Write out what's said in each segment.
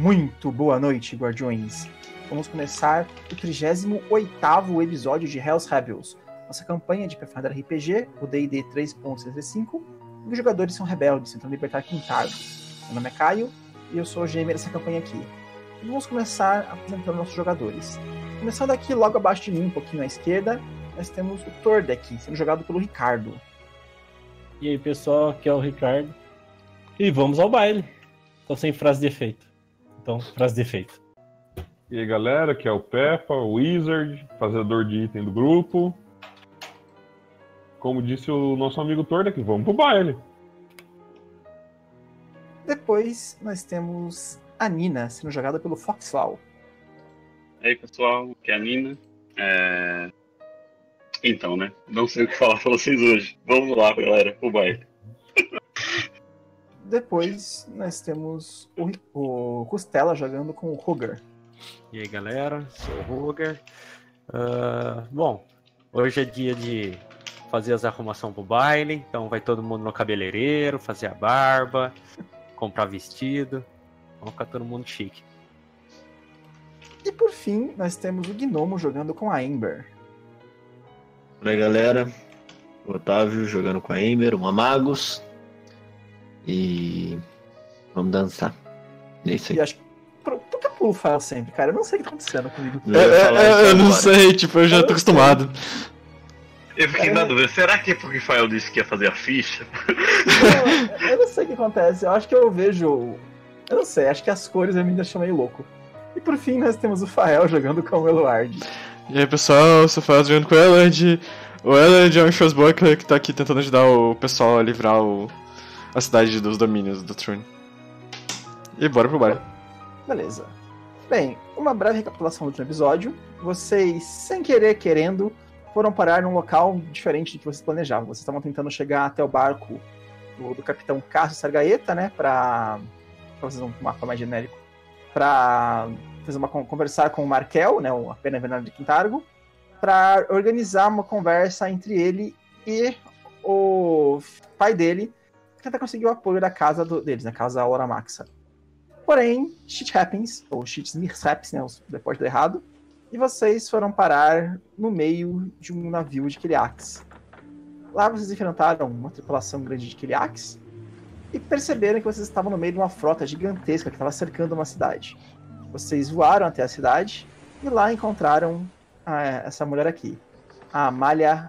Muito boa noite, guardiões. Vamos começar o 38º episódio de Hell's Rebels, nossa campanha de Pathfinder RPG, o D&D 3.65, e os jogadores são rebeldes, tentando libertar Quintargo. Meu nome é Caio, e eu sou o GM dessa campanha aqui. E vamos começar apresentando nossos jogadores. Começando aqui, logo abaixo de mim, um pouquinho à esquerda, nós temos o Tordek, sendo jogado pelo Ricardo. E aí, pessoal, aqui é o Ricardo. E vamos ao baile. Tô sem frase de efeito. Então, frase de efeito. E aí, galera, aqui é o Peppa, o Wizard, fazedor de item do grupo. Como disse o nosso amigo Tordek, vamos pro baile. Depois, nós temos a Nina, sendo jogada pelo Foxfall. E aí, pessoal, aqui é a Nina. Então, né? Não sei o que falar pra vocês hoje. Vamos lá, galera, pro baile. Depois, nós temos o Costela jogando com o Roger. E aí, galera, sou o Roger. Bom, hoje é dia de fazer as arrumações pro baile, então vai todo mundo no cabeleireiro, fazer a barba, comprar vestido, vamos ficar todo mundo chique. E por fim, nós temos o Gnomo jogando com a Amber. E aí, galera, o Otávio jogando com a Amber, uma Magus. E vamos dançar. É isso aí. E acho que. Por que eu pulo o Fael sempre, cara? Eu não sei o que tá acontecendo comigo. Eu não sei, tipo, eu já tô acostumado. Eu fiquei na dúvida, será que é porque o Fael disse que ia fazer a ficha? Não, eu não sei o que acontece. Eu acho que eu vejo. Eu não sei, acho que as cores me deixam meio louco. E por fim, nós temos o Fael jogando com o Eluard. E aí, pessoal, eu sou o Fael jogando com o Elland. O Elland é um Showsbuckler que tá aqui tentando ajudar o pessoal a livrar a cidade dos domínios do Trune. E bora pro bar. Beleza. Bem, uma breve recapitulação do último episódio. Vocês, sem querer, querendo, foram parar num local diferente do que vocês planejavam. Vocês estavam tentando chegar até o barco do capitão Cássio Sargaeta, né, pra fazer um mapa mais genérico, pra conversar com o Markel, né, a Pena Invernal de Quintargo, pra organizar uma conversa entre ele e o pai dele, tentar conseguir o apoio da casa deles, na casa Oramaxa. Porém, shit happens, ou shit mishaps, né, o deporte deu errado, e vocês foram parar no meio de um navio de Kiliax. Lá vocês enfrentaram uma tripulação grande de Kiliax e perceberam que vocês estavam no meio de uma frota gigantesca que estava cercando uma cidade. Vocês voaram até a cidade e lá encontraram essa mulher aqui, a Amália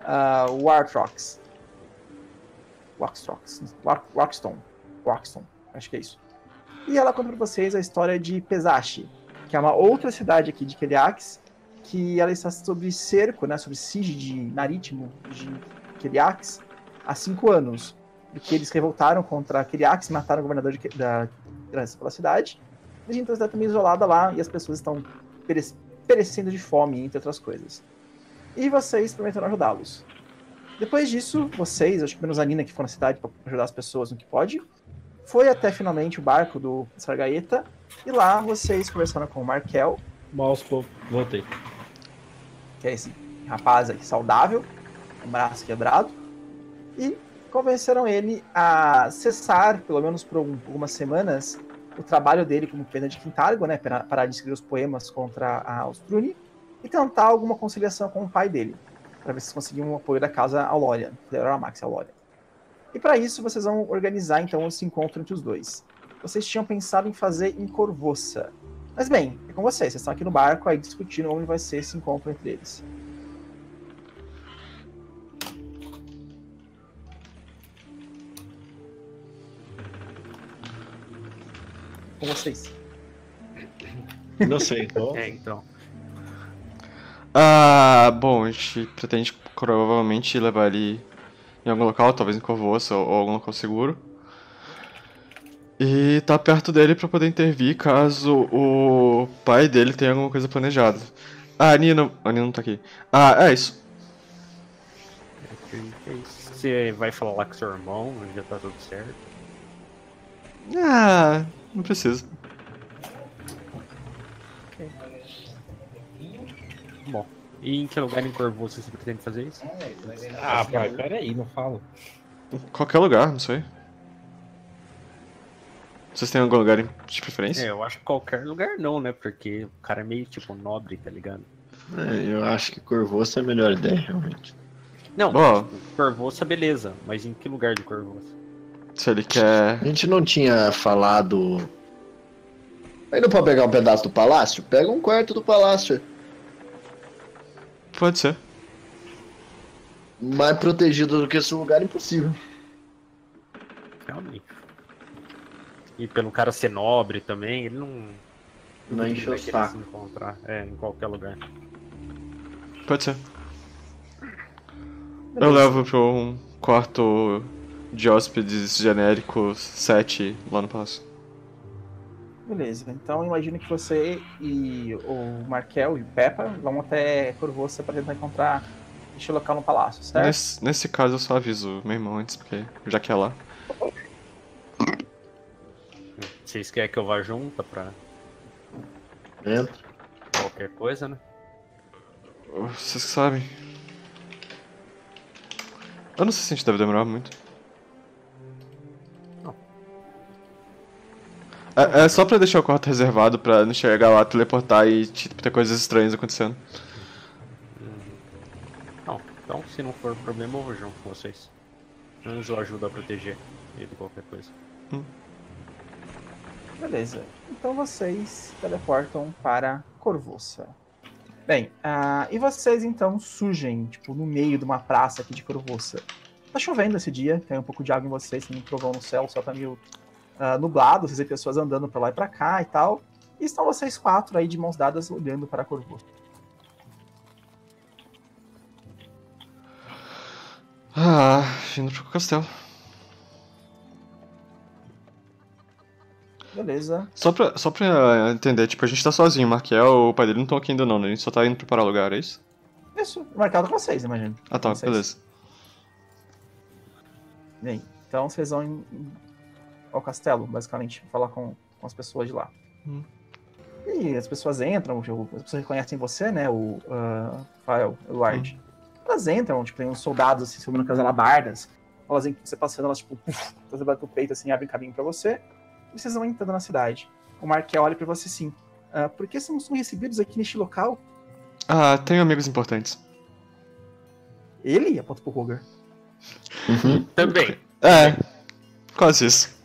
Rockstone, acho que é isso. E ela conta pra vocês a história de Pesashi, que é uma outra cidade aqui de Kiliax, que ela está sob cerco, né, sob siege marítimo de Kiliax há 5 anos, porque eles revoltaram contra Kiliax, mataram o governador pela cidade, e então está também isolada lá e as pessoas estão perecendo de fome, entre outras coisas. E vocês prometeram ajudá-los. Depois disso, vocês, acho que menos a Nina que foi na cidade para ajudar as pessoas no que pode, foi até finalmente o barco do Sargaeta, e lá vocês conversaram com o Markel. Mouse, voltei. Que é esse rapaz aqui saudável, com o braço quebrado, e convenceram ele a cessar, pelo menos por algumas semanas, o trabalho dele como pena de Quintargo, né, parar de escrever os poemas contra os Trune, e tentar alguma conciliação com o pai dele, para ver se conseguiam o apoio da casa Aulorian, da Oramax Aulorian. E para isso vocês vão organizar então esse encontro entre os dois. Vocês tinham pensado em fazer em Corvoça. Mas bem, é com vocês estão aqui no barco aí discutindo onde vai ser esse encontro entre eles. Com vocês. Não sei. Então. Bom, a gente pretende provavelmente levar ele em algum local, talvez em Corvoça ou algum local seguro. E tá perto dele pra poder intervir caso o pai dele tenha alguma coisa planejada. A Nina não tá aqui. É isso. Você vai falar lá com seu irmão, já tá tudo certo. Não precisa. Ok. Bom, e em que lugar em Corvoça você pretende fazer isso? Pai, peraí, não falo. Qualquer lugar, não sei. Vocês têm algum lugar de preferência? Eu acho que qualquer lugar não, né? Porque o cara é meio tipo nobre, tá ligado? Eu acho que Corvoça é a melhor ideia, realmente. Não, Ó. Corvoça, beleza. Mas em que lugar de Corvoça? Se ele quer. A gente não tinha falado. Aí não pode pegar um pedaço do palácio? Pega um quarto do palácio. Pode ser. Mais protegido do que esse lugar é impossível. Realmente. E pelo cara ser nobre também, ele não. Não enche o vai querer saco. se encontrar em qualquer lugar. Pode ser. Eu levo pra um quarto de hóspedes genérico 7 lá no palácio. Beleza, então eu imagino que você e o Markel e o Peppa vão até Corvoça para tentar encontrar este local no palácio, certo? Nesse caso eu só aviso meu irmão antes, porque já que é lá. Vocês querem que eu vá junto pra Entra. qualquer coisa, né? Vocês que sabem. Eu não sei se a gente deve demorar muito. Não. É só pra deixar o quarto reservado pra não chegar lá, teleportar e tipo, ter coisas estranhas acontecendo. Não, então se não for problema eu vou junto com vocês. Pelo menos eu ajudo a proteger ele de qualquer coisa. Beleza, então vocês teleportam para Corvoça. Bem, e vocês então surgem, tipo, no meio de uma praça aqui de Corvoça. Tá chovendo esse dia, tem um pouco de água em vocês, tem um trovão no céu, o céu tá meio nublado, vocês veem pessoas andando pra lá e pra cá e tal. E estão vocês 4 aí de mãos dadas olhando para Corvoça. Indo pro castelo. Beleza. Só pra entender, tipo, a gente tá sozinho, o Markel, o pai dele não estão aqui ainda não, né? A gente só tá indo preparar o lugar, é isso? Isso, marcado com vocês, imagino. Ah tá, Vocês. beleza. Bem, então vocês vão ao castelo, basicamente, falar com as pessoas de lá. E as pessoas entram, as pessoas reconhecem você, né, o Rafael, o Ward. Elas entram, tipo, tem uns soldados assim, segurando aquelas alabardas. Elas veem você passando, elas, tipo, você bate no peito, assim, abrem caminho pra você. E vocês vão entrando na cidade. O Markel olha pra você assim. Por que vocês não são recebidos aqui neste local? Tenho amigos importantes. Ele aponta pro Roger. Também. Quase isso.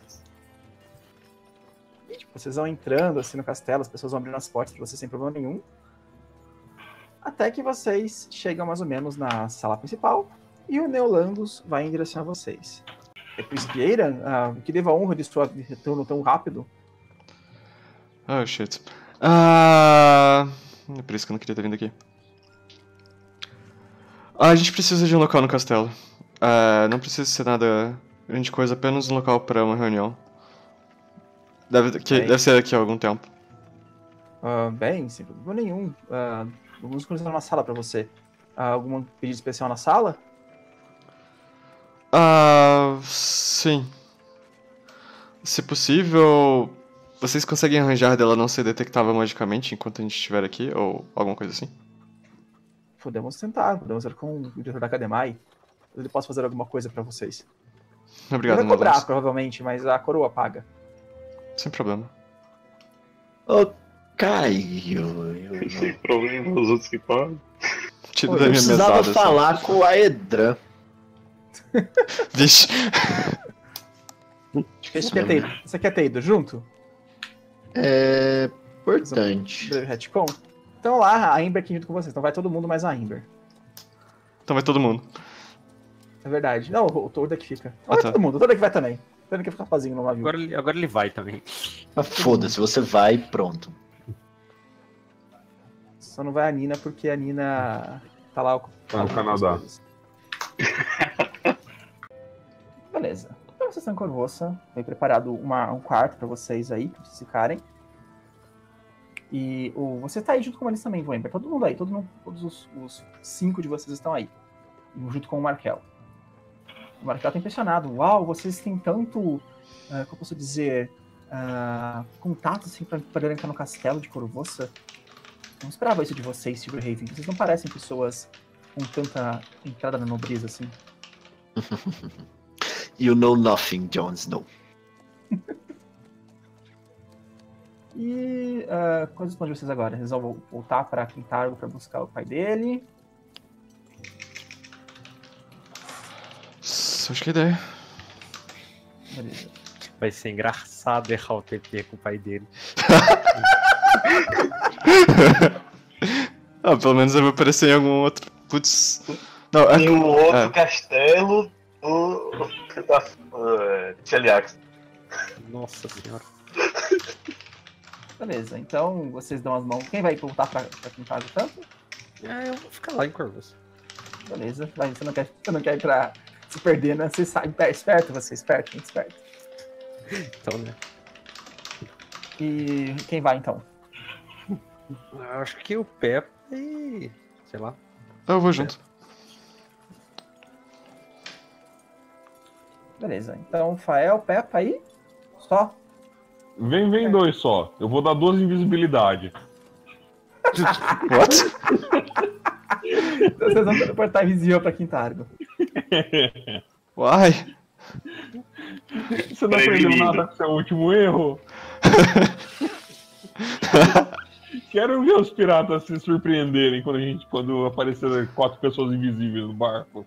E, tipo, vocês vão entrando assim no castelo, as pessoas vão abrindo as portas pra você sem problema nenhum. Até que vocês chegam mais ou menos na sala principal e o Neolandus vai em direção a vocês. É Príncipe Eiran, que devo a honra de sua retorno tão rápido. Oh, shit. É por isso que eu não queria ter vindo aqui. A gente precisa de um local no castelo. Não precisa ser nada grande coisa, apenas um local para uma reunião. Deve ser daqui a algum tempo. Bem, sem problema nenhum. Vamos começar uma sala para você. Algum pedido especial na sala? Sim. Se possível, vocês conseguem arranjar dela não ser detectável magicamente enquanto a gente estiver aqui, ou alguma coisa assim? Podemos tentar, podemos ver com o diretor da Academia. Ele pode fazer alguma coisa para vocês. Obrigado, Ele vai cobrar, Neolandus. provavelmente, mas a coroa paga. Sem problema. Ô, Caio. Sem problema, os outros que pagam. Tira Eu da minha precisava mesada. falar com a Edran. Vixe. Acho que é isso Você mesmo. quer ter ido junto? É importante. Breve retcon? Então lá, a Ember aqui junto com vocês. Então vai todo mundo mais a Ember. Então vai todo mundo. É verdade. Não, o Torda que fica. Ah, Vai tá. todo mundo, o Torda que vai também. O Torda que fica sozinho no navio. Agora ele vai também. Ah, foda-se, você vai e pronto. Só não vai a Nina porque a Nina tá lá Tá no Canadá. Beleza. Então vocês estão em Corvoça. Foi preparado um quarto pra vocês aí, pra vocês ficarem. E você tá aí junto com eles também, Ember. Todo mundo aí, todos os 5 de vocês estão aí. Junto com o Markel. O Markel tá impressionado. Uau, vocês têm tanto, como eu posso dizer, contato assim pra poder entrar no castelo de Corvoça. Não esperava isso de vocês, Silverhaven. Vocês não parecem pessoas com tanta entrada na nobreza assim. You know nothing, Jon Snow. E qual é o plano de vocês agora? Eles vão voltar para Quintargo para buscar o pai dele. Acho que é ideia. Beleza. Vai ser engraçado errar o TP com o pai dele. Pelo menos eu vou aparecer em algum outro. Putz. Não, Tem o outro castelo do Cheliax. Nossa senhora. Beleza, então vocês dão as mãos. Quem vai voltar pra Quintargo tanto? Eu vou ficar lá em Corvus. Beleza. Vai, você não quer ir pra se perder, né? Você sai esperto, você esperto, muito esperto. Então, né? E quem vai então? Acho que o Peppa e... sei lá. Eu vou junto. Beleza, então Fael, Peppa aí. Só. Vem dois só. Eu vou dar 2 invisibilidade. What? Então vocês vão teleportar invisível pra Quintargo. Uai. Você não aprendeu Prevenido. nada com seu último erro? Quero ver os piratas se surpreenderem quando aparecer 4 pessoas invisíveis no barco.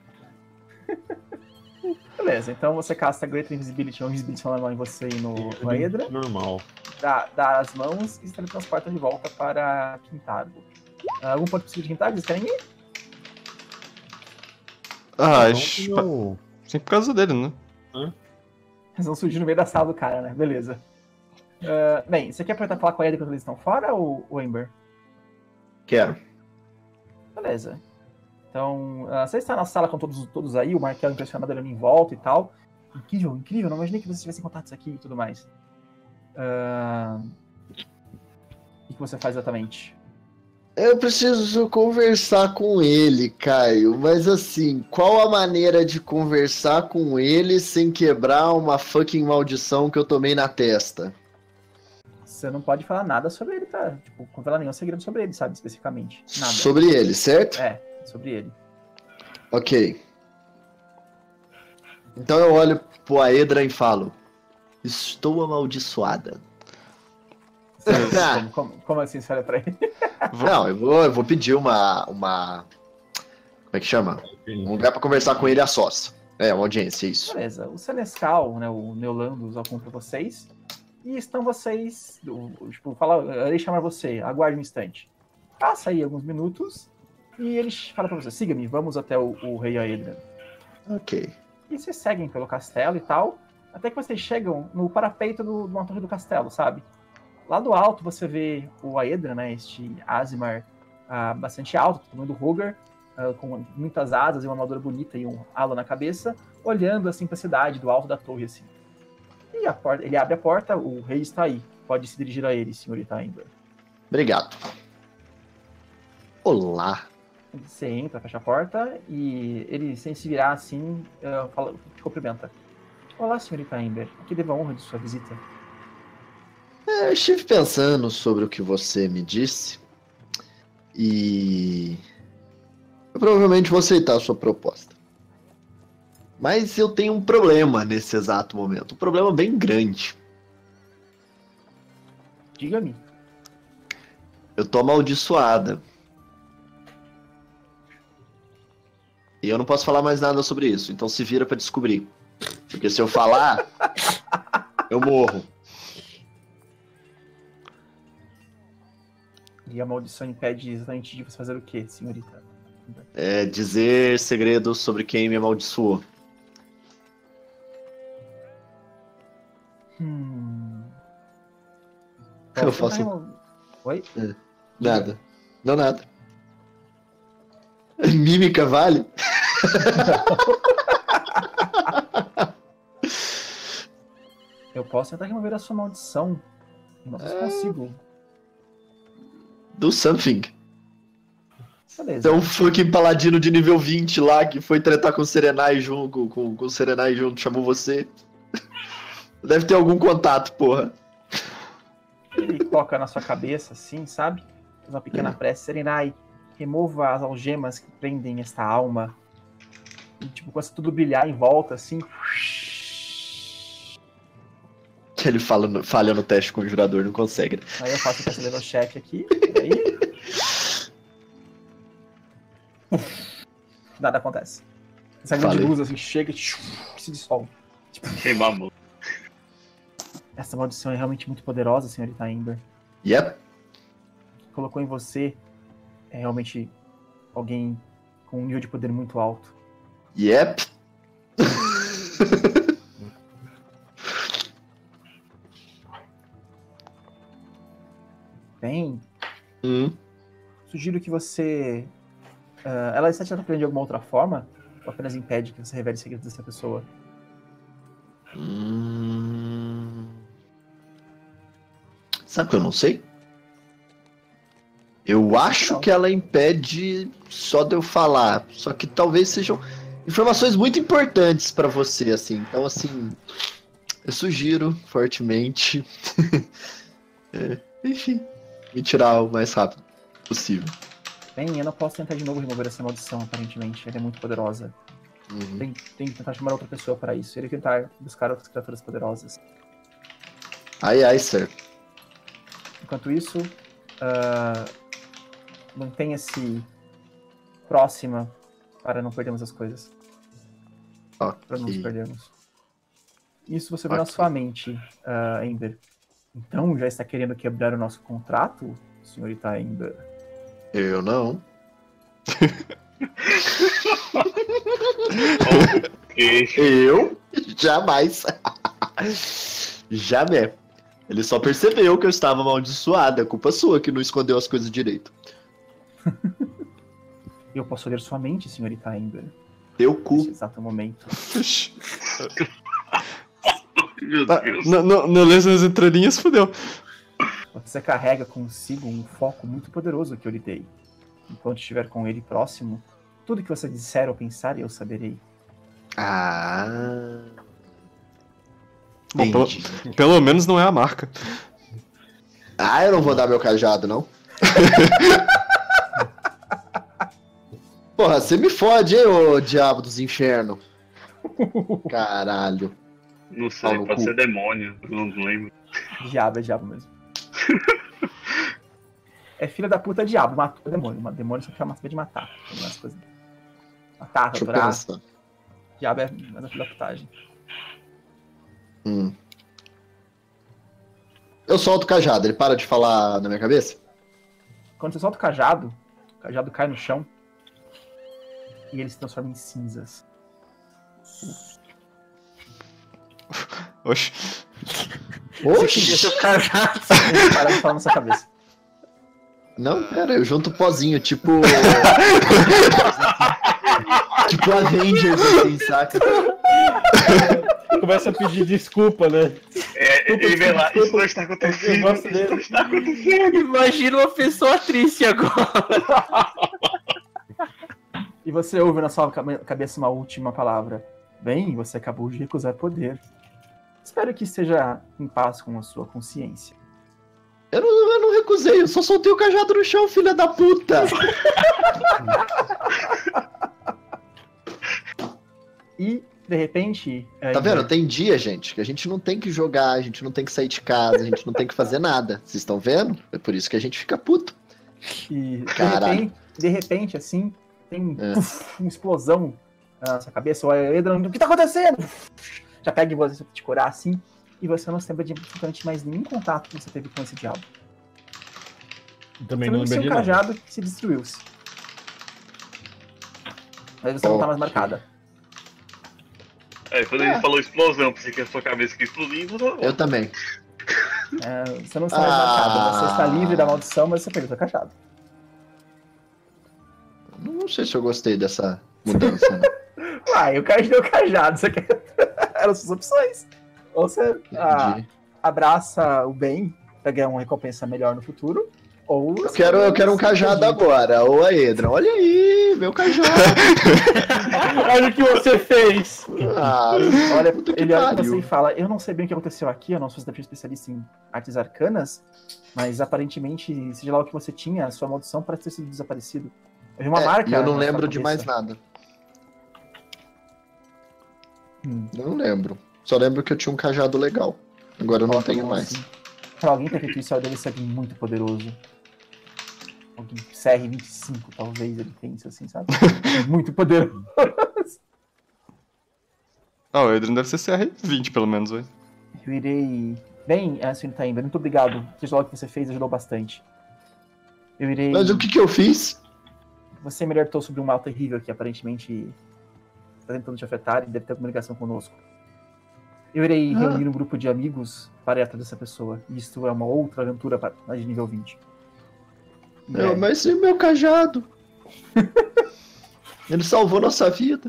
Beleza, então você casta Greater Invisibility ou Invisibility normal em você e no Aedra. Normal. Dá as mãos e se teletransporta de volta para Quintargo. Algum ponto possível de Quintargo? Vocês querem ir? Acho. Não. Sempre por causa dele, né? Eles vão surgir no meio da sala do cara, né? Beleza. Bem, você quer aproveitar e falar com a Aedra quando eles estão fora ou o Ember? Quero. Beleza. Então, você está na sala com todos aí, o Markel impressionado olhando em volta e tal. Incrível, incrível, não imaginei que vocês tivessem contatos aqui e tudo mais. O que você faz exatamente? Eu preciso conversar com ele, Caio, mas assim, qual a maneira de conversar com ele sem quebrar uma fucking maldição que eu tomei na testa? Você não pode falar nada sobre ele, tá? Tipo, contar nenhum segredo sobre ele, sabe? Especificamente. Nada. Sobre ele, certo? Sobre ele. Ok. Então eu olho pro Aedra e falo: estou amaldiçoada. Como assim você olha pra ele? Não, eu vou pedir uma. Como é que chama? Um lugar pra conversar com ele a sós. Uma audiência, isso. Beleza. O Senescal, né, o Neolandus, acompanha vocês. E estão vocês. Tipo, ele chama você, aguarde um instante. Passa aí alguns minutos. E ele fala pra você: siga-me, vamos até o Rei Aedra. Ok. E vocês seguem pelo castelo e tal. Até que vocês chegam no parapeito de uma torre do castelo, sabe? Lá do alto você vê o Aedra, né? Este Aasimar bastante alto, do tamanho do Rogar, com muitas asas e uma armadura bonita e um halo na cabeça, olhando assim pra cidade, do alto da torre, assim. E ele abre a porta, o rei está aí. Pode se dirigir a ele, senhorita Ember. Obrigado. Olá. Você entra, fecha a porta e ele, sem se virar assim, te cumprimenta. Olá, senhorita Ember. Que devo a honra de sua visita. Eu estive pensando sobre o que você me disse e eu provavelmente vou aceitar a sua proposta. Mas eu tenho um problema nesse exato momento, um problema bem grande. Diga-me. Eu tô amaldiçoada. E eu não posso falar mais nada sobre isso, então se vira pra descobrir. Porque se eu falar, eu morro. E a maldição impede exatamente de você fazer o quê, senhorita? Dizer segredos sobre quem me amaldiçoou. Eu faço... Oi? Nada. Não, nada. Mímica vale? Eu posso tentar remover a sua maldição. Não sei se consigo. Do something. Beleza. Tem um fucking paladino de nível 20 lá que foi tretar com o Serenai junto, com o Serenai junto, chamou você. Deve ter algum contato, porra. Ele toca na sua cabeça, assim, sabe? Faz uma pequena prece. Serenai, remova as algemas que prendem esta alma. E, tipo, começa tudo brilhar em volta, assim. Que ele falha no teste conjurador, não consegue. Né? Aí eu faço o Castlevania check aqui. Aí. Nada acontece. Essa grande Falei. luz assim chega e se dissolve. Queimar a mão. Essa maldição é realmente muito poderosa, senhorita Ember. Yep. O que colocou em você é realmente alguém com um nível de poder muito alto. Yep. Bem, sugiro que você... ela está te atrapalhando de alguma outra forma? Ou apenas impede que você revele segredos dessa pessoa? Sabe que eu não sei? Eu acho que ela impede só de eu falar. Só que talvez sejam informações muito importantes pra você, assim. Então, assim, eu sugiro fortemente, enfim, me tirar o mais rápido possível. Bem, eu não posso tentar de novo remover essa maldição, aparentemente. Ela é muito poderosa. Tem que tentar chamar outra pessoa para isso. Ele tentar buscar outras criaturas poderosas. Ai, sir. Enquanto isso, mantenha-se próxima para não perdermos as coisas. Para não nos perdermos. Isso você vê na sua mente, Ember. Então, já está querendo quebrar o nosso contrato, senhorita Ember? Eu não. Eu? Jamais. Jamais. Ele só percebeu que eu estava amaldiçoado. É culpa sua que não escondeu as coisas direito. Eu posso ler sua mente, senhorita Ember. Teu cu. Nesse exato momento. Meu Deus. Não lê as entrelinhas, fodeu. Você carrega consigo um foco muito poderoso que eu lhe dei. Enquanto estiver com ele próximo, tudo que você disser ou pensar, eu saberei. Bom, pelo menos não é a marca. Eu não vou dar meu cajado, não. Porra, você me fode, hein, ô diabo dos infernos. Caralho. Não sei, no pode cu. ser demônio, eu não lembro. Diabo é diabo mesmo. É filha da puta diabo, matou o demônio. Uma demônio só que ela de matar. Algumas coisas. Matar, Deixa eu torturar. pensar. Diabo é mais a filha da putagem. Eu solto o cajado, ele para de falar na minha cabeça? Quando você solta o cajado cai no chão e ele se transforma em cinzas. Oxi. Oxi! O cajado. Ele para de falar na sua cabeça. Não, pera, eu junto pozinho, tipo... tipo Avengers, assim, saca? Começa a pedir desculpa, né? Ele vê lá, isso não está acontecendo, Eu gosto isso não dele. está acontecendo. Imagina uma pessoa triste agora. E você ouve na sua cabeça uma última palavra. Bem, você acabou de recusar poder. Espero que esteja em paz com a sua consciência. Eu não recusei, eu só soltei o cajado no chão, filha da puta! E, de repente... Tá vendo? Tem dia, gente, que a gente não tem que jogar, a gente não tem que sair de casa, a gente não tem que fazer nada. Vocês estão vendo? É por isso que a gente fica puto. E, Caralho. de repente, assim, tem uma explosão na sua cabeça. O Edra, o que tá acontecendo? Já pega em você pra te curar, assim, e você não se lembra de absolutamente mais nenhum contato que você teve com esse diabo. Também Você não lembra lembrei do de seu nada. cajado que se destruiu-se. Mas você não tá mais marcada. Quando ele falou explosão, pensei que a sua cabeça que explodiu. Eu também. Você não está mais marcada. Você está livre da maldição, mas você perdeu seu cajado. Não sei se eu gostei dessa mudança, né? Uai, o cara te deu o cajado. Você quer... Eram suas opções. Ou você Entendi. abraça o bem pra ganhar uma recompensa melhor no futuro, ou... Eu quero um cajado agora. Ô, Aedra, olha aí, meu cajado. Olha o que você fez! Olha, puta que ele olha pra pariu. você e fala, eu não sei bem o que aconteceu aqui, eu não sou especialista em artes arcanas, mas aparentemente, seja lá o que você tinha, a sua maldição parece ter sido desaparecido. Eu vi uma marca. E eu não na sua lembro de mais cabeça. nada. Não lembro. Só lembro que eu tinha um cajado legal. Agora eu não Coloca a tenho mão mais. assim. Pra alguém ter feito isso, ela deve ser muito poderoso. Alguém CR25, talvez ele pense assim, sabe? Muito poderoso. Ah, o Adrian deve ser CR20 pelo menos, velho. Eu irei. Bem, Sr. Taimba, muito obrigado. Seja lá o que você fez, ajudou bastante. Eu irei. Mas o que eu fiz? Você me alertou sobre um mal terrível que aparentemente está tentando te afetar e deve ter alguma ligação conosco. Eu irei reunir um grupo de amigos para ir atrás dessa pessoa. E isto é uma outra aventura de nível 20. Mas e o meu cajado? Ele salvou nossa vida.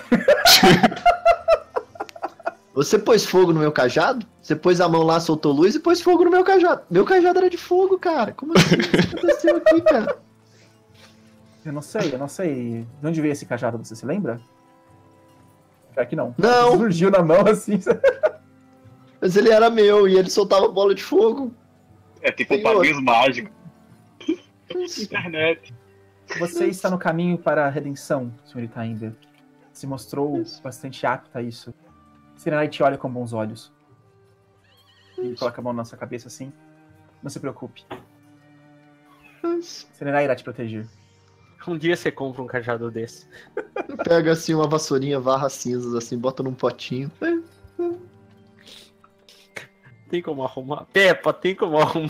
Você pôs fogo no meu cajado? Você pôs a mão lá, soltou luz e pôs fogo no meu cajado. Meu cajado era de fogo, cara. Como assim? O que aconteceu aqui, cara? Eu não sei. De onde veio esse cajado, você se lembra? Pior que não. Não. Surgiu na mão assim. Mas ele era meu e ele soltava bola de fogo. É tipo padrinhos mágicos. Isso. Internet. Você está no caminho para a redenção, Sr. Itaimber. Se mostrou bastante apta a isso. Serenai te olha com bons olhos. Ele coloca a mão na sua cabeça assim. Não se preocupe. Serenai irá te proteger. Um dia você compra um cajado desse. Pega assim uma vassourinha, varra cinzas assim, bota num potinho. Tem como arrumar? Peppa, tem como arrumar?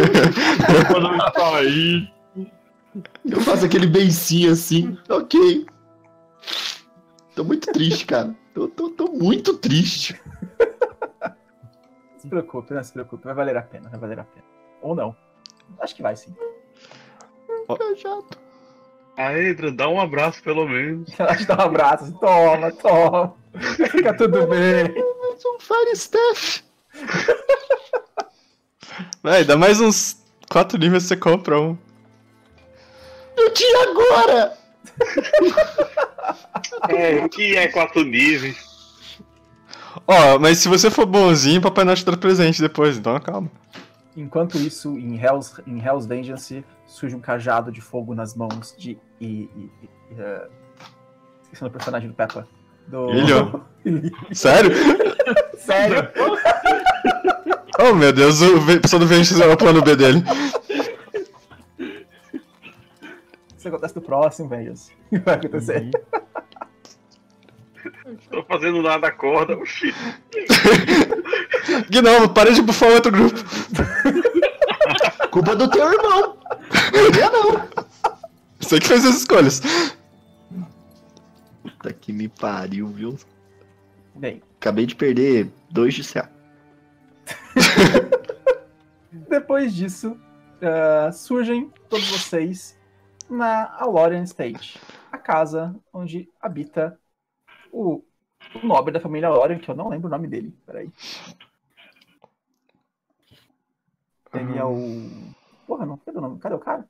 Aí. Eu faço aquele beicinho assim. Ok. Tô muito triste, cara. Tô muito triste. Não se preocupe. Vai valer a pena. Ou não. Acho que vai sim. Cajado. Aedra, dá um abraço pelo menos. Ela te dá um abraço assim. Toma. Fica tudo bem. Mais um Fire Staff. Véi, dá mais uns 4 níveis e você compra um. Eu tinha agora! O que é 4 níveis? Ó, mas se você for bonzinho, o Papai Noel te dá presente depois, então calma. Enquanto isso, em Hell's Vengeance, surge um cajado de fogo nas mãos de... Esqueci o personagem do Peppa. Ilho? Sério? Sério? Oh, meu Deus, o pessoal do Vengeance é o plano B dele. Isso acontece no próximo, velho. Vai acontecer. Tô fazendo nada, acorda. Oxi. Gnomo, para de bufar o outro grupo. Culpa do teu irmão. Não. Você que fez as escolhas. Puta que me pariu, viu? Bem, Acabei de perder 2 de CA. depois disso, surgem todos vocês na Alorian State, a casa onde habita o nobre da família Alorian, que eu não lembro o nome dele. Peraí. Ele é o... Porra, não. Cadê o nome? Cadê o cara?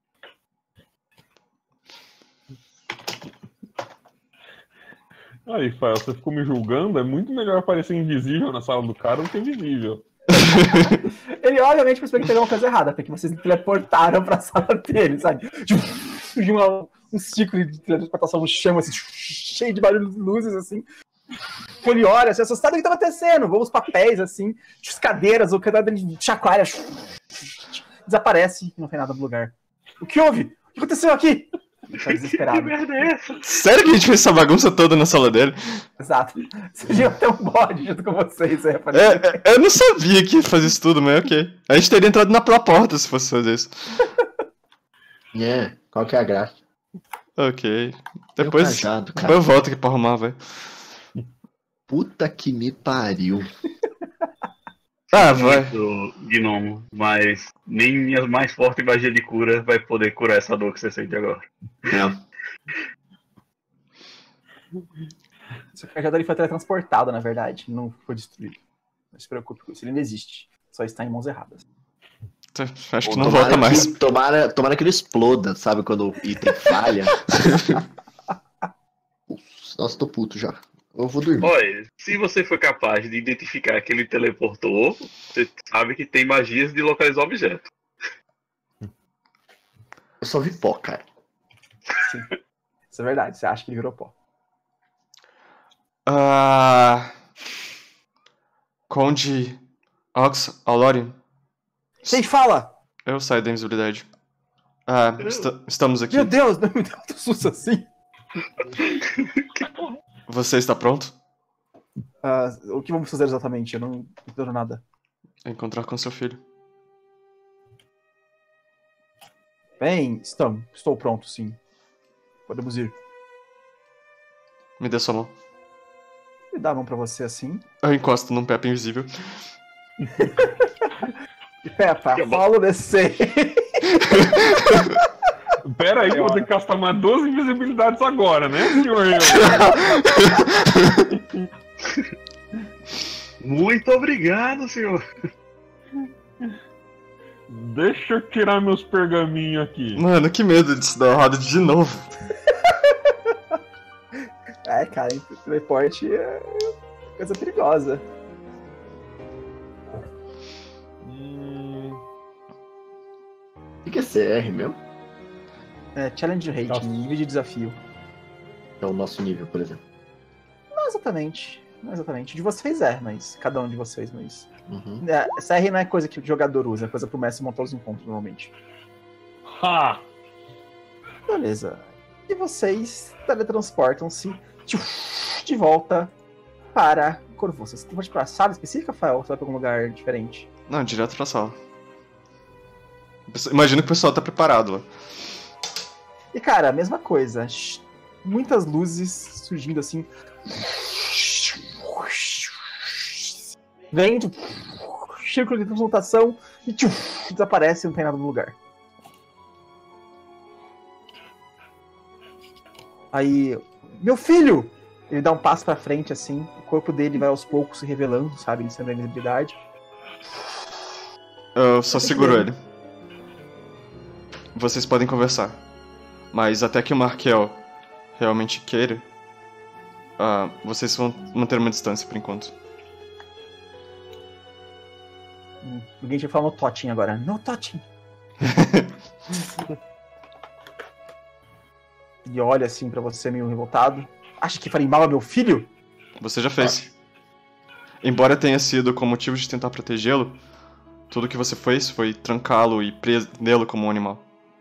Aí, Fael, você ficou me julgando? É muito melhor aparecer invisível na sala do cara do que visível. Ele, obviamente, percebeu que pegou uma coisa errada, porque vocês teleportaram pra sala dele, sabe? Surgiu um ciclo de teleportação no chão, assim, cheio de barulhos de luzes, assim. Ele olha, assim, assustado, o que tá acontecendo? Voam os papéis, assim, as cadeiras, o canal dele chacoalha, desaparece, não tem nada no lugar. O que houve? O que aconteceu aqui? Ele tá desesperado. Que merda é essa? Sério que a gente fez essa bagunça toda na sala dele? Exato. Surgiu até um bode junto com vocês, aí, Eu não sabia que ia fazer isso tudo, mas ok. A gente teria entrado pela porta se fosse fazer isso. Qual que é a graça? Ok. Depois, cajado, cara. depois eu volto aqui pra arrumar, velho. Puta que me pariu. Ah, vai. Do gnomo, mas nem minha mais forte magia de cura vai poder curar essa dor que você sente agora. Esse cajado ele foi teletransportado, na verdade, não foi destruído. Não se preocupe com isso, ele ainda existe. Só está em mãos erradas. Acho que não volta mais. Tomara que ele exploda, sabe? Quando o item falha. Nossa, tô puto já. Eu vou dormir. Olha, se você for capaz de identificar que ele teleportou, você sabe que tem magias de localizar objetos. Eu só vi pó, cara. Sim. Isso é verdade, você acha que ele virou pó. Conde Ox, Aulori, Quem fala? eu saio da invisibilidade. Estamos aqui. Meu Deus, não me deu tanto susto assim. Você está pronto? O que vamos fazer exatamente? Eu não entendo nada. Encontrar com seu filho. Bem, estou pronto, sim. Podemos ir. Me dê sua mão. Me dá a mão pra você assim. Eu encosto num Peppa invisível. E Peppa, fala descer. Pera aí que eu vou ter que castar mais 12 invisibilidades agora, né, senhor? Muito obrigado, senhor. Deixa eu tirar meus pergaminhos aqui. Mano, que medo disso dar errado de novo. Cara, teleporte é coisa perigosa. O que é CR mesmo? Challenge Rate, Nossa. nível de desafio. É o nosso nível, por exemplo. Não exatamente. De vocês mas cada um de vocês, mas. Uhum. CR não é coisa que o jogador usa, é coisa pro mestre montar os encontros normalmente. Ha! Beleza. E vocês teletransportam-se de volta para Corvo. Vocês vão para a sala específica, Rafael? Ou você vai para algum lugar diferente? Não, direto pra sala. Imagino que o pessoal tá preparado lá. E cara, a mesma coisa. Muitas luzes surgindo assim. Vem, círculo de transmutação e desaparece e não tem nada no lugar. Aí, meu filho! Ele dá um passo pra frente assim, o corpo dele vai aos poucos se revelando, sabe? Ele sendo a invisibilidade. Eu só seguro ele. Vocês podem conversar. Mas até que o Markel realmente queira, vocês vão manter uma distância por enquanto. Alguém tinha que falar no Totin agora. No Totin! E olha assim pra você meio revoltado. Acha que farei mal ao meu filho? Você já fez. Embora tenha sido com motivo de tentar protegê-lo, tudo que você fez foi trancá-lo e prendê-lo como um animal.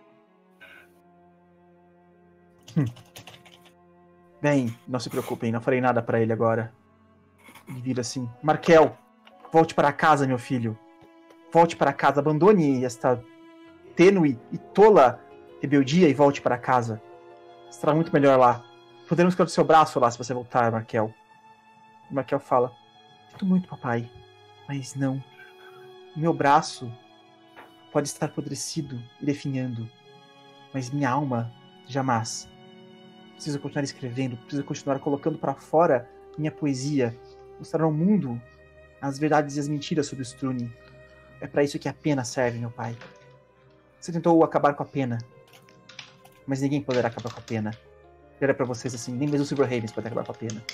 Bem, não se preocupem, não farei nada pra ele agora. Ele vira assim. Markel, volte para casa, meu filho. Volte para casa, abandone esta tênue e tola rebeldia e volte para casa. Estará muito melhor lá. Poderemos ficar do seu braço lá se você voltar, Markel. E Markel fala: sinto muito, papai, mas não. O meu braço pode estar apodrecido e definhando, mas minha alma jamais. Preciso continuar escrevendo, preciso continuar colocando para fora minha poesia, mostrar ao mundo as verdades e as mentiras sobre o Strune. É para isso que a pena serve, meu pai. Você tentou acabar com a pena, mas ninguém poderá acabar com a pena. Era para vocês assim, nem mesmo o Silver Ravens pode acabar com a pena.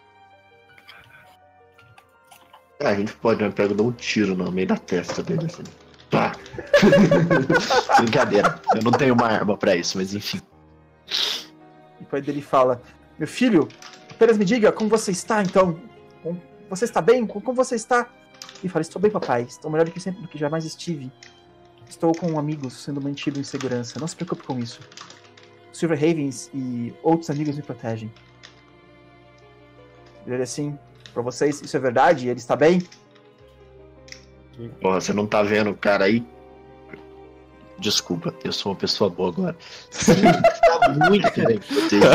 A gente pode, né? Pega e dar um tiro no meio da testa dele, assim. Pá! Brincadeira, eu não tenho uma arma pra isso, mas enfim. E o pai dele fala: meu filho, apenas me diga como você está, então. Você está bem? Como você está? E fala: estou bem, papai. Estou melhor do que sempre, do que jamais estive. Estou com amigos sendo mantido em segurança. Não se preocupe com isso. Silver Ravens e outros amigos me protegem. Ele assim: pra vocês, isso é verdade? Ele está bem? Porra, você não tá vendo o cara aí? Desculpa, eu sou uma pessoa boa agora. Tá muito bem protegido.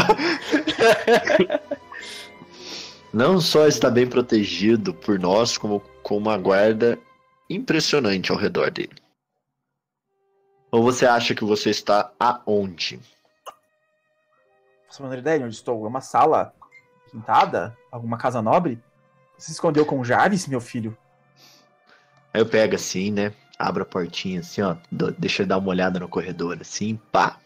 Não só está bem protegido por nós, como com uma guarda impressionante ao redor dele. Ou você acha que você está aonde? Você não tem ideia de onde estou? É uma sala quintada? Alguma casa nobre? Você se escondeu com o Jarvis, meu filho? Aí eu pego assim, né? Abro a portinha assim, ó. Deixa ele dar uma olhada no corredor, assim, pá.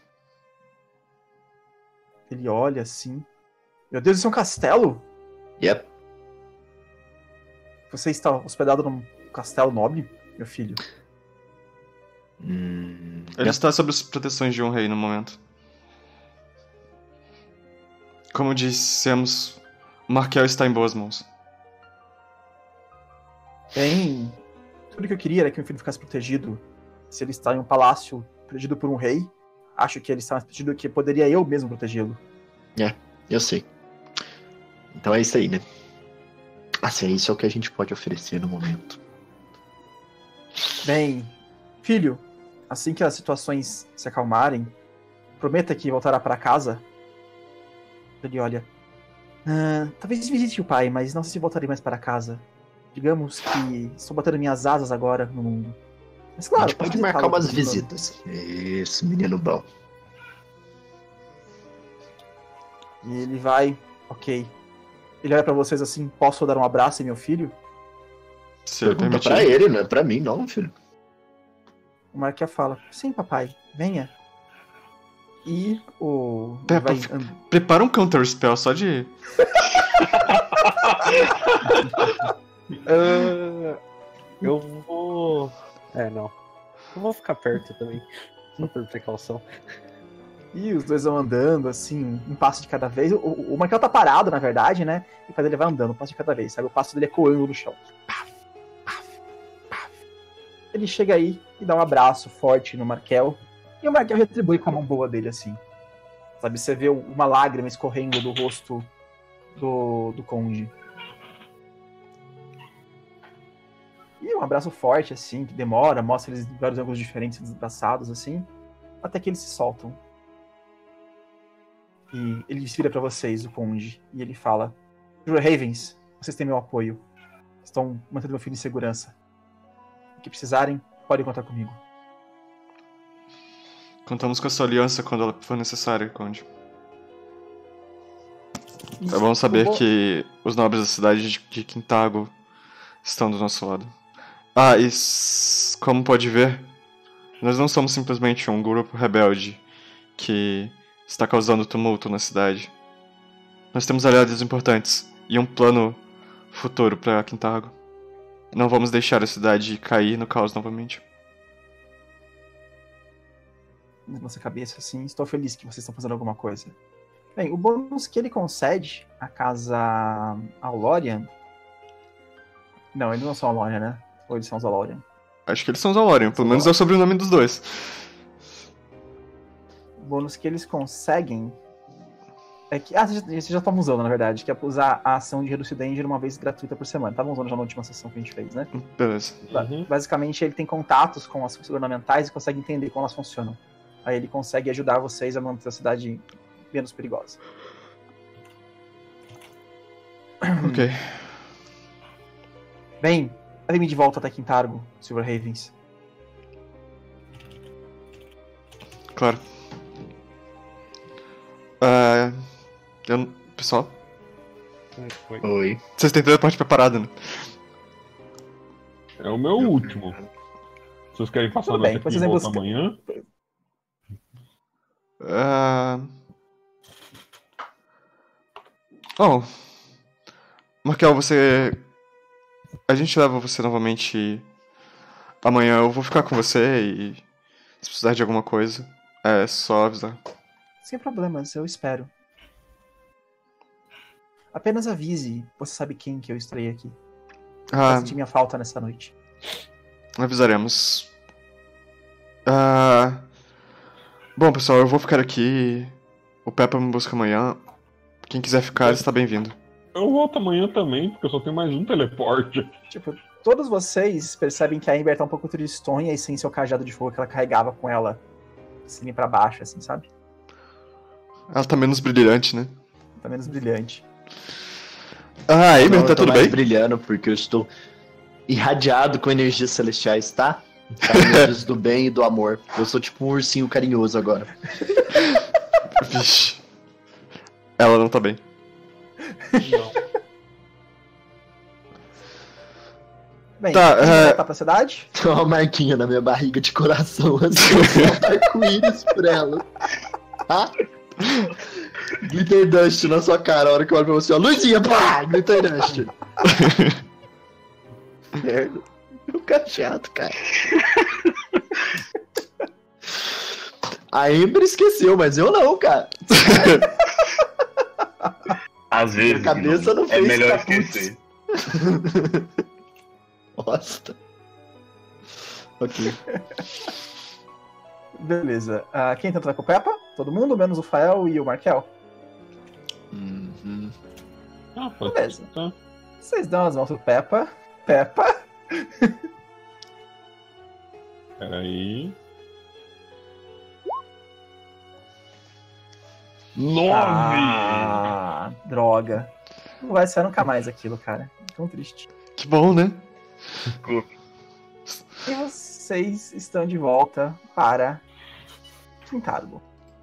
Ele olha assim. Meu Deus, isso é um castelo? Yep. Você está hospedado num castelo nobre, meu filho? Ele está sob as proteções de um rei no momento. Como dissemos, Markel está em boas mãos. Bem, Tudo que eu queria era que meu filho ficasse protegido. Se ele está em um palácio protegido por um rei, acho que ele está mais protegido que poderia eu mesmo protegê-lo. Eu sei. Então é isso aí, né? Assim, isso é o que a gente pode oferecer no momento. Bem, filho, assim que as situações se acalmarem, prometa que voltará para casa. Ele olha. Talvez visite o pai, mas não sei se voltarei mais para casa. Digamos que estou botando minhas asas agora no mundo. Mas claro, A gente pode marcar umas visitas. Isso, menino bom. E ele vai, ok. Ele olha pra vocês assim, posso dar um abraço em meu filho? Se ele Pergunta permitir. pra ele, não é pra mim, não, filho. O Marquia fala, sim, papai, venha. E o... Peppa, prepara um counter spell só de... Eu vou... não. Eu vou ficar perto também. Só por precaução. E os dois vão andando, assim, um passo de cada vez. O Marquel tá parado, na verdade, né? E ele vai andando, um passo de cada vez, sabe? O passo dele ecoando no chão. Paf, paf, paf. Ele chega aí e dá um abraço forte no Marquel. E o Marquel retribui com a mão boa dele, assim. Sabe? Você vê uma lágrima escorrendo do rosto do conde. E um abraço forte, assim, que demora, mostra eles em vários ângulos diferentes, desbraçados, assim. Até que eles se soltam. E ele vira pra vocês, o conde, e ele fala: Jura Ravens, vocês têm meu apoio. Estão mantendo meu filho em segurança. O que precisarem, podem contar comigo. Contamos com a sua aliança quando ela for necessária, Conde. É bom saber que os nobres da cidade de Quintago estão do nosso lado. E como pode ver, nós não somos simplesmente um grupo rebelde que está causando tumulto na cidade. Nós temos aliados importantes e um plano futuro para Quintago. Não vamos deixar a cidade cair no caos novamente. Na nossa cabeça, assim, estou feliz que vocês estão fazendo alguma coisa. Bem, o bônus que ele concede à casa Aulorian... Não, eles não são Aulorian, né? Ou eles são os Aulorian? Acho que eles são os Aulorian, pelo menos é o sobrenome dos dois. O bônus que eles conseguem é que... vocês já estavam usando, na verdade, que é usar a ação de Reduce Danger uma vez gratuita por semana. Estavam usando já na última sessão que a gente fez, né? Beleza. Basicamente, ele tem contatos com as forças governamentais e consegue entender como elas funcionam. Aí ele consegue ajudar vocês a manter a cidade menos perigosa. Ok. Bem, leve-me de volta até Quintargo, Silver Ravens. Claro. Pessoal, Oi. vocês têm toda a parte preparada, né? É o meu último. Vocês querem passar Tudo noite bem, aqui vocês e vêm voltar buscar. amanhã? Markel, a gente leva você novamente amanhã. Eu vou ficar com você e se precisar de alguma coisa, é só avisar. Sem problemas, eu espero. Apenas avise, você sabe quem que eu estarei aqui. Vai sentir minha falta nessa noite. Avisaremos. Bom, pessoal, eu vou ficar aqui. O Peppa me busca amanhã. Quem quiser ficar, está bem-vindo. Eu volto amanhã também, porque eu só tenho mais um teleporte. Tipo, todos vocês percebem que a Amber tá um pouco tristonha e sem seu cajado de fogo que ela carregava com ela, assim, pra baixo, assim, sabe? Ela tá menos brilhante, né? Tá menos brilhante. Amber, tá Eu tô tudo mais bem? brilhando porque eu estou irradiado com energias celestiais, tá? Energias do bem e do amor. Eu sou tipo um ursinho carinhoso agora. Vixe. Ela não tá bem. Não. Bem, Tá, a gente voltar pra cidade? Tem uma marquinha na minha barriga de coração, assim, um arco-íris por ela. Tá? Glitter Dust na sua cara, a hora que eu olho pra você, ó, luzinha, pá! Glitter Dust. Merda. Fica chato, cara. A Amber esqueceu, mas eu não, cara. Às vezes, Minha cabeça não é fez melhor capuz. esquecer. Bosta. Ok. Beleza. Quem tenta com o Peppa? Todo mundo, menos o Fael e o Markel? Uhum. Ah, pode Beleza. tá. Vocês dão as mãos pro Peppa. Peppa. Peraí. 9! Droga. Não vai ser nunca mais aquilo, cara. Tão triste. Que bom, né? E vocês estão de volta para Quintargo.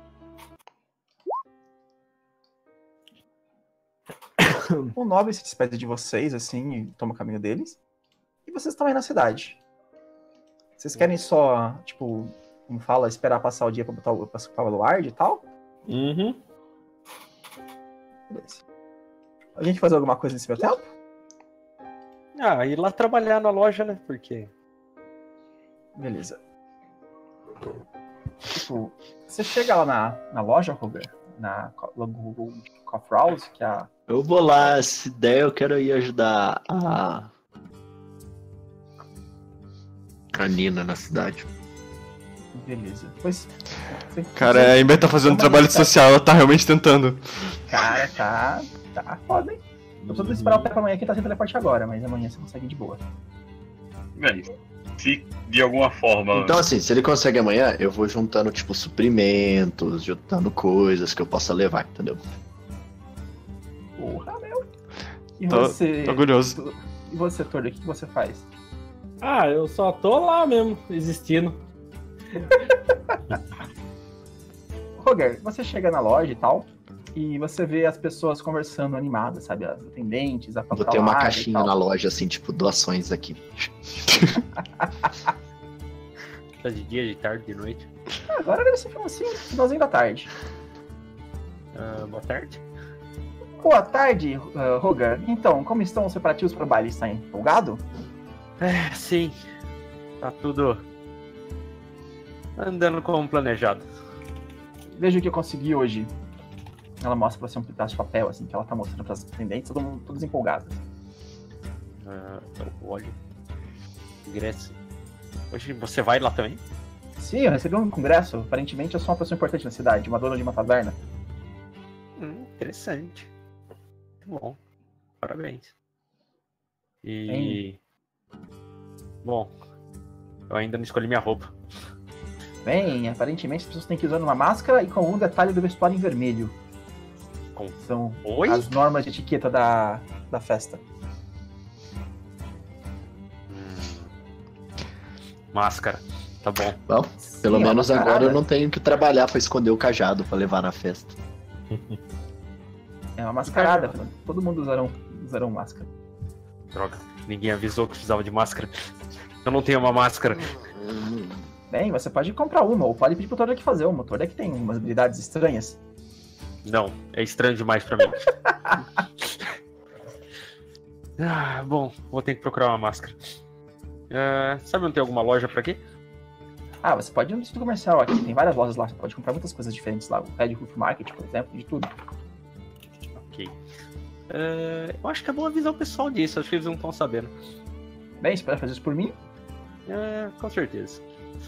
O nobre se despede de vocês, assim, e toma o caminho deles. E vocês estão aí na cidade. Vocês querem só, tipo, como fala, esperar passar o dia pra botar o baluarte e tal? Uhum. Beleza. A gente fazer alguma coisa nesse meu tempo? Ir lá trabalhar na loja, né? Porque... Beleza. Tipo, você chega lá na loja, Roger, na Coffee House, que é a... Eu vou lá, se der eu quero ir ajudar a Nina na cidade. Beleza. Pois... Cara, a Ember tá fazendo trabalho social, ela tá realmente tentando. Cara, tá foda, hein? Eu tô tentando esperar o Peppa amanhã que tá sem teleporte agora, mas amanhã você consegue ir de boa. Bem, se de alguma forma... Então assim, se ele consegue amanhã, eu vou juntando tipo suprimentos, juntando coisas que eu possa levar, entendeu? Porra, meu. E Tô você... orgulhoso. E você, Tordo, o que você faz? Eu só tô lá mesmo, existindo. Roger, você chega na loja e tal, e você vê as pessoas conversando animadas, sabe? As atendentes, a Vou ter uma caixinha na loja, assim, tipo, doações aqui. Tá de dia, de tarde, de noite. Agora deve ser assim, finalzinho da tarde. Boa tarde. Boa tarde, Roger. Então, como estão os preparativos para o baile? Está empolgado? Sim. Tá tudo andando como planejado. Veja o que eu consegui hoje. Ela mostra pra você um pedaço de papel, assim, que ela tá mostrando pras atendentes, todos empolgados. Eu olho. Ingresso. Hoje você vai lá também? Sim, eu recebi um congresso. Aparentemente eu sou uma pessoa importante na cidade, uma dona de uma taverna. Interessante. Muito bom. Parabéns. Bom, eu ainda não escolhi minha roupa. Bem, aparentemente as pessoas têm que usar uma máscara e com algum detalhe do vestuário em vermelho. São as normas de etiqueta da festa. Máscara, tá bom. Bom, pelo Sim, menos uma agora mascarada. eu não tenho que trabalhar pra esconder o cajado pra levar na festa. É uma mascarada, todo mundo usarão máscara. Droga, ninguém avisou que precisava de máscara. Eu não tenho uma máscara. Bem, você pode comprar uma, ou pode pedir pro Tordek fazer uma. O Tordek tem umas habilidades estranhas. Não, é estranho demais pra mim. Bom, vou ter que procurar uma máscara. Sabe onde tem alguma loja por aqui? Você pode ir no distrito comercial aqui, tem várias lojas lá, você pode comprar muitas coisas diferentes lá. O Pad Roof Market, por exemplo, de tudo. Ok. Eu acho que é bom avisar o pessoal disso, acho que eles não estão sabendo. Bem, você pode fazer isso por mim. Com certeza.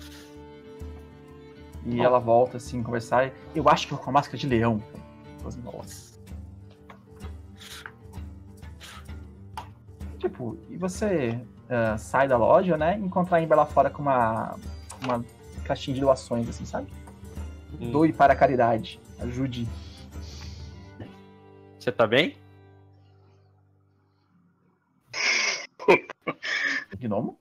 E ela volta assim, conversar. Eu acho que eu vou com a máscara de leão. Nossa. Tipo, e você sai da loja, né? E encontrar a Ember lá fora com uma caixinha de doações, assim, sabe? Doe para a caridade. Ajude. Você tá bem? Gnomo?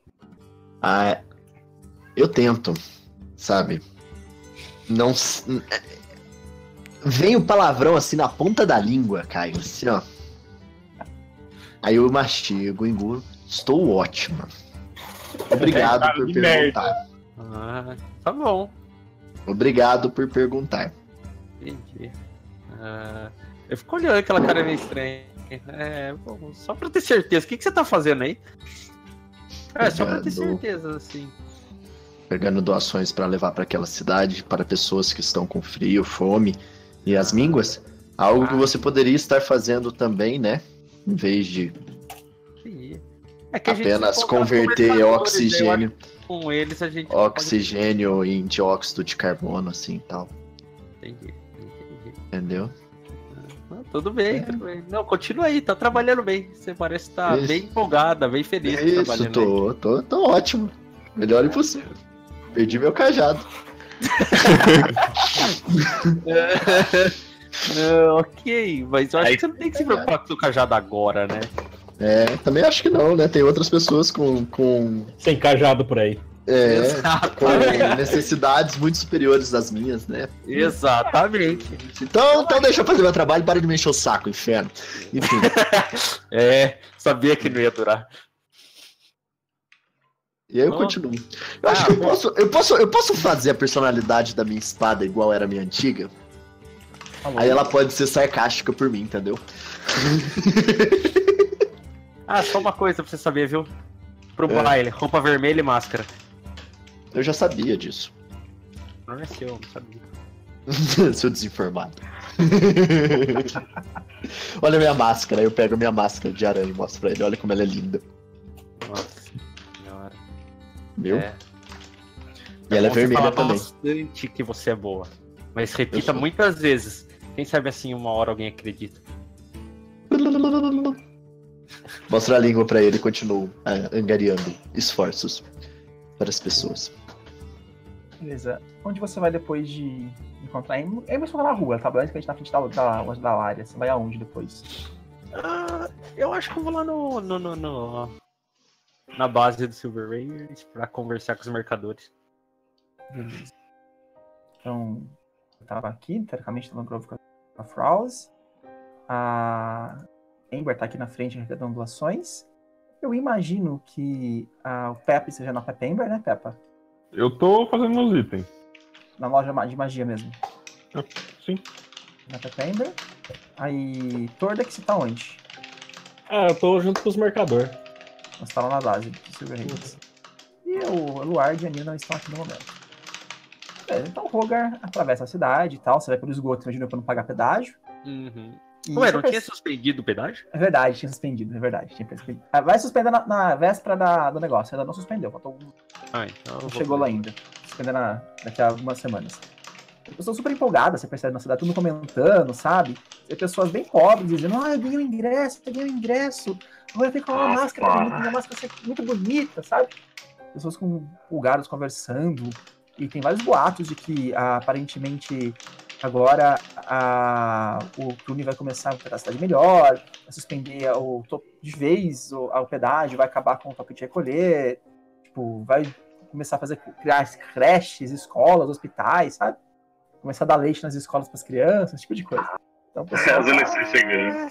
Eu tento, sabe? Não. Vem o palavrão assim na ponta da língua, Caio. Assim, ó. Aí eu mastigo, engulo. Estou ótima. Obrigado por perguntar. Tá bom. Obrigado por perguntar. Entendi. Eu fico olhando aquela cara meio estranha. Bom, só pra ter certeza. O que você tá fazendo aí? Só pra ter certeza, assim. Pegando doações para levar para aquela cidade, para pessoas que estão com frio, fome e as mínguas. Algo que você poderia estar fazendo também, né? Em vez de É que apenas converter oxigênio. Com eles a gente. Oxigênio e dióxido de carbono, assim e tal. Entendi. Entendeu? Ah, tudo bem, tudo bem. Não, continua aí, tá trabalhando bem. Você parece estar bem empolgada, bem feliz Isso, trabalhando. tô ótimo. Melhor impossível. Perdi meu cajado. Ok, mas eu acho que você não tem que se preocupar com o seu cajado agora, né? Também acho que não, né? Tem outras pessoas com Sem cajado por aí. com necessidades muito superiores às minhas, né? Exatamente. Então deixa eu fazer meu trabalho, para de me encher o saco, inferno. Enfim. Sabia que não ia durar. E aí eu continuo. Eu acho que eu posso fazer a personalidade da minha espada igual era a minha antiga. Aí ela pode ser sarcástica por mim, entendeu? Só uma coisa pra você saber, viu? Pro baile, roupa vermelha e máscara. Eu já sabia disso. Não é seu, não sabia. Seu desinformado. Olha a minha máscara, eu pego a minha máscara de aranha e mostro pra ele. Olha como ela é linda. Nossa senhora. Viu? E ela é vermelha também. Bastante que você é boa. Mas repita muitas vezes. Quem sabe assim, uma hora alguém acredita. Mostro a língua pra ele e continuo angariando esforços para as pessoas. Beleza. Onde você vai depois de encontrar Amy? Amy está na rua, tá? Basicamente na frente da área. Você vai aonde depois? Eu acho que eu vou lá na base do Silver Raiders pra conversar com os mercadores. Beleza. Então, eu tava aqui, teoricamente, no Grove com a Frouse. A Amber tá aqui na frente arrecadando doações. Eu imagino que o Peppa esteja na Peppa Amber, né, Peppa? Eu tô fazendo meus itens. Na loja de magia mesmo. Sim. Na Peppa Amber. Aí, Tordek, você tá onde? Eu tô junto com os mercadores. Você tá lá na base do Silver Raiders. E o Luard e a Nina não estão aqui no momento. Então o Rogar atravessa a cidade e tal. Você vai pelo esgoto, imagina, pra não pagar pedágio. Ué, não tinha suspendido o pedágio? É verdade, tinha suspendido, é verdade. Vai suspender na véspera do negócio, ainda não suspendeu, faltou então não chegou lá ainda. Suspender daqui a algumas semanas. As pessoas super empolgadas, você percebe na cidade, tudo comentando, sabe? Tem pessoas bem pobres dizendo, eu ganhei um ingresso, agora tem que colocar uma máscara bonita, minha máscara vai ser muito bonita, sabe? Pessoas com pulgados conversando, e tem vários boatos de que aparentemente agora o Clune vai começar a pegar a cidade melhor, vai suspender de vez o pedágio, vai acabar com o toque de recolher, tipo, vai começar a criar creches, escolas, hospitais, sabe? Começar a dar leite nas escolas para as crianças, esse tipo de coisa. Então, pessoal, as eleições chegando.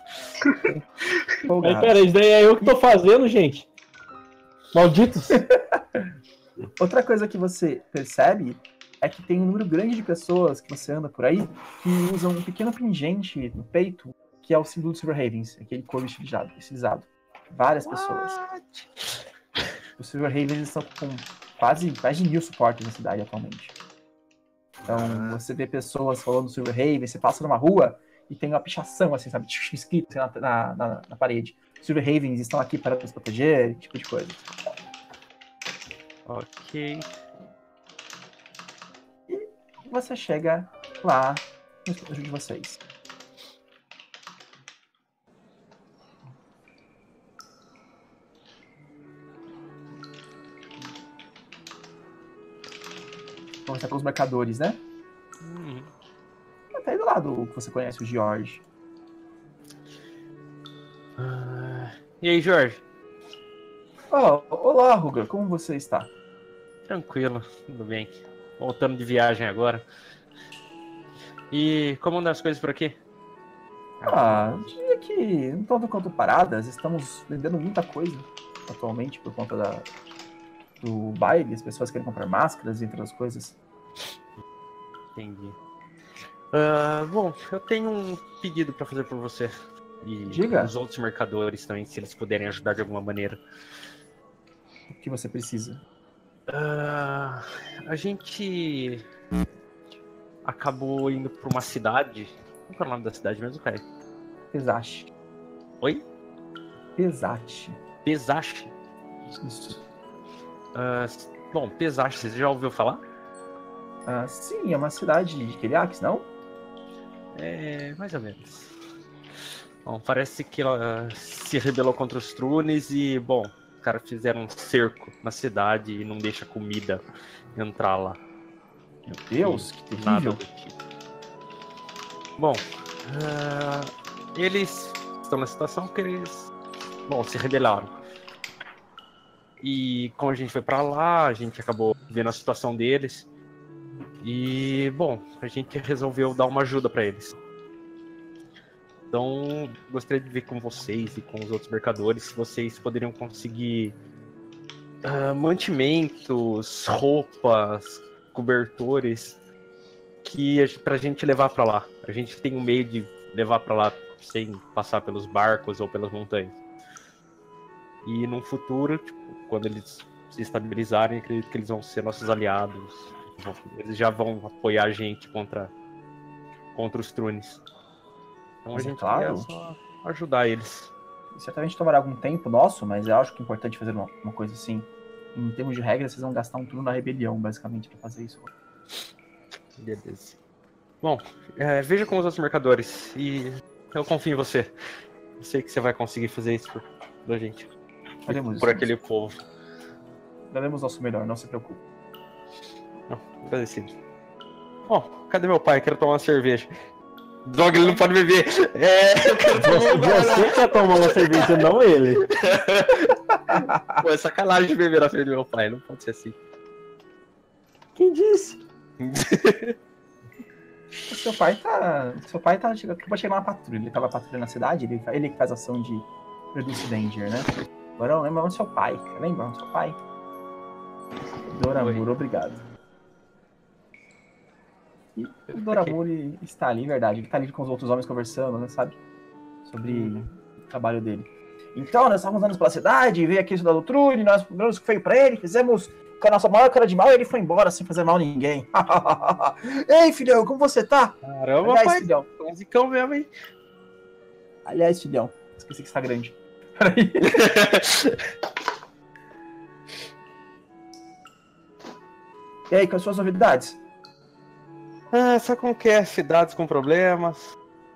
Mas pera, isso daí é eu que tô fazendo, gente. Malditos. Outra coisa que você percebe é que tem um número grande de pessoas que você anda por aí que usam um pequeno pingente no peito, que é o símbolo do Silver Ravens, aquele couro estilizado. Várias pessoas. Os Silver Ravens estão com quase mais de 1000 suportes na cidade atualmente. Então, você vê pessoas falando do Silver Ravens, você passa numa rua e tem uma pichação, assim, sabe, escrito assim, na parede. Silver Ravens estão aqui para nos proteger, esse tipo de coisa. Ok. E você chega lá no estágio de vocês. Conversar pelos mercadores, né? Até aí do lado que você conhece, o George. E aí, Jorge? Olá, Ruger, como você está? Tranquilo, tudo bem. Voltando de viagem agora. E como andam as coisas por aqui? Eu diria que não tanto quanto paradas, estamos vendendo muita coisa atualmente por conta do baile, as pessoas querem comprar máscaras, entre outras coisas. Entendi. Bom, eu tenho um pedido para fazer por você. E Diga. os outros mercadores também, se eles puderem ajudar de alguma maneira. O que você precisa? A gente acabou indo para uma cidade. Qual é o nome da cidade mesmo, cara? Pesache. Oi? Pesache. Pesache? Isso. Bom, Pesache, você já ouviu falar? Sim, é uma cidade de Kiriax, não? É, mais ou menos. Bom, parece que ela se rebelou contra os Trunes e, bom, os caras fizeram um cerco na cidade e não deixa comida entrar lá. Meu Deus, que Nada terrível. do tipo. Bom, eles estão na situação porque eles, bom, se rebelaram. E como a gente foi pra lá, a gente acabou vendo a situação deles. E, bom, a gente resolveu dar uma ajuda pra eles. Então, gostaria de ver com vocês e com os outros mercadores se vocês poderiam conseguir mantimentos, roupas, cobertores pra gente levar pra lá. A gente tem um meio de levar pra lá sem passar pelos barcos ou pelas montanhas. E no futuro, tipo, quando eles se estabilizarem, acredito que eles vão ser nossos aliados. Eles já vão apoiar a gente contra os Trunes. Então Mas a é gente claro. quer só ajudar eles. Certamente tomará algum tempo nosso, mas eu acho que é importante fazer uma coisa assim. Em termos de regras, vocês vão gastar um turno da rebelião, basicamente, pra fazer isso. Beleza. Bom, veja com os outros mercadores. E eu confio em você. Eu sei que você vai conseguir fazer isso pra gente. Faremos Por isso. aquele povo. Daremos nosso melhor, não se preocupe. Não, agradecido. Bom, cadê meu pai? Quero tomar uma cerveja. Droga, ele não pode beber. Eu quero tomar uma Você quer tomar uma cerveja, não ele. Pô, é sacanagem de beber na frente do meu pai. Não pode ser assim. Quem disse? Seu pai tá chegando pra chegar uma patrulha. Ele tava patrulhando a cidade, ele que faz ação de Reduce Danger, né? Agora lembra do seu pai. Lembra do seu pai? Doramur, obrigado. E o Doramur está ali, verdade. Ele tá ali com os outros homens conversando, né, sabe? Sobre o trabalho dele. Então, nós estávamos andando pela cidade, veio aqui o soldado Trune, nós fizemos o que feio pra ele, fizemos com a nossa maior cara de mal e ele foi embora sem fazer mal a ninguém. Ei, filhão, como você tá? Caramba, Aliás, pai. filhão. Musicão mesmo, hein? Aliás, filhão. Esqueci que está grande. Peraí. E aí, quais são as novidades? Sabe como que é? Cidades com problemas.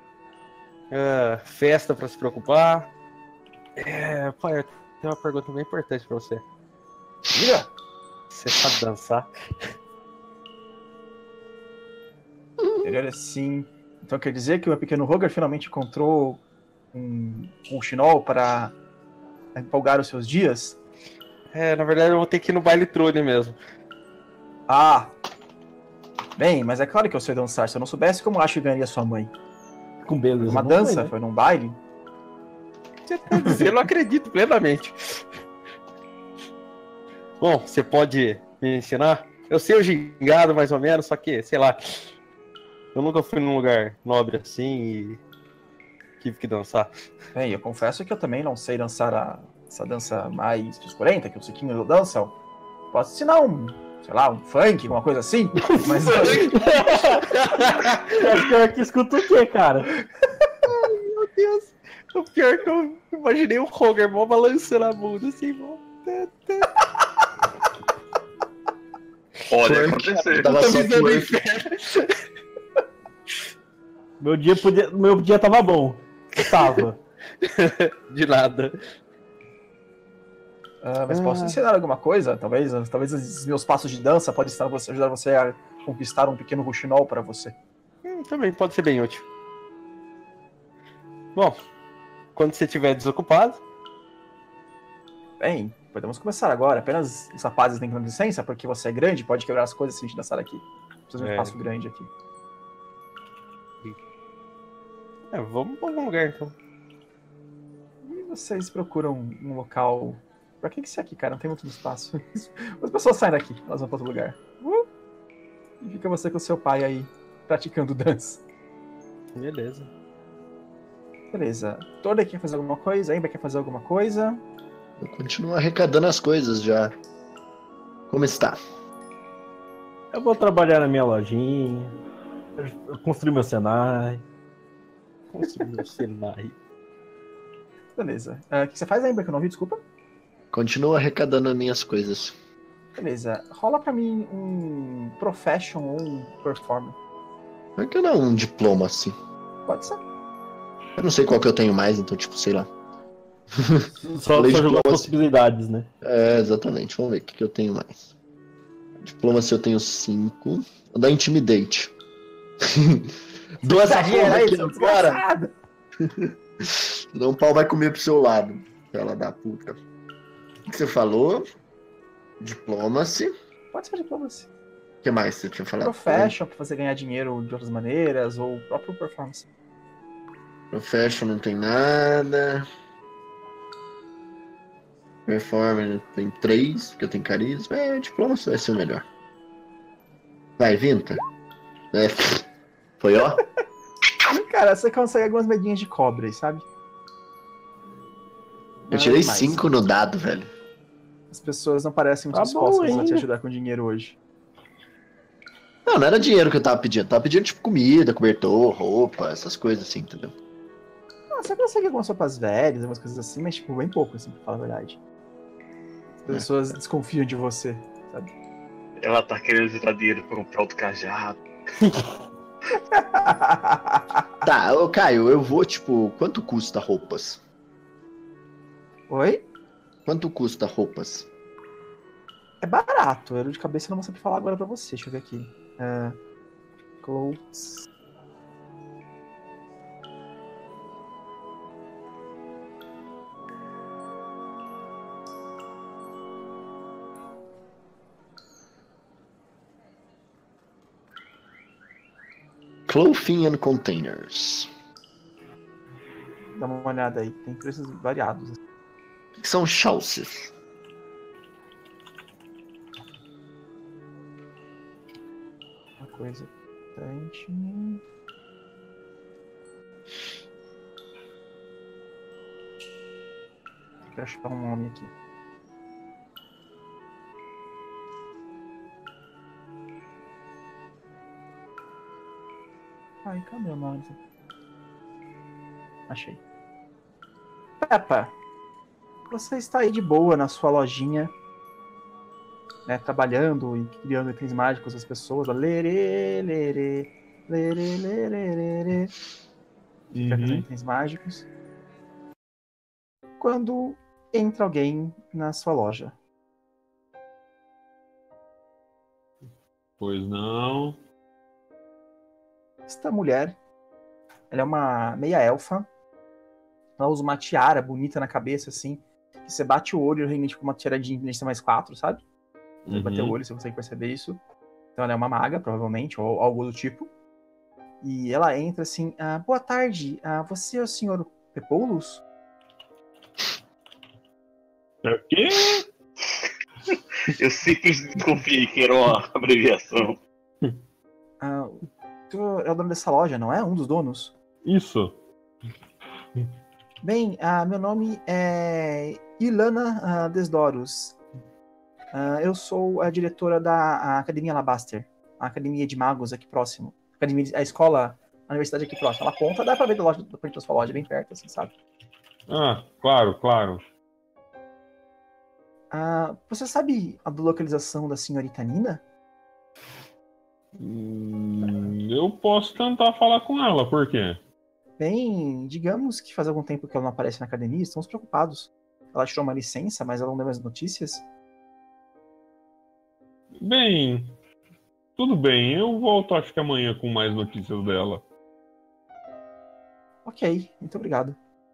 Festa pra se preocupar. Pai, eu tenho uma pergunta bem importante pra você. Diga. Você sabe dançar? Ele olha assim. Então quer dizer que o pequeno Roger finalmente encontrou um rouxinol para empolgar os seus dias? Na verdade eu vou ter que ir no baile Trune mesmo. Ah! Bem, mas é claro que eu sei dançar. Se eu não soubesse, como acho que ganharia sua mãe? Com beleza. Uma não dança? foi, né? Foi num baile? Você tá dizendo, eu não acredito plenamente. Bom, você pode me ensinar? Eu sei o gingado mais ou menos, só que, sei lá, eu nunca fui num lugar nobre assim e tive que dançar. Bem, eu confesso que eu também não sei dançar essa dança mais frescurenta que o Siquinho dança. Posso ensinar sei lá, um funk, alguma coisa assim, mas... É pior que escuta o quê, cara? Meu Deus, o pior é que eu imaginei o Roger mó balançando a bunda assim, mó... Pode Foi. acontecer. Tava só visão do twerk. inferno. Meu dia tava bom. Tava. De nada. mas posso ensinar alguma coisa? Talvez os meus passos de dança podem ajudar você a conquistar um pequeno rouxinol para você. Também pode ser bem útil. Bom, quando você estiver desocupado... Bem, podemos começar agora. Apenas os rapazes têm que dar licença, porque você é grande, pode quebrar as coisas se a gente dançar aqui. Precisa de um espaço grande aqui. Vamos pra algum lugar então. E vocês procuram um local... Pra que isso é aqui, cara? Não tem muito espaço. As pessoas saem daqui, elas vão pra outro lugar. E fica você com o seu pai aí, praticando dança. Beleza. Beleza. Toda quer fazer alguma coisa? Ember quer fazer alguma coisa? Eu continuo arrecadando as coisas já. Como está? Eu vou trabalhar na minha lojinha. Eu construir meu Senai. Construir o Senai. Beleza. O que você faz, Ember, que eu não vi? Desculpa. Continuo arrecadando as minhas coisas. Beleza. Rola pra mim um Profession ou um Performance. Por que não um diploma assim? Pode ser. Eu não sei qual que eu tenho mais, então, tipo, sei lá. Só Falei jogou diplomacia. possibilidades, né? É, exatamente. Vamos ver o que eu tenho mais. Diplomacia eu tenho 5. Vou dar Intimidate. Dou essa porra aqui agora. Senão o pau vai comer pro seu lado. Fela da puta. O que você falou? Diplomacy. Pode ser Diplomacy. O que mais você tinha falado? Profession, pra você ganhar dinheiro de outras maneiras, ou o próprio Performance. Profession não tem nada. Performance tem 3, porque eu tenho carisma. Diplomacy vai ser o melhor. Vai, Vinta. Foi, ó. Cara, você consegue algumas medinhas de cobre, sabe? Eu tirei Demais. 5 no dado, velho. As pessoas não parecem muito Tá dispostas bom a te ainda. ajudar com dinheiro hoje. Não era dinheiro que eu tava pedindo. Tava pedindo, tipo, comida, cobertor, roupa, essas coisas assim, entendeu? Ah, você consegue algumas roupas velhas, algumas coisas assim, mas, tipo, bem pouco, assim, pra falar a verdade. As pessoas desconfiam de você, sabe? Ela tá querendo juntar dinheiro pra comprar outro cajado. Tá, ô Caio, eu vou, tipo, quanto custa roupas? Oi? Quanto custa roupas? É barato, eu de cabeça não vou saber falar agora pra você, deixa eu ver aqui. Clothes. Clothing and Containers. Dá uma olhada aí, tem preços variados. O que são chausses? Uma coisa importante. Quero achar um nome aqui. Ai, cadê o nome? Achei. Peppa, você está aí de boa na sua lojinha, né, trabalhando e criando itens mágicos às pessoas. Lerê, lerê, lerê, lerê, lerê. Criando itens mágicos. Quando entra alguém na sua loja. Pois não. Esta mulher, ela é uma meia-elfa. Ela usa uma tiara bonita na cabeça, assim. Que você bate o olho e rende com uma tiara de inteligência mais 4, sabe? Você bater o olho, você consegue perceber isso. Então ela é uma maga, provavelmente, ou algo do tipo. E ela entra assim, boa tarde, você é o senhor Pepoulos? É o quê? Eu sempre desconfiei que era uma abreviação. O senhor é o dono dessa loja, não é? Um dos donos? Isso. Bem, meu nome é Ilana Desdoros. Eu sou a diretora da Academia Alabaster, a academia de magos aqui próximo. A escola, a universidade aqui próxima. Ela aponta, dá pra ver da frente da sua loja, bem perto, assim, sabe? Ah, claro, claro. Você sabe a localização da senhorita Nina? Eu posso tentar falar com ela, por quê? Bem, digamos que faz algum tempo que ela não aparece na academia, estamos preocupados. Ela tirou uma licença, mas ela não deu mais notícias. Bem, tudo bem, eu volto acho que amanhã com mais notícias dela. Ok, muito obrigado.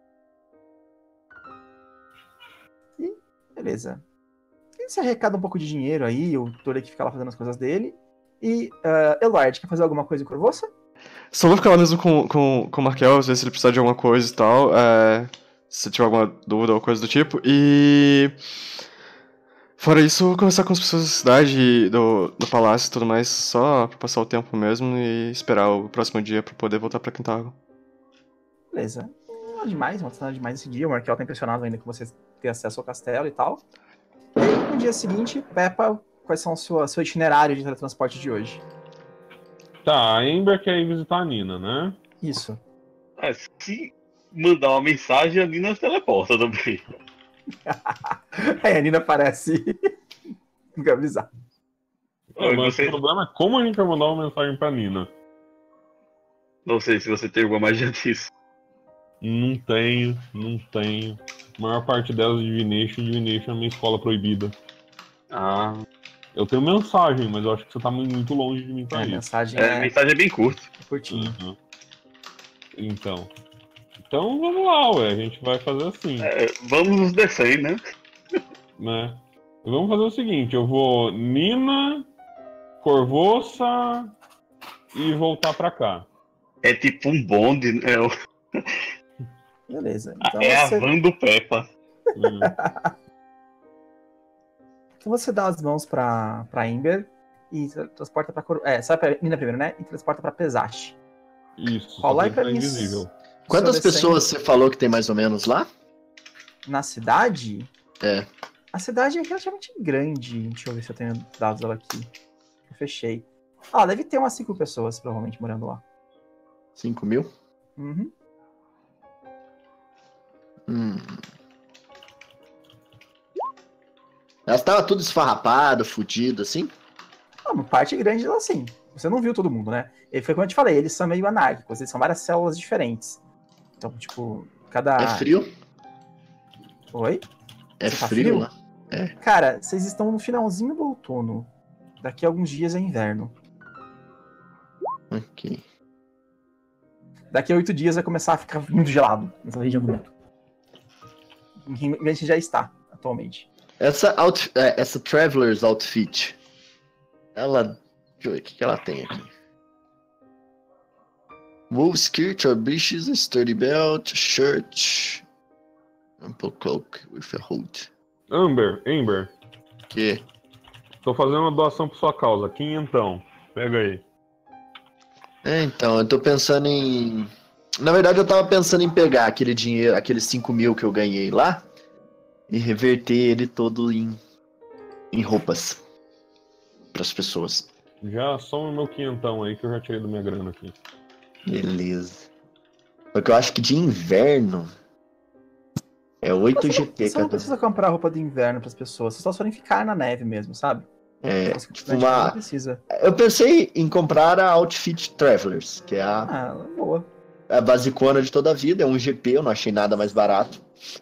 E, beleza. E você arrecada um pouco de dinheiro aí, o Torek fica lá fazendo as coisas dele. E, Eluard, quer fazer alguma coisa com você? Só vou ficar lá mesmo com o Markel, ver se ele precisar de alguma coisa e tal. Se tiver alguma dúvida ou coisa do tipo. E... fora isso, vou conversar com as pessoas da cidade, do palácio e tudo mais, só pra passar o tempo mesmo e esperar o próximo dia pra poder voltar pra Quintago. Beleza. Nada demais, não nada demais esse dia. O Markel tá impressionado ainda que você tenha acesso ao castelo e tal. E aí, no dia seguinte, Peppa, quais são o seu itinerário de teletransporte de hoje? Tá, a Ember quer ir visitar a Nina, né? Isso. Se mandar uma mensagem, a Nina teleporta também. Aí a Nina aparece quero avisar. Mas o problema é como a gente vai mandar uma mensagem pra Nina. Não sei se você tem alguma magia disso. Não tenho. A maior parte delas é Divination. Divination é minha escola proibida. Ah, Eu tenho mensagem, mas eu acho que você tá muito longe de mim pra A isso. mensagem a é mensagem é bem curta. curtinha. Uhum. Então vamos lá, ué. A gente vai fazer assim, Vamos nos descer, né? né? Vamos fazer o seguinte, eu vou Nina, Corvoça e voltar pra cá. É tipo um bonde, né? Beleza. Então É você, a van do Peppa. então você dá as mãos pra Ember e transporta pra sai pra Nina primeiro, né? E transporta pra Pesache. Isso, Rola só aí que pra tá mim. invisível. Quantas Seu descendo pessoas você falou que tem mais ou menos lá? na cidade? É. A cidade é relativamente grande. Deixa eu ver se eu tenho dados dela aqui. Eu fechei. Deve ter umas 5 pessoas, provavelmente, morando lá. 5 mil? Uhum. Elas estavam tudo esfarrapado, fudido, assim? Uma parte grande delas, sim. Você não viu todo mundo, né? E foi como eu te falei, eles são meio anárquicos, eles são várias células diferentes. Então, tipo, cada... É frio? Oi? É Você tá frio frio? lá? É. Cara, vocês estão no finalzinho do outono. Daqui a alguns dias é inverno. Ok. Daqui a 8 dias vai começar a ficar muito gelado nessa região do mundo. A gente já está, atualmente. Essa Traveler's Outfit, ela... Deixa eu ver, o que ela tem aqui? Wool skirt or breeches, sturdy belt, shirt, ample cloak with a hood. Ember, Que? tô fazendo uma doação por sua causa, 500. Pega aí. Então, eu tô pensando em... Na verdade, eu tava pensando em pegar aquele dinheiro, aqueles 5 mil que eu ganhei lá e reverter ele todo em roupas pras pessoas. Já soma meu 500 aí que eu já tirei da minha grana aqui. Beleza. Porque eu acho que de inverno é 8 GP Você não cada. precisa comprar roupa de inverno pras pessoas, vocês só forem ficar na neve mesmo, sabe? É, Você tipo não precisa. Eu pensei em comprar a Outfit Travelers, que é a Boa. basicona de toda a vida, é um GP, eu não achei nada mais barato.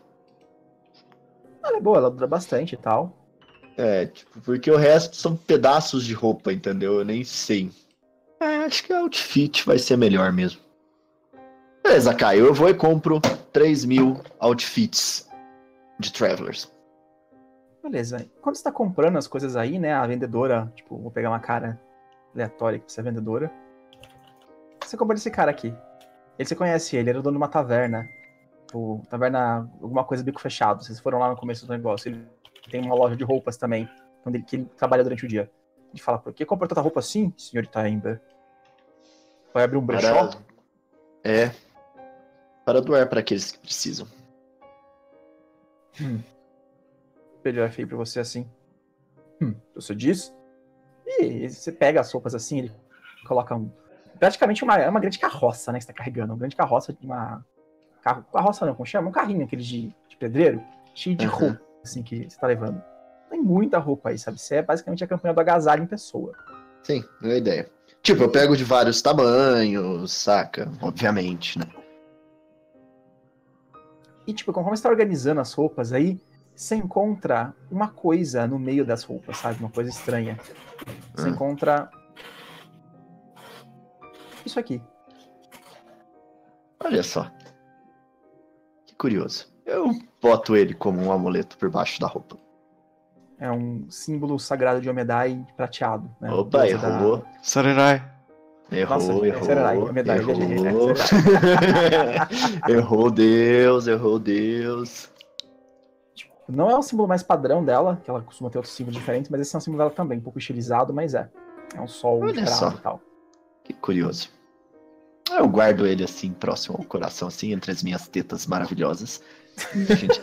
Ela é boa, ela dura bastante e tal. Tipo, porque o resto são pedaços de roupa, entendeu? Eu nem sei. Acho que a Outfit vai ser melhor mesmo. Beleza, Caio, eu vou e compro 3 mil outfits de Travelers. Beleza. Quando você tá comprando as coisas aí, né, a vendedora, tipo, vou pegar uma cara aleatória que você é vendedora. Você compra desse cara aqui. Você conhece ele era o dono de uma taverna. Tipo, taverna, alguma coisa bico fechado. Vocês foram lá no começo do negócio. Ele tem uma loja de roupas também, que ele trabalha durante o dia. Ele fala, por que comprou tanta roupa assim, senhorita Ember? Vai abrir um brechó? Para doar para aqueles que precisam. Ele é feio pra você assim. Você diz? E você pega as roupas assim, ele coloca praticamente uma grande carroça, né, que você tá carregando. Uma grande carroça de uma... Carroça não, como chama? Um carrinho, aquele de pedreiro, cheio de roupa, assim, que você tá levando. Tem muita roupa aí, sabe? Você é basicamente a campanha do agasalho em pessoa. Sim, boa ideia. Tipo, eu pego de vários tamanhos, saca? Obviamente, né? E, tipo, conforme você tá organizando as roupas aí, você encontra uma coisa no meio das roupas, sabe? Uma coisa estranha. Você encontra isso aqui. Olha só. Que curioso. Eu boto ele como um amuleto por baixo da roupa. É um símbolo sagrado de Omedai prateado, né? Opa, errou. Sarerai. Errou. Sarerai, Omedai, Errou. Errou Deus. Não é o símbolo mais padrão dela, que ela costuma ter outros símbolos diferentes, mas esse é um símbolo dela também, um pouco estilizado, mas é. É um sol Olha de só. e tal. Que curioso. Eu guardo ele assim, próximo ao coração, assim, entre as minhas tetas maravilhosas. Gente...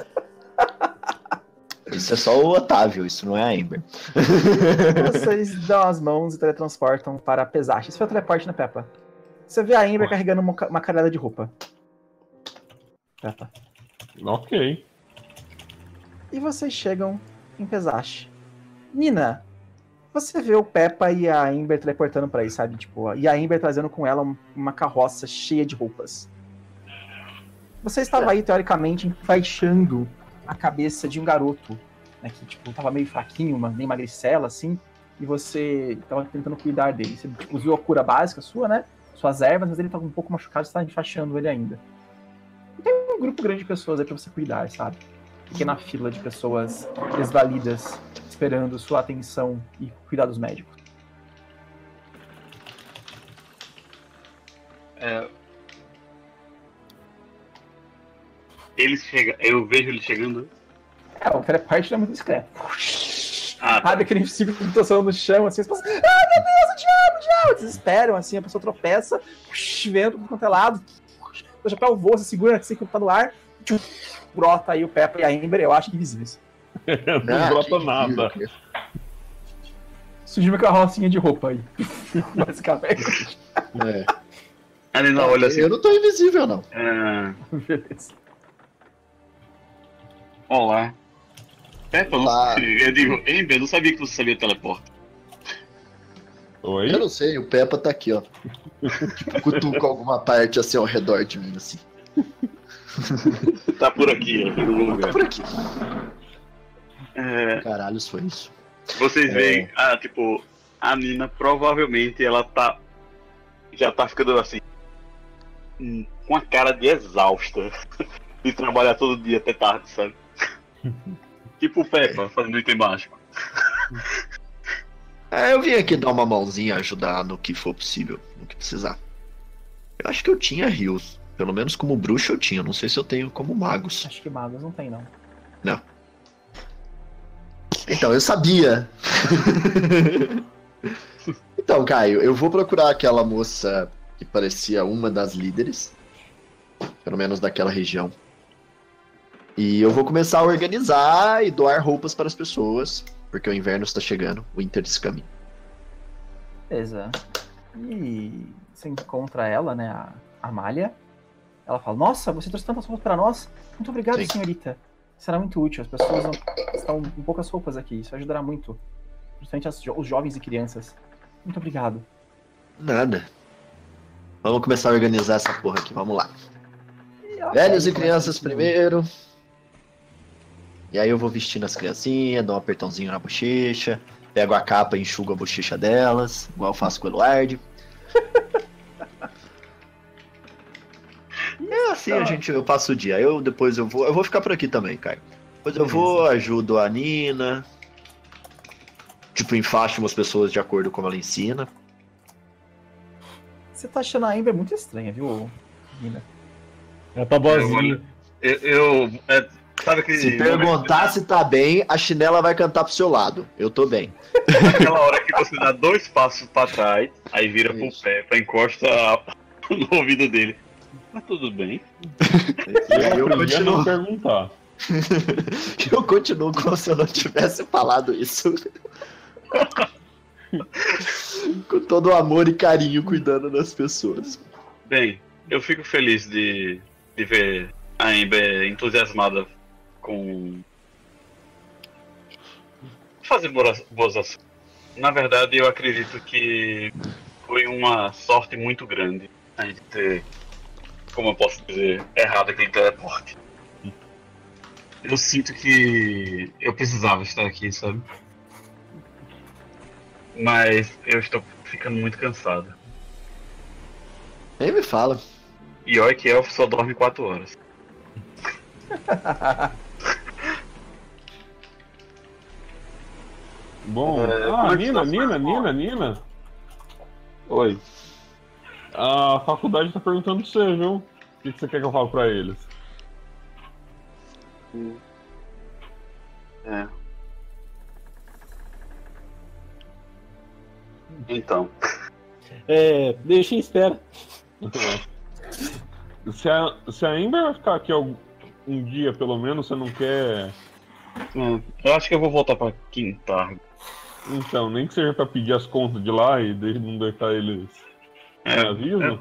Isso é só o Otávio, isso não é a Ember. Vocês dão as mãos e teletransportam para Pesache. Isso foi o teleporte na Peppa. Você vê a Ember carregando uma caralhada de roupa. Peppa. Ok. E vocês chegam em Pesache. Nina, você vê o Peppa e a Ember teleportando pra aí, sabe? Tipo, e a Ember trazendo com ela uma carroça cheia de roupas. Você estava aí, teoricamente, enfaixando a cabeça de um garoto, né? Que, tipo, tava meio fraquinho, meio magricela, assim. E você estava tentando cuidar dele. Você, tipo, usou a cura básica sua, né? Suas ervas, mas ele estava um pouco machucado e você estava enfaixando ele ainda. E tem um grupo grande de pessoas aí pra você cuidar, sabe? Pequena fila de pessoas desvalidas, esperando sua atenção e cuidados médicos. Eu vejo ele chegando. O teleparte não é muito discreto. Ah, Sabe aquele ciclo de flutuação no chão, assim, as pessoas, meu Deus, o diabo! Desesperam, assim, a pessoa tropeça, vento pro quanto é lado, o chapéu voa, você segura assim, quando tá no ar, brota aí o Peppa e a Ember, eu acho invisíveis. Não brota nada. Surgiu uma carrocinha de roupa aí, basicamente. A Nina olha assim. Eu não tô invisível, não. Beleza. Olá. Peppa, Olá. eu digo, Ember, eu não sabia que você sabia teleporte. Oi? Eu não sei, o Peppa tá aqui, ó. Tipo, cutuca alguma parte assim ao redor de mim, assim. Tá por aqui, ó, no Tá lugar. por aqui. É, Caralho, isso foi isso. vocês veem, tipo, a Nina provavelmente ela já tá ficando assim, com a cara de exausta de trabalhar todo dia até tarde, sabe? Tipo o Peppa fazendo item mágico. Eu vim aqui dar uma mãozinha, ajudar no que for possível, no que precisar. Eu acho que eu tinha rios. Pelo menos como bruxo eu tinha. Não sei se eu tenho como magos. Acho que magos não tem, não. Não. Então, eu sabia. Então, Caio, eu vou procurar aquela moça que parecia uma das líderes. Pelo menos daquela região. E eu vou começar a organizar e doar roupas para as pessoas. Porque o inverno está chegando. O Winter is coming. Beleza. E você encontra ela, né, a Amália. Ela fala, nossa, você trouxe tantas roupas para nós. Muito obrigado, Sim. senhorita. Será muito útil. As pessoas estão com poucas roupas aqui. Isso ajudará muito. Principalmente os jovens e crianças. Muito obrigado. Nada. Vamos começar a organizar essa porra aqui. Vamos lá. ela Velhos pega e começa crianças a- primeiro. E aí eu vou vestindo as criancinhas, dou um apertãozinho na bochecha, pego a capa e enxugo a bochecha delas, igual eu faço com o Eluard. É assim eu passo o dia. Depois eu vou ficar por aqui também, Caio. Depois eu vou, ajudo a Nina. Tipo, enfaixo umas pessoas de acordo com como ela ensina. Você tá achando a Ember muito estranha, viu, Nina? Ela tá boazinha. Sabe que Se perguntar se tá bem, a chinela vai cantar pro seu lado. Eu tô bem. aquela hora que você dá 2 passos pra trás, aí vira pro Isso. pé, encosta no ouvido dele. Mas tudo bem. Eu aprendi a não continuo, perguntar. eu continuo como se eu não tivesse falado isso. Com todo o amor e carinho cuidando das pessoas. Bem, eu fico feliz de ver a Ember entusiasmada com fazer boas ações. Na verdade, eu acredito que foi uma sorte muito grande a gente ter, como eu posso dizer, errado aquele teleporte. Eu sinto que eu precisava estar aqui, sabe? Mas eu estou ficando muito cansado. Nem me fala. E olha que elfo só dorme 4 horas. Bom, como é que Nina. Oi. A faculdade tá perguntando pra você, viu? O que você quer que eu fale pra eles? Então. Deixa em espera. Se a Ember vai ficar aqui um dia, pelo menos, você não quer... Eu acho que eu vou voltar pra Quintargo. Então, nem que seja pra pedir as contas de lá e não deixar eles sem aviso.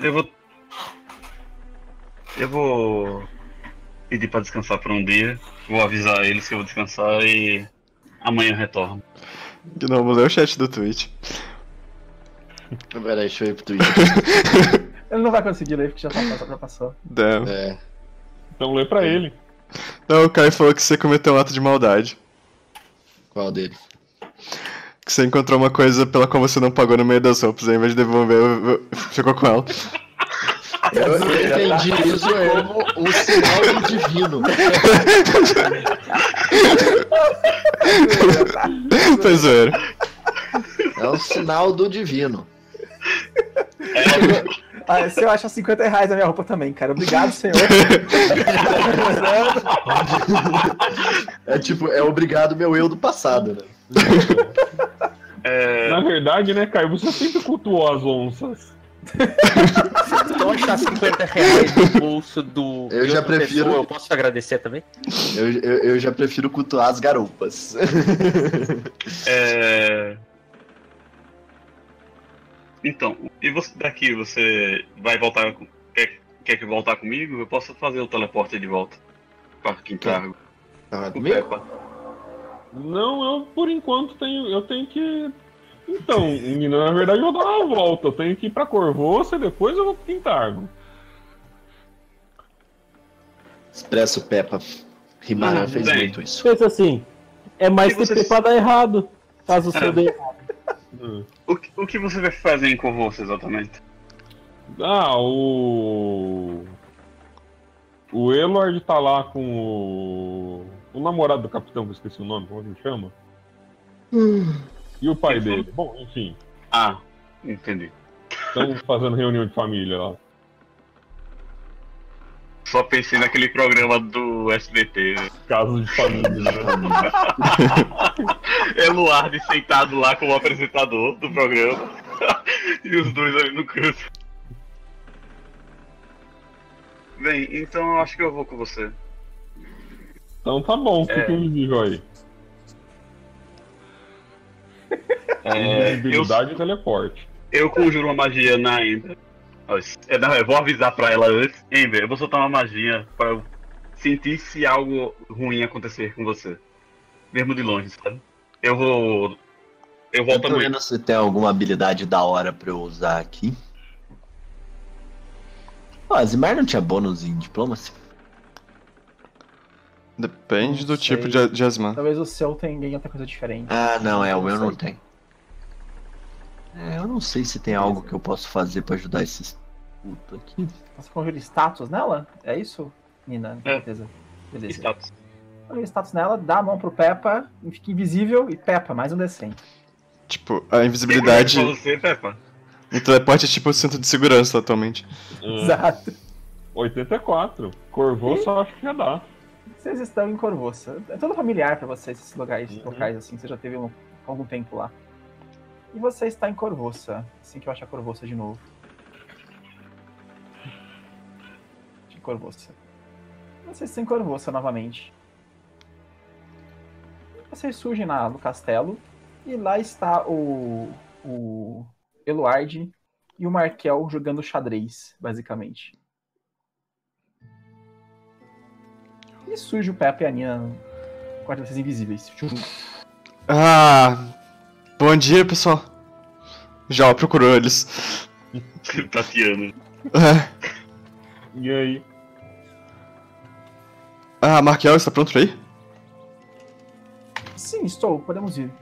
Eu vou pedir pra descansar por um dia. Vou avisar eles que eu vou descansar e amanhã eu retorno. Gnomo, lê o chat do Twitch. Peraí, deixa eu ir pro Twitter. Ele não vai conseguir ler porque já passou. Damn. É. Então lê pra ele. Não, o Caio falou que você cometeu um ato de maldade. Qual dele? Que você encontrou uma coisa pela qual você não pagou no meio das roupas, aí, ao invés de devolver, ficou com ela. Eu entendi isso como um sinal do divino. Foi zoeira. É um sinal do divino. Se eu achar R$50 na minha roupa também, cara. Obrigado, senhor. É tipo, é obrigado meu eu do passado, né? Na verdade, né, Caio, você sempre cultuou as onças. Se eu achar R$50 no bolso do. Eu de já outra prefiro- pessoa, eu posso agradecer também? Eu já prefiro cultuar as garupas. Então, e você daqui, você vai voltar. Quer que voltar comigo? Eu posso fazer o teleporte de volta. Para Quintargo. Tá O comigo? Peppa. Não, eu por enquanto eu tenho que. Então, menina, na verdade eu vou dar uma volta. Eu tenho que ir pra Corvoça e depois eu vou pro Quintargo. Expresso Peppa. Rimarã fez bem. muito isso. Pensa assim, é mais E você- TP pra dar errado, caso o seu dê errado. O que você vai fazer em Corvoça exatamente? Ah, o Elord tá lá com o namorado do capitão, que eu esqueci o nome, como a gente chama? E o pai dele. Bom, enfim, Ah, entendi. estão fazendo reunião de família lá. Só pensei naquele programa do SBT. Casos de família. Né? Eluard sentado lá como apresentador do programa. E os dois ali no canto. Bem, então eu acho que eu vou com você. Então tá bom, fica invisível aí. Invisibilidade e teleporte. Eu conjuro uma magia na Ember. Não, eu vou avisar pra ela antes. Ember, eu vou soltar uma magia pra eu sentir se algo ruim acontecer com você. Mesmo de longe, sabe? Eu volto Eu tô muito. vendo se tem alguma habilidade da hora pra eu usar aqui. Ó, a Zimar não tinha bônus em Diplomacy? Depende Não do sei. tipo de Asman. Talvez o seu tenha outra coisa diferente. Ah, não, o meu não sei. tem. Eu não sei se tem algo que eu posso fazer pra ajudar esses putos aqui. Você conjura status nela? É isso, Nina? É. Beleza. Beleza. Status. Conjura status nela, dá a mão pro Peppa, fica invisível e Peppa, mais um D100. Tipo, a invisibilidade Pra você, Peppa. e teleporte é tipo o cinto de segurança atualmente. Exato. 84. Corvoça eu acho que já dá. Vocês estão em Corvoça. É todo familiar pra vocês, esses locais assim. Você já teve algum tempo lá. E você está em Corvoça. Assim que eu achar Corvoça de novo. De Corvoça. Vocês estão em Corvoça novamente. Vocês surgem no castelo. E lá está o Eluard e o Markel jogando xadrez, basicamente. E surge o Peppa e a Nina no quarto de vocês invisíveis. Ah, bom dia, pessoal. Já procurou eles. Tatiana. É. E aí? Ah, Markel, está pronto pra ir? Sim, estou. Podemos ir.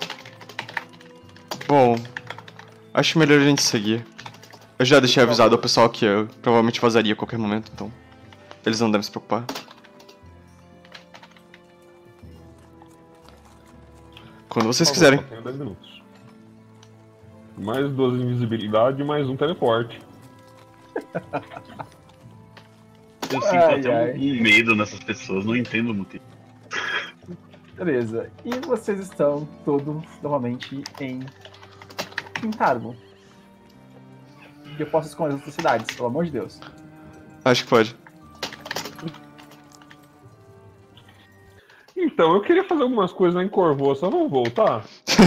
Bom, acho melhor a gente seguir. Eu já deixei avisado ao pessoal que eu provavelmente vazaria a qualquer momento, então eles não devem se preocupar. Quando vocês Por favor, quiserem. só tenho 10 minutos. Mais 2 invisibilidade e mais um teleporte. Eu sinto até um medo nessas pessoas, não entendo o motivo. Beleza. E vocês estão todos novamente em Quintargo. Eu posso esconder as outras cidades, pelo amor de Deus. Acho que pode. Então, eu queria fazer algumas coisas lá em Corvoça, vamos voltar?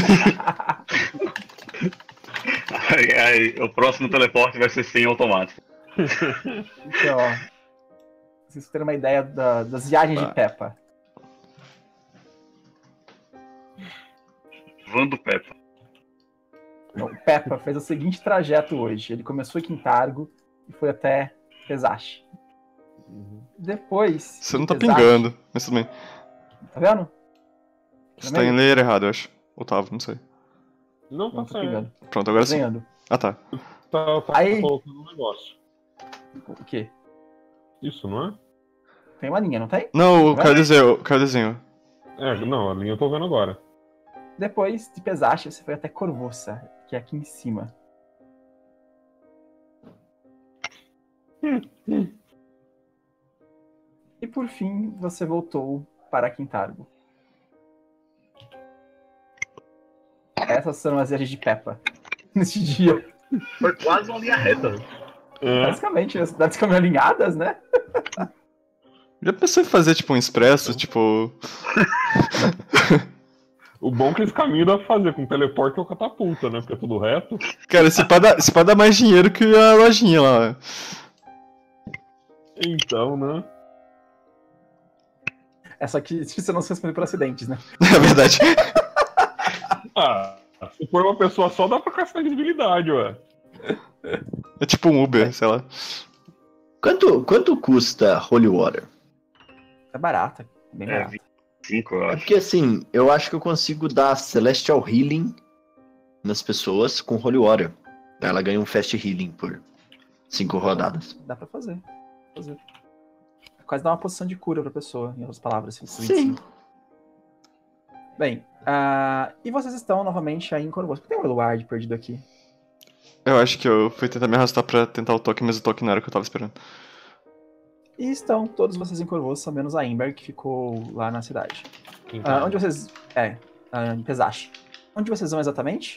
O próximo teleporte vai ser sem automático. Então, ó. Vocês terem uma ideia das viagens de Peppa. salvando o Peppa. Então, o Peppa fez o seguinte trajeto hoje. Ele começou em Quintargo e foi até Pesache. Depois... Você não tá Pesache- pingando, mas tudo bem. Tá vendo? Você tá em layer errado, eu acho. Ou tava, não sei. Não tá Não tô certo. pingando. Pronto, agora sim. Desenhando. Ah, tá. Tá Aí- colocando um negócio. O quê? Isso, não é? Tem uma linha, não tem? Não, o Tá cara vendo? desenhou. É, não, a linha eu tô vendo agora. Depois de Pesache, você foi até Corvoça, que é aqui em cima. E por fim, você voltou para Quintargo. Essas são as viagens de Peppa neste dia. Foi quase uma linha reta. Basicamente, as cidades caminham alinhadas, né? Já pensou em fazer, tipo, um expresso, tipo... O bom é que esse caminho dá pra fazer com teleporte ou catapulta, né? Porque é tudo reto. Cara, se pá dar mais dinheiro que a lojinha lá. Então, né? É só que você não se responde por acidentes, né? É verdade. Ah, se for uma pessoa só, dá pra caçar visibilidade, ué. É tipo um Uber, sei lá. Quanto custa Holy Water? É barata, bem É, barata. 25, eu É acho. porque assim, eu acho que eu consigo dar Celestial Healing nas pessoas com Holy Water. Ela ganha um Fast Healing por 5 rodadas. Dá pra fazer. É quase dar uma posição de cura pra pessoa, em outras palavras. Assim, Sim. Bem, e vocês estão novamente aí em Corvoça. Por que tem um Eluard perdido aqui? Eu acho que eu fui tentar me arrastar pra tentar o toque, mas o toque não era o que eu tava esperando. E estão todos vocês em Corvoça, menos a Ember, que ficou lá na cidade. Quintal. Onde vocês... em Pesache. Onde vocês vão exatamente?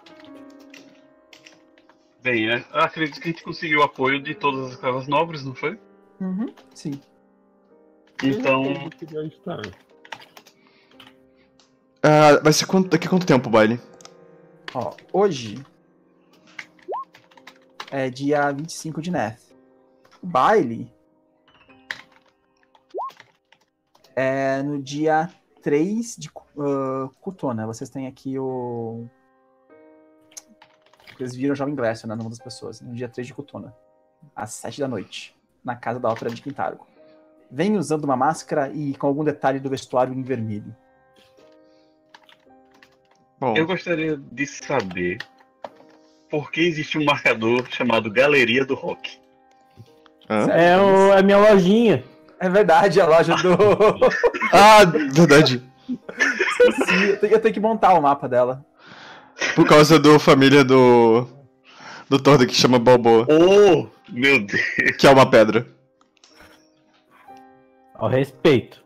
Bem, eu acredito que a gente conseguiu o apoio de todas as casas nobres, não foi? Uhum, sim. Então, Eu queria estar. Ah, vai ser daqui a quanto tempo o baile? Ó, hoje é dia 25 de Neth. O baile é no dia 3 de Cutona. Vocês têm aqui o... Vocês viram o Jovem Glécio, né, numa das pessoas. No dia 3 de Cutona. Às 7 da noite. Na casa da ópera de Quintargo. Vem usando uma máscara e com algum detalhe do vestuário em vermelho. Bom, eu gostaria de saber por que existe um marcador chamado Galeria do Rock. hã? É a minha lojinha. É verdade, a loja do... Ah, verdade. Esqueci, eu tenho que montar o mapa dela. Por causa da família do Thor que chama Balboa, Oh, meu Deus! que é uma pedra. Ao respeito.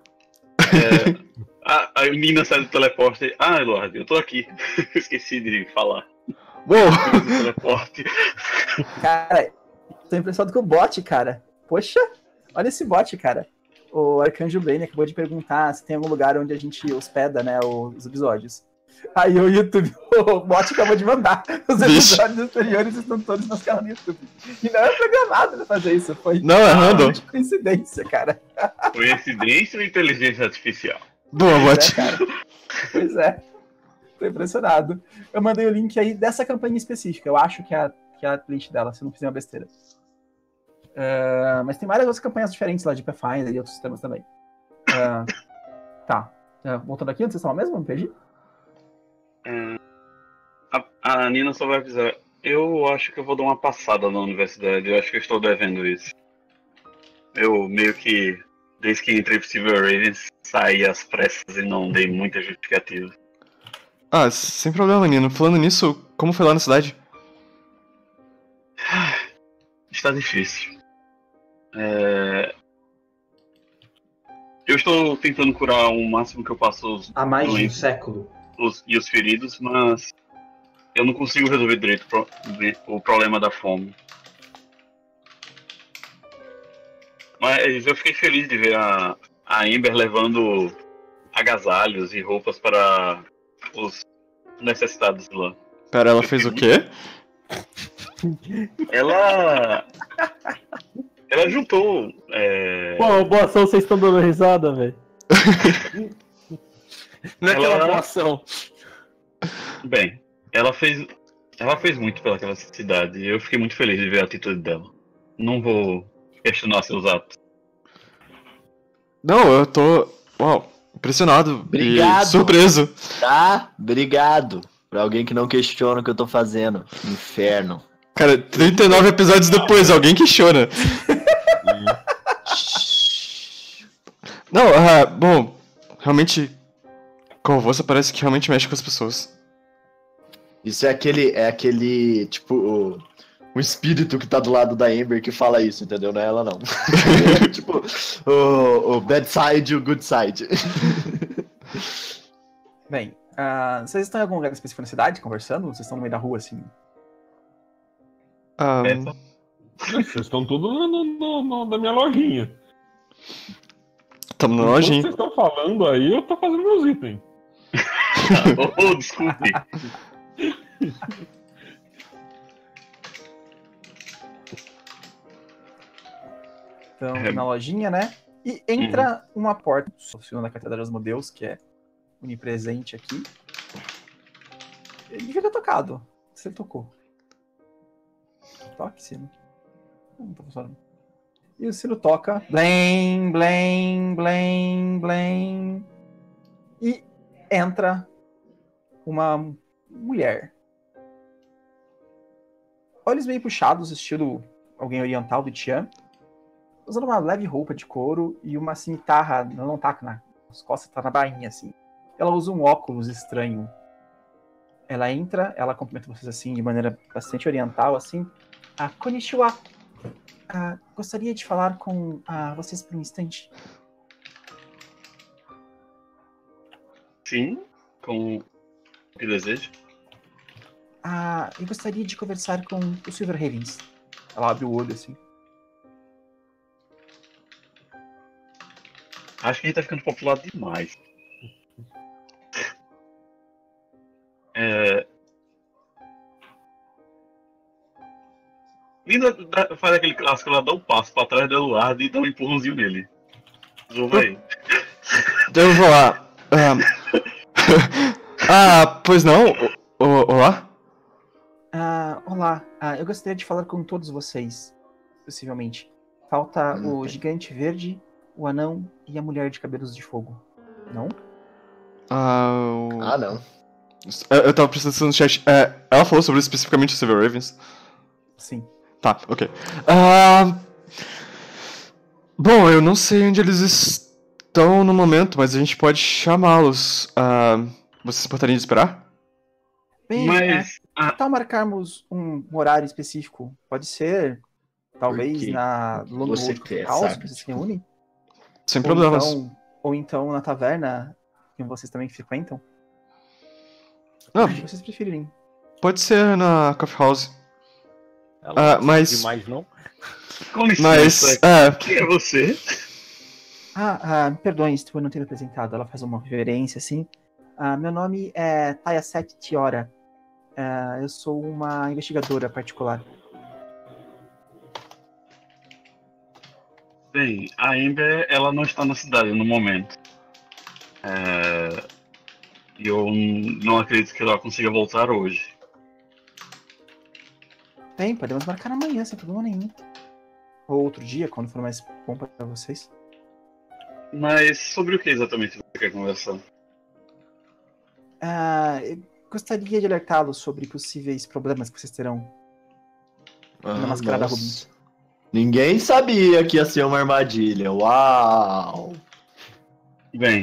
A menina sai do teleporte. Ah, Eduardo, eu tô aqui. Esqueci de falar. Uou! Do teleporte. Cara, tô impressionado com o bot, cara. Poxa, olha esse bot, cara. O Arcanjo Blaine acabou de perguntar se tem algum lugar onde a gente hospeda, né, os episódios. Aí o YouTube, o bot acabou de mandar. Os episódios anteriores estão todos nos canais do YouTube. E não é programado pra fazer isso, foi Não, é random. totalmente coincidência, cara. Coincidência ou inteligência artificial? Boa, bot. Cara. Pois é. Tô impressionado. Eu mandei o link aí dessa campanha específica. Eu acho que é a playlist dela, se eu não fizer uma besteira. Mas tem várias outras campanhas diferentes lá de Pathfinder e outros sistemas também. Tá. Voltando aqui, onde vocês estavam mesmo? Me perdi? A Nina só vai avisar. Eu acho que eu vou dar uma passada na universidade. Eu acho que eu estou devendo isso. Eu meio que, desde que entrei pro Silver Ravens, saí às pressas e não dei muita justificativa. Ah, sem problema, Nino. Falando nisso, como foi lá na cidade? Está difícil. Eu estou tentando curar o máximo que eu posso os Há mais de um doentes século. e os feridos, mas eu não consigo resolver direito o problema da fome. Mas eu fiquei feliz de ver a Ember levando agasalhos e roupas para os necessitados lá. Pera, ela fez o quê? Ela juntou. Pô, boa ação, vocês estão dando risada, velho. Não é aquela Ela- boa ação. Bem, ela fez muito pelaquela cidade e eu fiquei muito feliz de ver a atitude dela. Não vou questionar seus atos. Não, eu tô. Uau, impressionado Obrigado. e surpreso. Tá? Obrigado. Pra alguém que não questiona o que eu tô fazendo. Inferno. Cara, 39 episódios depois, alguém questiona. Não, bom, realmente. Corvoça parece que realmente mexe com as pessoas. Isso é aquele, tipo, o espírito que tá do lado da Amber que fala isso, entendeu? Não é ela, não. Tipo, o bad side e o good side. Bem, vocês estão em algum lugar específico na cidade, conversando? Vocês estão no meio da rua, assim? Vocês estão tudo na minha lojinha. Tamo na Enquanto lojinha. vocês estão falando aí, eu tô fazendo meus itens. Oh, desculpe. Então, na lojinha, né? E entra uma porta, funciona na Catedral dos Modeus, que é onipresente aqui. Ele devia ter tocado. Você tocou. Toque, sino. Não tá funcionando. E o sino toca. Blém, blém, blém, blém. E entra uma mulher. Olhos meio puxados, estilo alguém oriental do Tian. Usando uma leve roupa de couro e uma cimitarra, não tá nas costas, tá na bainha, assim. Ela usa um óculos estranho. Ela entra, ela cumprimenta vocês assim, de maneira bastante oriental, assim. Konnichiwa. Gostaria de falar com vocês por um instante. Sim, com o que deseja. Eu gostaria de conversar com o Silver Ravens. Ela abre o olho, assim. Acho que a gente tá ficando popular demais. Linda faz aquele clássico, ela dá um passo pra trás do Eduardo e dá um empurrãozinho nele. Resolva aí. Eu vou lá. Pois não? Olá? Olá. Eu gostaria de falar com todos vocês, possivelmente. Falta o gigante verde, o anão e a mulher de cabelos de fogo. Não? Não. Eu tava prestando no chat. Ela falou sobre especificamente o Silver Ravens? Sim. Tá, ok. Bom, eu não sei onde eles estão no momento, mas a gente pode chamá-los. Vocês poderiam esperar? Bem, Mas. que tal marcarmos um horário específico? Pode ser, talvez, na Lone você Wolf quer, House, sabe? que vocês se reúnem? Sem problemas. Ou então na taverna, que vocês também frequentam? Não, O que vocês preferirem? pode ser na Coffee House. Ela não mas- precisa de mais, não? Com licença, Mas, quem é você? Me perdoem se eu não ter me apresentado. Ela faz uma reverência, assim. Meu nome é Tayaset Tiora. Eu sou uma investigadora particular. Bem, a Amber, ela não está na cidade no momento. E eu não acredito que ela consiga voltar hoje. Bem, podemos marcar amanhã, sem problema nenhum. Ou outro dia, quando for mais bom para vocês. Mas sobre o que exatamente você quer conversar? Eu gostaria de alertá-los sobre possíveis problemas que vocês terão na mascarada Rubim. Ninguém sabia que ia ser uma armadilha. Uau! Bem,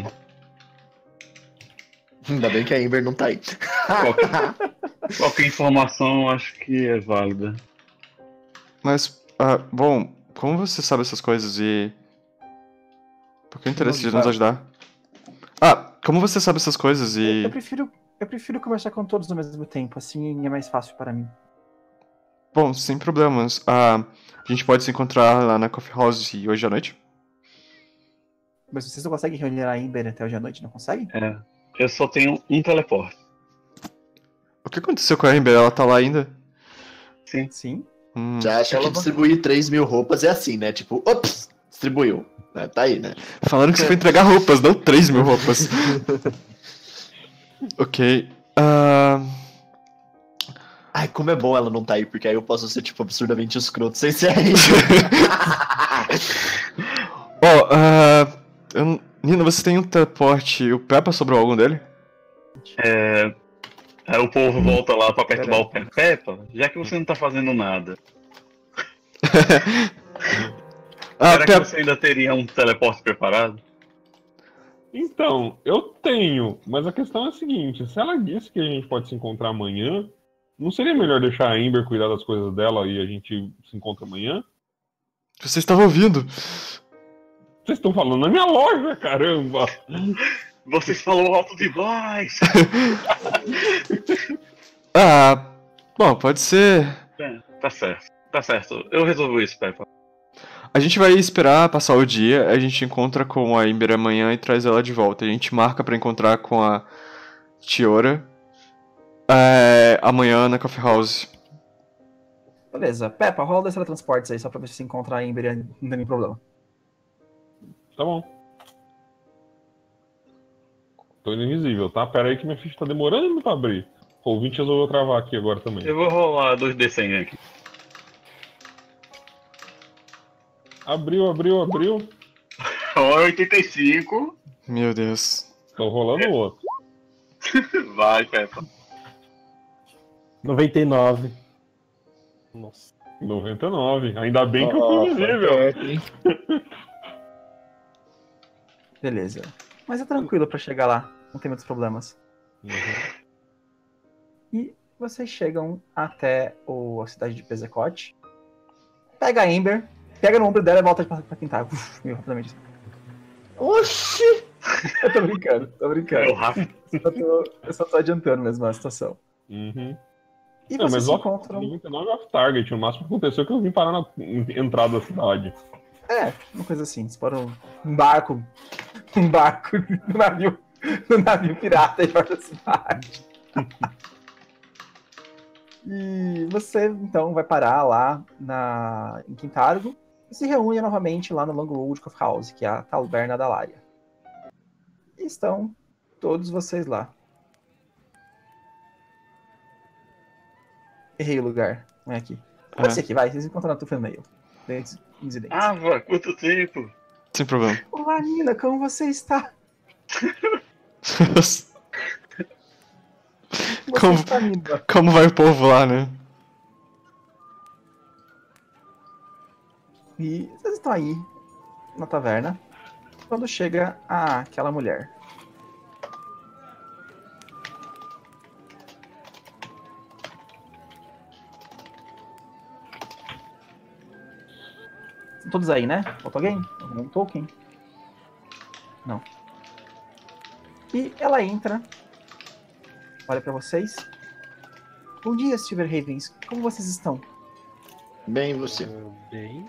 Ainda bem que a Amber não tá aí. qualquer informação eu acho que é válida. mas, bom, como você sabe essas coisas e. Por que o interesse de nos ajudar? Como você sabe essas coisas e. Eu prefiro conversar com todos ao mesmo tempo, assim é mais fácil para mim. Bom, sem problemas. A gente pode se encontrar lá na Coffee House hoje à noite? Mas vocês não conseguem reunir a Amber até hoje à noite, não conseguem? Eu só tenho um teleporte. O que aconteceu com a Amber? Ela tá lá ainda? Sim. Você acha que distribuir 3.000 roupas é assim, né? Tipo, ops, distribuiu. Tá aí, né? Falaram que você foi entregar roupas, não 3.000 roupas. Ok. Ah, Ai, como é bom ela não tá aí, porque aí eu posso ser, tipo, absurdamente escroto sem ser Nina, você tem um teleporte. O Peppa sobrou algum dele? Aí o povo volta lá pra perturbar o Peppa. Peppa, já que você não tá fazendo nada, será que você ainda teria um teleporte preparado? Então, eu tenho, mas a questão é a seguinte: se ela disse que a gente pode se encontrar amanhã, não seria melhor deixar a Ember cuidar das coisas dela e a gente se encontra amanhã? Você estava ouvindo? Vocês estão falando na minha loja, caramba! Vocês falou alto demais! Bom, pode ser. Tá certo. Eu resolvo isso, Peppa. A gente vai esperar passar o dia, a gente encontra com a Ember amanhã e traz ela de volta. A gente marca pra encontrar com a Tiora amanhã na Coffee House. Beleza. Peppa, rola dois teletransportes aí, só pra ver se você encontra a Ember e não tem nenhum problema. Tá bom. Tô indo invisível, tá? Pera aí que minha ficha tá demorando pra abrir. O ouvinte resolveu travar aqui agora também. Eu vou rolar 2d100 aqui. Abriu. 85. Meu Deus. Tô rolando o outro. Vai, Peppa. 99. Nossa. 99. Ainda bem que eu fui invisível. Beleza. Mas é tranquilo pra chegar lá, não tem muitos problemas. E vocês chegam até a cidade de Pezecote. Pega a Ember, pega no ombro dela e volta pra quintal. Meio rapidamente. Oxi! Eu tô brincando. É o Rafa. Eu só tô adiantando mesmo a situação. Uhum. E Não, vocês mas se o encontram... 99 off-target. O máximo que aconteceu é que eu vim parar na entrada da cidade. Uma coisa assim. Você para um barco no navio pirata e vai da cidade. E você, então, vai parar lá em Quintargo e se reúne novamente lá no Longwood Coffee House, que é a taverna da Lária. E estão todos vocês lá. Errei o lugar. Não é aqui. Esse aqui, vai. Vocês encontram na Tufa Mail. Incidentes. Ava, quanto tempo? Sem problema. Olá, Nina, como você está? Como vai o povo lá, né? E vocês estão aí na taverna quando chega aquela mulher. Estão todos aí, né? Falta alguém? Algum token? Não. E ela entra, olha pra vocês. Bom dia, Silverhavens. Como vocês estão? Bem, você. Bem.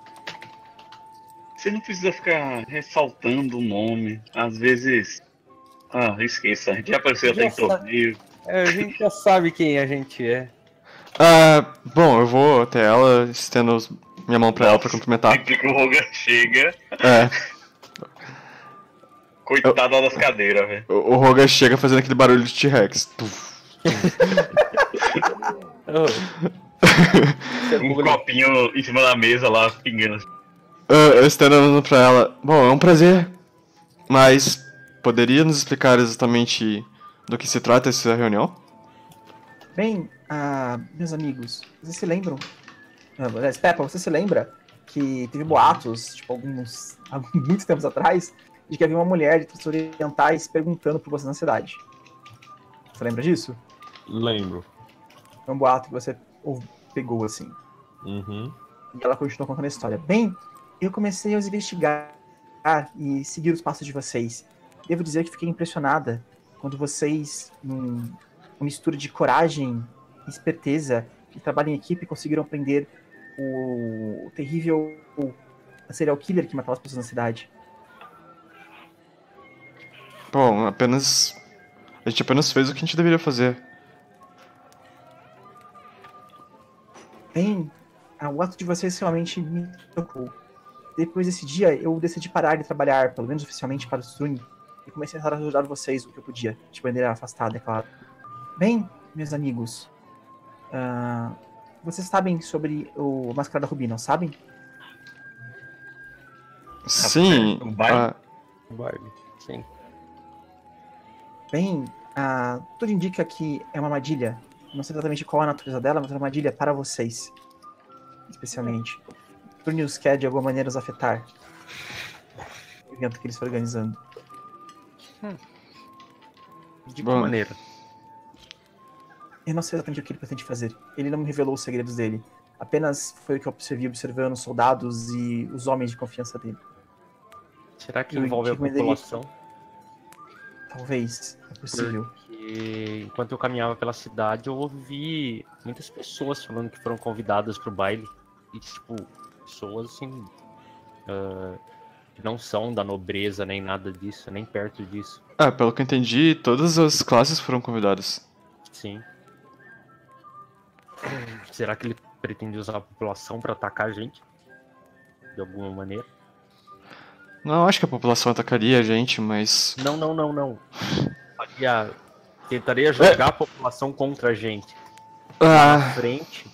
Você não precisa ficar ressaltando o nome. Às vezes... esqueça. A gente já apareceu até em torneio. A gente já sabe quem a gente é. Bom, eu vou até ela, estendo minha mão pra ela pra cumprimentar. Sempre que o Roger chega... Coitada das cadeiras, velho. O Roger chega fazendo aquele barulho de T-Rex. Um copinho em cima da mesa lá, pingando. Eu estendo pra ela. Bom, é um prazer. Mas poderia nos explicar exatamente do que se trata essa reunião? Bem, meus amigos, vocês se lembram? Peppa, você se lembra que teve boatos, tipo, há muitos tempos atrás, de que havia uma mulher de traços orientais perguntando por você na cidade. Você lembra disso? Lembro. Foi um boato que você pegou, assim. Uhum. E ela continuou contando a história. Bem, eu comecei a os investigar e seguir os passos de vocês. Devo dizer que fiquei impressionada quando vocês, numa mistura de coragem, esperteza e trabalho em equipe, conseguiram prender o terrível serial killer que matava as pessoas na cidade. Bom, a gente apenas fez o que a gente deveria fazer. Bem, o ato de vocês realmente me tocou. Depois desse dia, eu decidi parar de trabalhar, pelo menos oficialmente, para o Strune, e comecei a ajudar vocês o que eu podia, de maneira afastada, é claro. Bem, meus amigos, vocês sabem sobre o Mascarada Rubi, não sabem? Sim. O baile? Baile. Sim. Bem, tudo indica que é uma armadilha. Não sei exatamente qual é a natureza dela, mas é uma armadilha para vocês. Especialmente. Turnius quer de alguma maneira os afetar. O evento que eles estão organizando. De que Bom. maneira? Eu não sei exatamente o que ele pretende fazer. Ele não me revelou os segredos dele. Apenas foi o que eu percebi observando os soldados e os homens de confiança dele. Será que Eu envolve a digo, mas ele- população? Talvez, é possível. Porque enquanto eu caminhava pela cidade, eu ouvi muitas pessoas falando que foram convidadas pro baile. E, tipo, pessoas assim. Que não são da nobreza, nem nada disso, nem perto disso. Pelo que eu entendi, todas as classes foram convidadas. Sim. Será que ele pretende usar a população pra atacar a gente? De alguma maneira? Não acho que a população atacaria a gente, mas. Não. Tentaria jogar a população contra a gente. Na frente.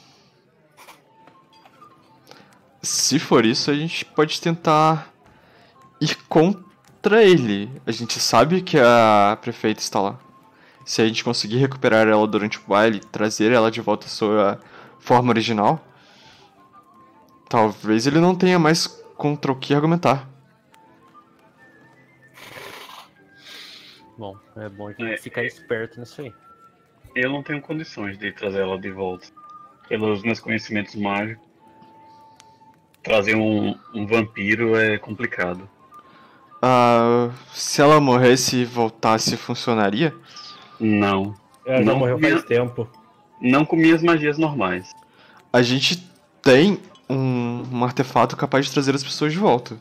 Se for isso, a gente pode tentar ir contra ele. A gente sabe que a prefeita está lá. Se a gente conseguir recuperar ela durante o baile, trazer ela de volta à sua forma original, talvez ele não tenha mais contra o que argumentar. Bom, é bom a gente ficar esperto nisso aí. Eu não tenho condições de trazer ela de volta. Pelos meus conhecimentos mágicos, trazer um vampiro é complicado. Se ela morresse e voltasse, funcionaria? Não. Ela já Não morreu comia- faz tempo. Não com minhas magias normais. A gente tem um artefato capaz de trazer as pessoas de volta.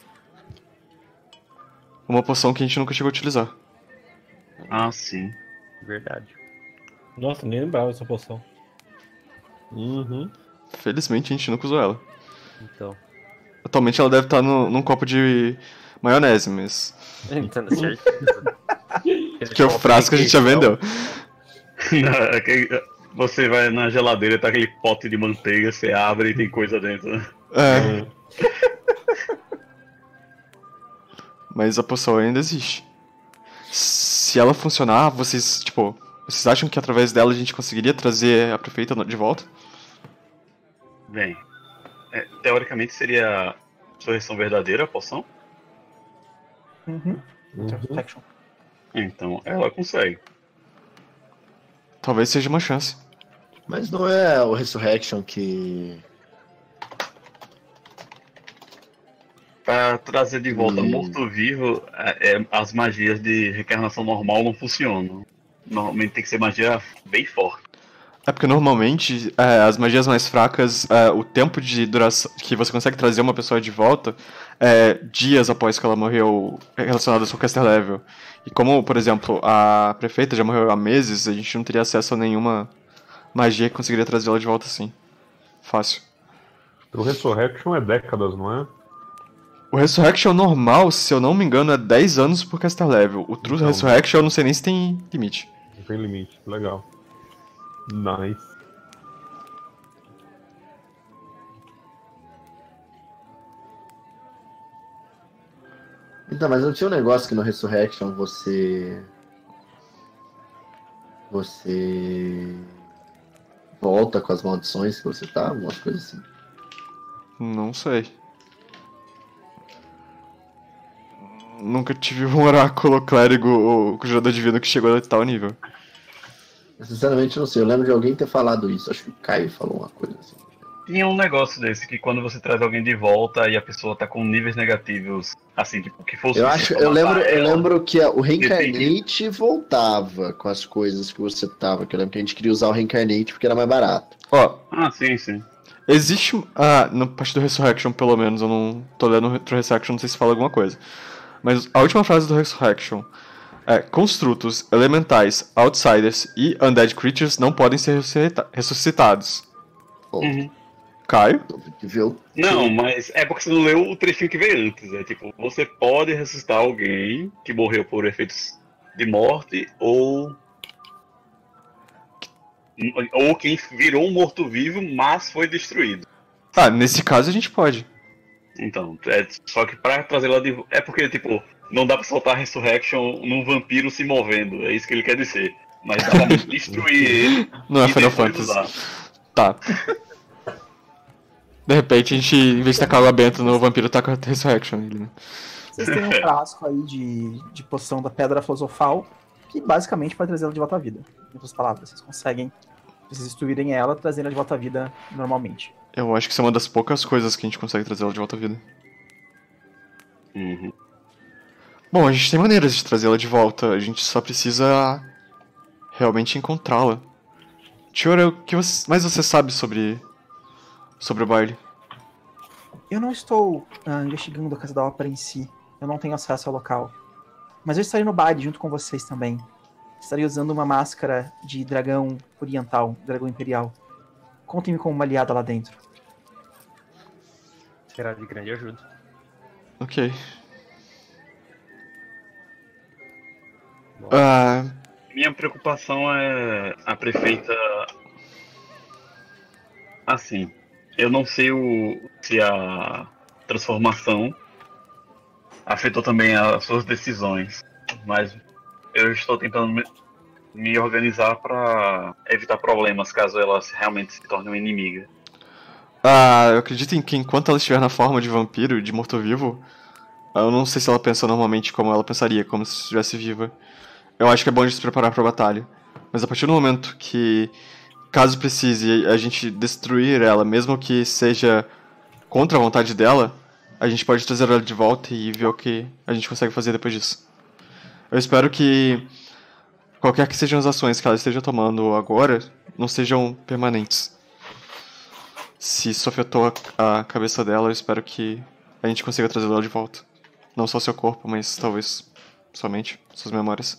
Uma poção que a gente nunca chegou a utilizar. Ah, sim. Verdade. Nossa, nem lembrava dessa poção. Uhum. Felizmente a gente nunca usou ela. Então. Atualmente ela deve estar num copo de maionese, mas. Entendo certeza. Que é o frasco que a gente já vendeu. Você vai na geladeira, tá aquele pote de manteiga, você abre e tem coisa dentro. É. Mas a poção ainda existe. Se ela funcionar, vocês acham que através dela a gente conseguiria trazer a prefeita de volta? Bem, teoricamente seria a ressurreição verdadeira a poção? Uhum. Resurrection. Então ela consegue. Talvez seja uma chance. Mas não é o Resurrection que. Pra trazer de volta morto-vivo, as magias de reencarnação normal não funcionam. Normalmente tem que ser magia bem forte. É porque normalmente as magias mais fracas, o tempo de duração que você consegue trazer uma pessoa de volta é dias após que ela morreu relacionado ao seu caster level. E como, por exemplo, a prefeita já morreu há meses, a gente não teria acesso a nenhuma magia que conseguiria trazer ela de volta assim. Fácil. O Resurrection é décadas, não é? O Resurrection normal, se eu não me engano, é 10 anos por caster level. O True Então. Resurrection eu não sei nem se tem limite. Não tem limite. Legal. Nice. Então, mas não tinha um negócio que no Resurrection você volta com as maldições que você tá? Algumas coisas assim. Não sei. Nunca tive um oráculo clérigo ou conjurador divino que chegou a tal nível. Sinceramente, não sei. Eu lembro de alguém ter falado isso. Acho que o Caio falou uma coisa assim. Tinha um negócio desse, que quando você traz alguém de volta e a pessoa tá com níveis negativos, assim, tipo, que fosse. Eu lembro que o Reincarnate voltava com as coisas que você tava. Que eu lembro que a gente queria usar o Reincarnate porque era mais barato. Ó, Ah, sim. existe. Na parte do Resurrection, pelo menos, eu não tô lendo o Resurrection, não sei se fala alguma coisa. Mas a última frase do Resurrection é: construtos, elementais, outsiders e undead creatures não podem ser ressuscitados. Pô, Uhum. Caio? viu? Não, mas é porque você não leu o trechinho que veio antes. É tipo, você pode ressuscitar alguém que morreu por efeitos de morte ou Ou quem virou um morto-vivo, mas foi destruído. Ah, nesse caso a gente pode. Então, só que pra trazer ela de volta. É porque, tipo, não dá pra soltar Resurrection num vampiro se movendo. É isso que ele quer dizer. Mas dá pra destruir ele. Não é e Final depois Fantasy. usar. Tá. De repente a gente, em vez de tacar água benta no vampiro, taca a Resurrection nele, né? Vocês têm um frasco aí de poção da Pedra Filosofal, que basicamente pode trazer ela de volta à vida. Em outras palavras, vocês conseguem, se vocês destruírem ela, trazer ela de volta à vida normalmente. Eu acho que isso é uma das poucas coisas que a gente consegue trazer ela de volta à vida. Uhum. Bom, a gente tem maneiras de trazê-la de volta, a gente só precisa realmente encontrá-la. Tiora, o que mais você sabe sobre o baile? Eu não estou investigando a Casa da Ópera em si. Eu não tenho acesso ao local. Mas eu estarei no baile junto com vocês também. Estarei usando uma máscara de dragão oriental, dragão imperial. Contem-me como uma aliada lá dentro. Será de grande ajuda. Ok. Bom. Minha preocupação é a prefeita. Assim, eu não sei se a transformação afetou também as suas decisões, mas eu estou tentando me organizar para evitar problemas caso ela realmente se torne uma inimiga. Eu acredito que enquanto ela estiver na forma de vampiro, de morto-vivo, eu não sei se ela pensa normalmente como ela pensaria, como se estivesse viva. Eu acho que é bom a gente se preparar pra batalha. Mas a partir do momento que, caso precise, a gente destruir ela, mesmo que seja contra a vontade dela, a gente pode trazer ela de volta e ver o que a gente consegue fazer depois disso. Eu espero que qualquer que sejam as ações que ela esteja tomando agora, não sejam permanentes. Se isso afetou a cabeça dela, eu espero que a gente consiga trazer ela de volta. Não só seu corpo, mas talvez somente suas memórias.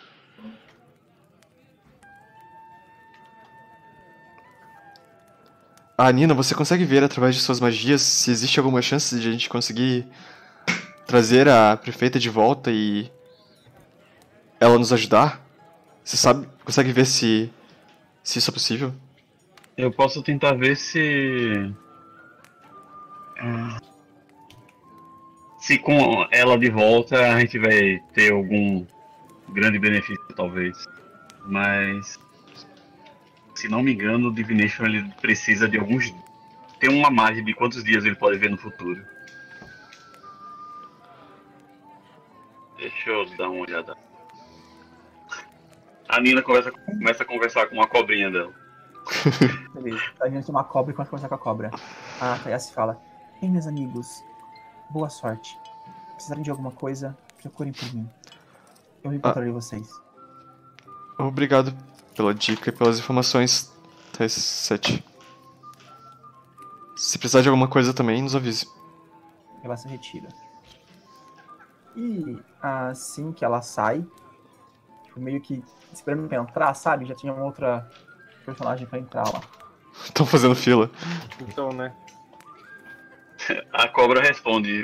Nina, você consegue ver através de suas magias se existe alguma chance de a gente conseguir trazer a prefeita de volta e ela nos ajudar? Você consegue ver se isso é possível? Eu posso tentar ver se com ela de volta a gente vai ter algum grande benefício, talvez. Mas, se não me engano, o Divination ele precisa de alguns... Tem uma margem de quantos dias ele pode ver no futuro. Deixa eu dar uma olhada. A Nina começa a conversar com uma cobrinha dela. Beleza, a gente tem uma cobra e começa a conversar com a cobra. A Tayassi fala: Ei, meus amigos, boa sorte. Se precisarem de alguma coisa, procurem por mim. Eu encontrarei vocês. Obrigado pela dica e pelas informações, TS7. Se precisar de alguma coisa também, nos avise. Ela se retira. E assim que ela sai, tipo, meio que esperando pra entrar, sabe? Já tinha uma outra personagem pra entrar lá. Estão fazendo fila. Então, né? A cobra responde: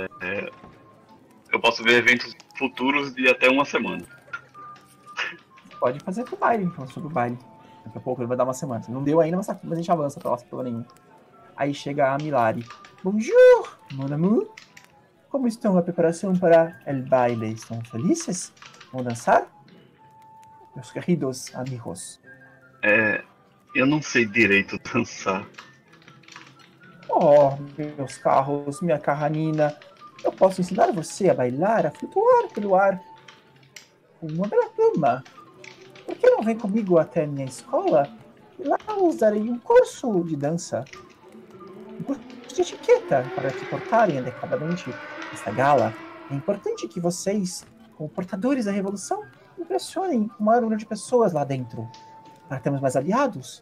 eu posso ver eventos futuros de até uma semana. Pode fazer pro baile, então, sobre o baile. Daqui a pouco ele vai dar uma semana. Não deu ainda, mas a gente avança pra lá, sem problema nenhum. Aí chega a Milari. Bonjour, mon amour. Como estão a preparação para el baile? Estão felizes? Vão dançar? Meus queridos amigos. Eu não sei direito dançar. Oh, meus carros, minha carranina. Eu posso ensinar você a bailar, a flutuar pelo ar. Uma bela dama. Por que não vem comigo até a minha escola? E lá eu darei um curso de dança. Um curso de etiqueta para se portarem adequadamente nesta gala. É importante que vocês, como portadores da revolução, impressionem o maior número de pessoas lá dentro. Para termos mais aliados.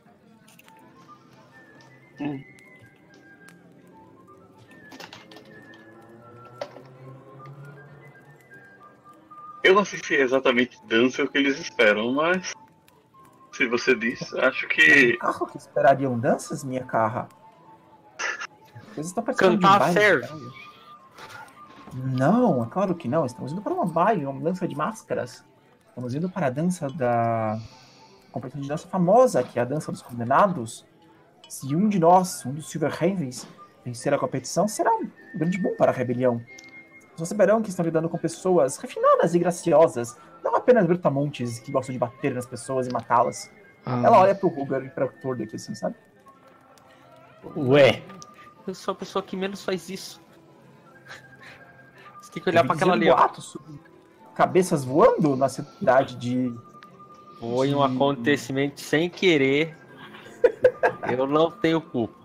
Eu não sei se é exatamente dança o que eles esperam, mas se você diz, acho que... Carro que esperariam danças, minha carra? Vocês estão participando de um Cantar baile? serve. Caralho. Não, é claro que não. Estamos indo para uma baile, uma dança de máscaras. Estamos indo para a dança competição de dança famosa, que é a dança dos condenados. Se um de nós, um dos Silver Ravens, vencer a competição, será um grande boom para a rebelião. Vocês saberão que estão lidando com pessoas refinadas e graciosas, não apenas brutamontes que gostam de bater nas pessoas e matá-las. Ela olha pro Ruger e pra Tordek, assim, sabe? Ué, Eu sou a pessoa que menos faz isso. Você tem que olhar pra aquela ali, ó. Boatos sobre cabeças voando na cidade de... Foi um acontecimento sem querer. Eu não tenho culpa.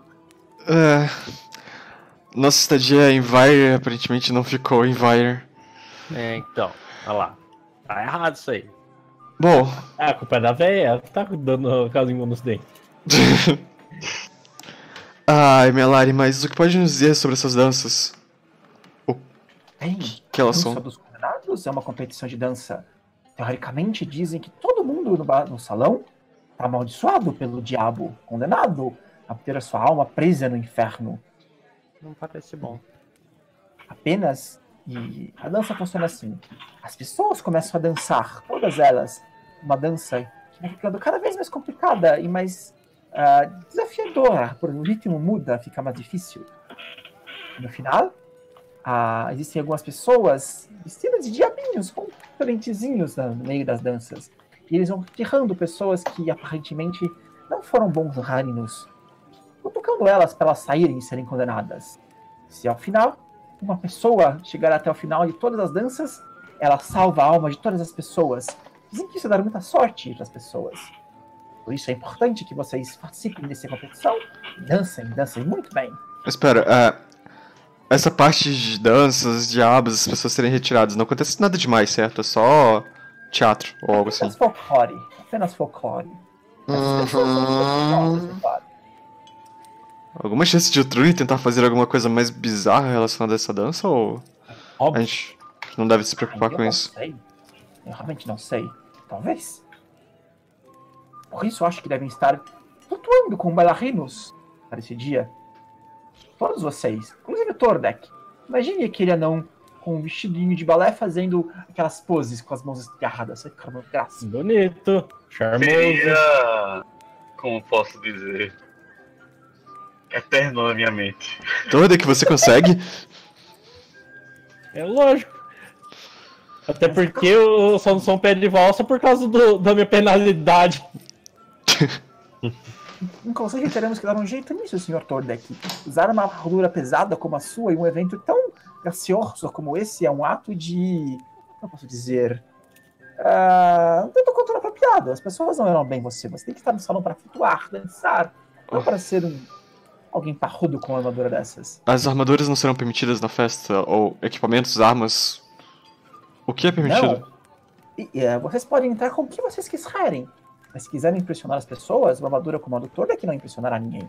Nossa estadia em Vire aparentemente não ficou em Vire. Então, olha lá. Tá errado isso aí. Bom, a culpa é da véia, ela que tá dando casinho nos dentes. ai, Melari, mas o que pode nos dizer sobre essas danças? Bem, Que elas a são? dança dos condenados é uma competição de dança. Teoricamente, dizem que todo mundo no salão está amaldiçoado pelo diabo, condenado a ter a sua alma presa no inferno. Não parece bom. Apenas, e a dança funciona assim. As pessoas começam a dançar, todas elas. Uma dança que vai ficando cada vez mais complicada e mais desafiadora. Por o ritmo muda, fica mais difícil. No final, existem algumas pessoas vestidas de diabinhos, com lentezinhos no meio das danças. E eles vão tirando pessoas que aparentemente não foram bons rarinos, cutucando elas para elas saírem e serem condenadas. Se ao final, uma pessoa chegar até o final de todas as danças, ela salva a alma de todas as pessoas. Dizem que isso dá muita sorte para as pessoas. Por isso é importante que vocês participem dessa competição. Dancem muito bem. Espera, essa parte de danças, diabos, as pessoas serem retiradas, não acontece nada demais, certo? É só teatro ou algo assim. Apenas folclore. As pessoas são muito claro. Alguma chance de o Trune tentar fazer alguma coisa mais bizarra relacionada a essa dança, ou a Óbvio. gente não deve se preocupar com isso? Eu realmente não sei. Talvez. Por isso eu acho que devem estar flutuando com bailarinos para esse dia. Todos vocês, inclusive o Tordek. Imagine aquele anão com um vestidinho de balé fazendo aquelas poses com as mãos esgarradas. Vai ficar uma graça. Bonito, charmoso. Seria, como posso dizer, eterno na minha mente. Toda que você consegue? É lógico. Até porque eu só não sou um pé de valsa por causa da minha penalidade. Inclusive teremos que dar um jeito nisso, Sr. Tordek. Usar uma armadura pesada como a sua em um evento tão gracioso como esse é um ato de... Como posso dizer? Um tanto quanto inapropriado. As pessoas não verão bem você. Você tem que estar no salão para flutuar, dançar. Não para ser alguém parrudo com uma armadura dessas. As armaduras não serão permitidas na festa? Ou equipamentos, armas? O que é permitido? Não. Vocês podem entrar com o que vocês quiserem. Mas se quiserem impressionar as pessoas, uma armadura como a do Tordek não impressionará ninguém.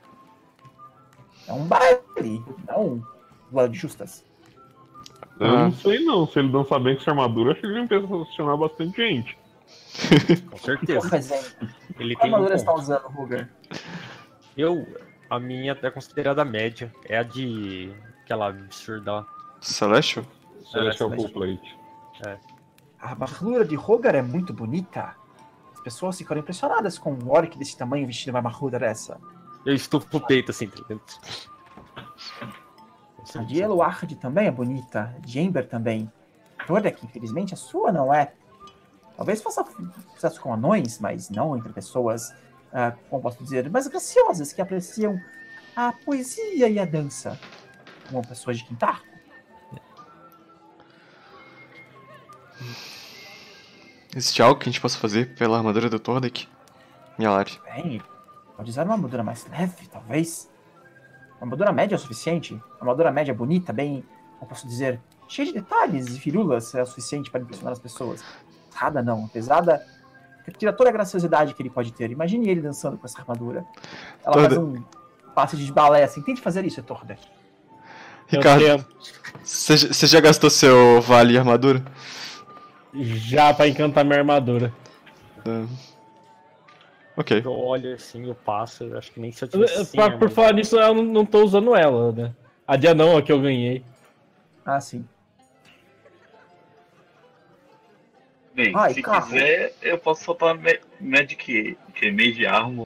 É um baile, não um duelo de justas. Eu não sei não, se ele dançar bem com essa armadura, acho que ele vai impressionar bastante gente. Com certeza. Por exemplo, Ele qual tem armadura um você está ponto. usando, Ruger? A minha é considerada média. É a de... aquela absurda lá. Celestial? Celestial Celestial. Full Plate. A armadura de Rogar é muito bonita. As pessoas ficaram impressionadas com um orc desse tamanho vestindo uma armadura dessa. Eu estufo o peito assim, tá ligado? A de Eluard também é bonita. De Ember também. Tordek, infelizmente, a sua não é. Talvez faça sucesso com anões, mas não entre pessoas, como posso dizer, mais graciosas, que apreciam a poesia e a dança. Como pessoas de Quintar. Existe algo que a gente possa fazer pela armadura do Tordek? Melari. Bem, pode usar uma armadura mais leve, talvez. Uma armadura média é o suficiente. Uma armadura média bonita, bem, como posso dizer, cheia de detalhes e firulas é o suficiente para impressionar as pessoas. Pesada não, pesada tira toda a graciosidade que ele pode ter. Imagine ele dançando com essa armadura. Ela faz um passe de balé assim. Tente fazer isso, Tordek. Ricardo, você já gastou seu vale armadura? Já pra encantar minha armadura. Ok. Eu olho assim, eu passo, eu acho que nem se eu tivesse assim, Por falar nisso, eu não tô usando ela, né? A de anão é que eu ganhei. Ah, sim. Bem, Ai, se carro. quiser, eu posso soltar Magic, que é Mage Armor.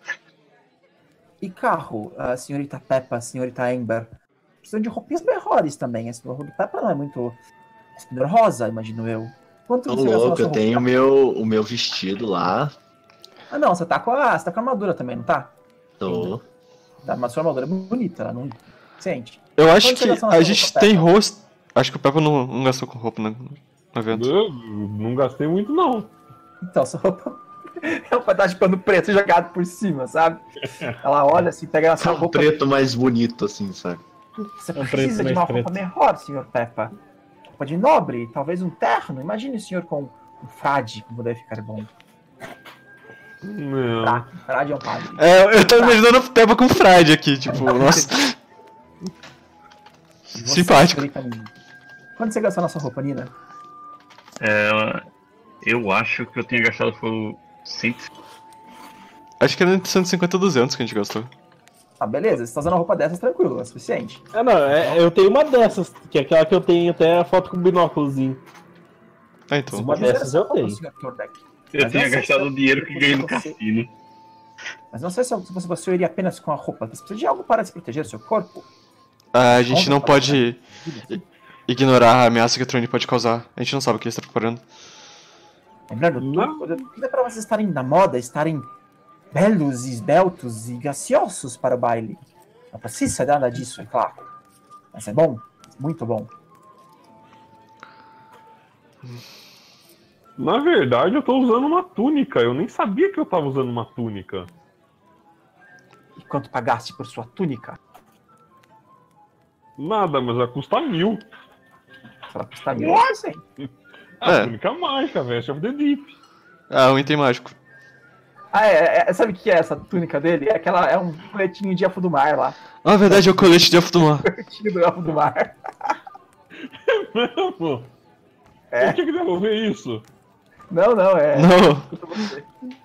E carro, a senhorita Peppa, a senhorita Amber, precisam de roupinhas melhores também. Essa roupa do Peppa não é muito rosa, imagino eu. Quanto Tô você gastou na louco, sua eu tenho roupa? o meu vestido lá. Ah, não, você tá com a armadura também, não tá? Tô. Tá, mas sua armadura é bonita, ela não sente. Eu acho Quanto você que gastou na a sua gente roupa, tem Peppa? rosto. Acho que o Peppa não gastou com roupa no evento. Eu não gastei muito, não. Então, sua roupa é um pedaço de pano preto jogado por cima, sabe? Ela olha assim, pega na Tá sua um roupa. preto mais bonito, assim, sabe? Você É um precisa preto de uma mais roupa melhor, senhor Peppa. Roupa de nobre, talvez um terno. Imagine o senhor com um frade, como deve ficar bom. Não. Frade é um padre. Eu tô imaginando o Peppa com Friday aqui, tipo, nossa. Você, Simpático. senhorita Nina. Quanto você gastou na sua roupa, Nina? Eu acho que eu tinha gastado por 100. Acho que era entre 150 e 200 que a gente gastou. Ah, beleza, você tá usando uma roupa dessas tranquilo, é o suficiente. Eu tenho uma dessas, que é aquela que eu tenho até a foto com binóculozinho. Ah, então. Uma dessas eu tenho. Senhor Tordek. Eu Mas tinha não sei gastado se o dinheiro que ganhei no você- cassino. Mas não sei se você iria apenas com a roupa. Você precisa de algo para se proteger do seu corpo. A gente não pode ignorar a ameaça que o Trone pode causar. A gente não sabe o que ele está preparando. Lembrando, tudo é para vocês estarem na moda, estarem belos e esbeltos e graciosos para o baile. Não precisa nada disso, é claro. Mas é bom, muito bom. Na verdade, eu tô usando uma túnica. Eu nem sabia que eu tava usando uma túnica. E quanto pagaste por sua túnica? Nada, mas vai custar 1000. Se ela custar 1.000, eu sei. A É. túnica mágica, Vest of the Deep. Ah, um item mágico. Ah, sabe o que é essa túnica dele? É um coletinho de elfo do mar lá. Ah, na verdade é o colete de elfo do mar. Coletinho do elfo do mar. Mesmo? É. Eu tinha que devolver isso. Não, é. Não, Escuta você.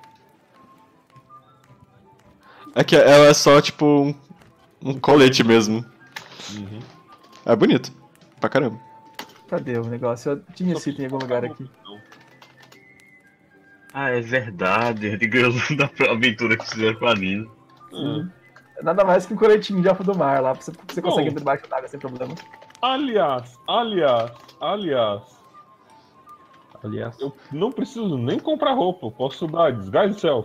é que ela é só tipo um colete mesmo. É bonito. Pra caramba. Cadê o negócio? Eu tinha esse item em algum lugar aqui. Ah, é verdade. Digamos da aventura que fizeram com a Nina. É nada mais que um coletinho de elfo do mar lá. Você consegue Bom. ir debaixo d'água sem problema. Aliás, Aliás. eu não preciso nem comprar roupa. Eu posso dar Disguise Self.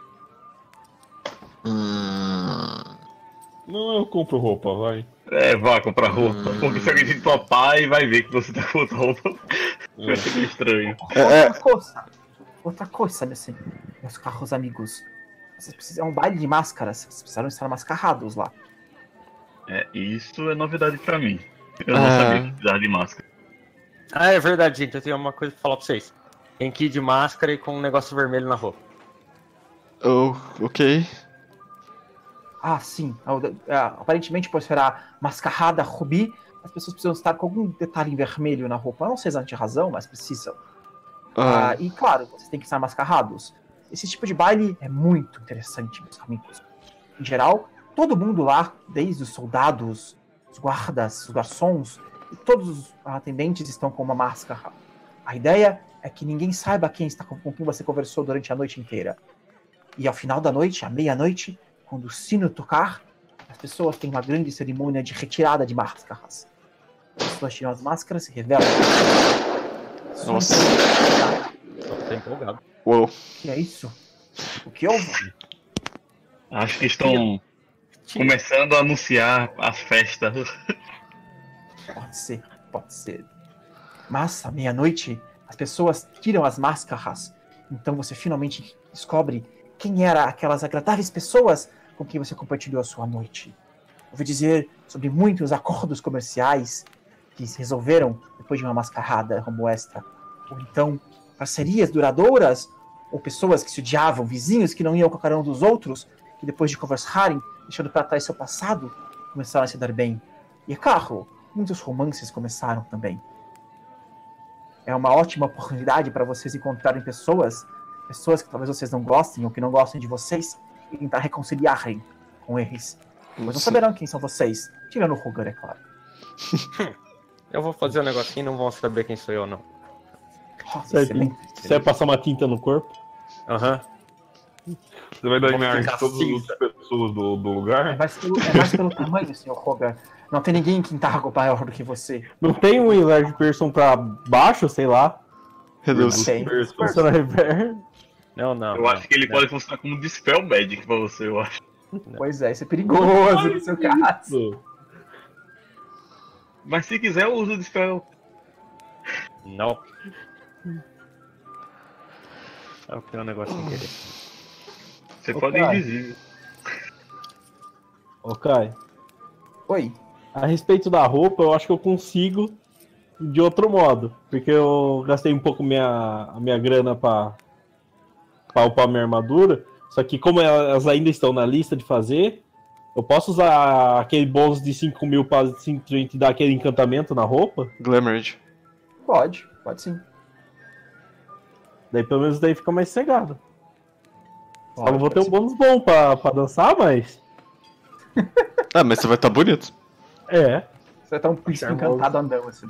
Não, eu compro roupa, vai. Vá comprar roupa. Porque se alguém te topar e vai ver que você tá com outra roupa, vai ser meio estranho. Outra coisa, meus carros amigos. Vocês precisam. É um baile de máscaras. Vocês precisaram estar mascarados lá. Isso é novidade pra mim. Eu não Ah. sabia que precisava de máscara. Ah, é verdade, gente. Eu tenho uma coisa pra falar pra vocês. Tem que ir de máscara e com um negócio vermelho na roupa. Oh, ok. Ah, sim. Aparentemente, por ser a mascarada rubi, as pessoas precisam estar com algum detalhe em vermelho na roupa. Eu não sei exatamente a razão, mas precisam. E claro, vocês têm que estar mascarados. Esse tipo de baile é muito interessante, meus amigos. Em geral, todo mundo lá, desde os soldados, os guardas, os garçons, e todos os atendentes estão com uma máscara. A ideia é que ninguém saiba com quem você conversou durante a noite inteira. E ao final da noite, à meia-noite, quando o sino tocar, as pessoas têm uma grande cerimônia de retirada de máscaras. As pessoas tiram as máscaras e revelam. Nossa. Eu tô empolgado. Uou. O que é isso? O que houve? Acho que estão começando a anunciar as festas. Pode ser. Mas, à meia-noite, as pessoas tiram as máscaras. Então você finalmente descobre quem eram aquelas agradáveis pessoas com quem você compartilhou a sua noite. Ouvi dizer sobre muitos acordos comerciais que se resolveram depois de uma mascarada como esta. Ou então, parcerias duradouras, ou pessoas que se odiavam, vizinhos que não iam com a cara um dos outros, que depois de conversarem, deixando para trás seu passado, começaram a se dar bem. E é claro, muitos romances começaram também. É uma ótima oportunidade para vocês encontrarem pessoas que talvez vocês não gostem ou que não gostem de vocês e tentar reconciliarem com eles. Mas não saberão quem são vocês, tirando o Roger, é claro. Eu vou fazer um negocinho e não vão saber quem sou eu, não. Nossa, excelente. Você vai passar uma tinta no corpo? Aham. Você vai dar Vou em ficar todas as outras pessoas do É lugar? mais pelo tamanho, senhor Rogar. Não tem ninguém em Quintargo maior do que você. Não tem um enlarge person pra baixo, sei lá? Reduz. Tem. Funciona reverso. Não. Eu acho que ele pode funcionar como Dispel Magic pra você, eu acho. Pois é, isso é perigoso no seu caso. Mas se quiser, eu uso o Dispel. Não. Eu tenho um negócio sem querer. Você Ô, pode ir cara. invisível. Ô, Kai, Oi. a respeito da roupa, eu acho que eu consigo de outro modo. Porque eu gastei um pouco a minha grana pra upar minha armadura. Só que como elas ainda estão na lista de fazer, eu posso usar aquele bônus de 5.000 pra simplesmente dar aquele encantamento na roupa. Glamoured. Pode sim. Daí pelo menos daí fica mais cegado. Só não vou ter pode um bônus bom pra dançar, mas... Ah, mas você vai estar bonito. É. Você vai estar um príncipe encantado andando assim.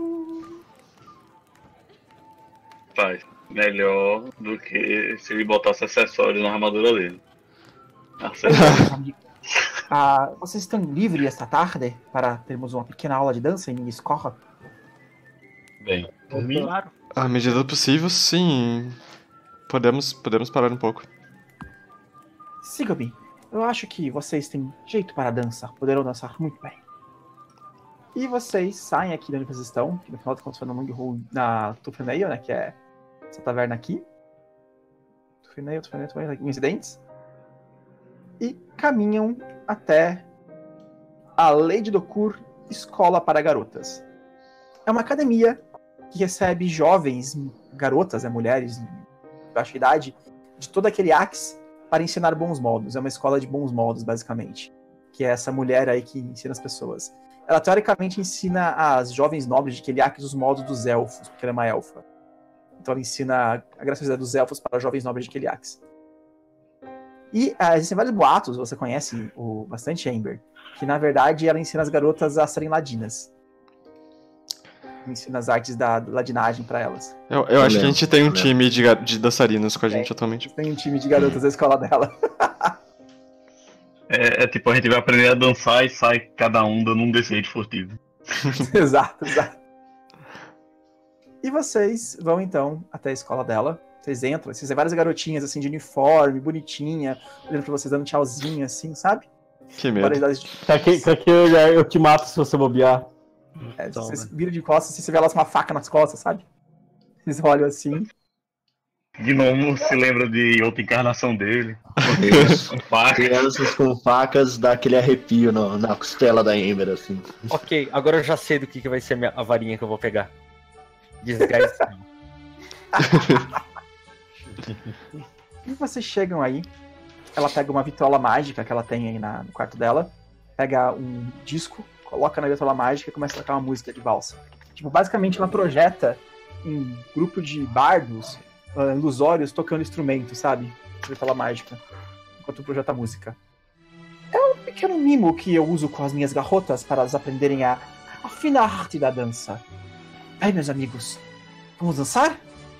Faz. Melhor do que se ele botasse acessórios na armadura dele. Acessórios. Vocês estão livres esta tarde para termos uma pequena aula de dança em minha escola? Bem, por mim, Claro. À medida do possível, sim. Podemos parar um pouco. Siga-me. Eu acho que vocês têm jeito para dançar. Poderão dançar muito bem. E vocês saem aqui de onde vocês estão, que no final das contas foi no Mung Hole, na Tufeneio, né, que é essa taverna aqui. Tufeneio, incidentes. E caminham até a Lady Dokur Escola para Garotas. É uma academia que recebe jovens, garotas, mulheres de baixa idade, de todo aquele Axe para ensinar bons modos. É uma escola de bons modos, basicamente. Que é essa mulher aí que ensina as pessoas. Ela, teoricamente, ensina as jovens nobres de Keliax os modos dos elfos, porque ela é uma elfa. Então ela ensina a graciosidade dos elfos para jovens nobres de Keliax. E existem vários boatos, você conhece bastante Amber, que na verdade ela ensina as garotas a serem ladinas. Ensina as artes da ladinagem para elas. Eu acho que a gente tem um time de dançarinos com a gente atualmente. Tem um time de garotas da escola dela. é tipo, a gente vai aprender a dançar e sai cada um dando um D6 furtivo. Exato. E vocês vão então até a escola dela. Vocês entram, vocês têm várias garotinhas assim de uniforme, bonitinha, olhando pra vocês dando tchauzinho assim, sabe? Que medo. Com aquele olhar, eu te mato se você bobear. Vocês viram de costas, você vê elas com uma faca nas costas, sabe? Vocês olham assim. Gnomo se lembra de outra encarnação dele. Isso. Crianças com facas dá aquele arrepio na costela da Ember, assim. Ok, agora eu já sei do que vai ser a varinha que eu vou pegar. Desgaste. E vocês chegam aí, ela pega uma vitrola mágica que ela tem aí no quarto dela, pega um disco, coloca na vitrola mágica e começa a tocar uma música de valsa. Tipo, basicamente ela projeta um grupo de bardos ilusórios tocando instrumentos, sabe? Vitrola mágica, enquanto projeta a música. É um pequeno mimo que eu uso com as minhas garrotas para elas aprenderem a fina arte da dança. Aí, meus amigos, vamos dançar?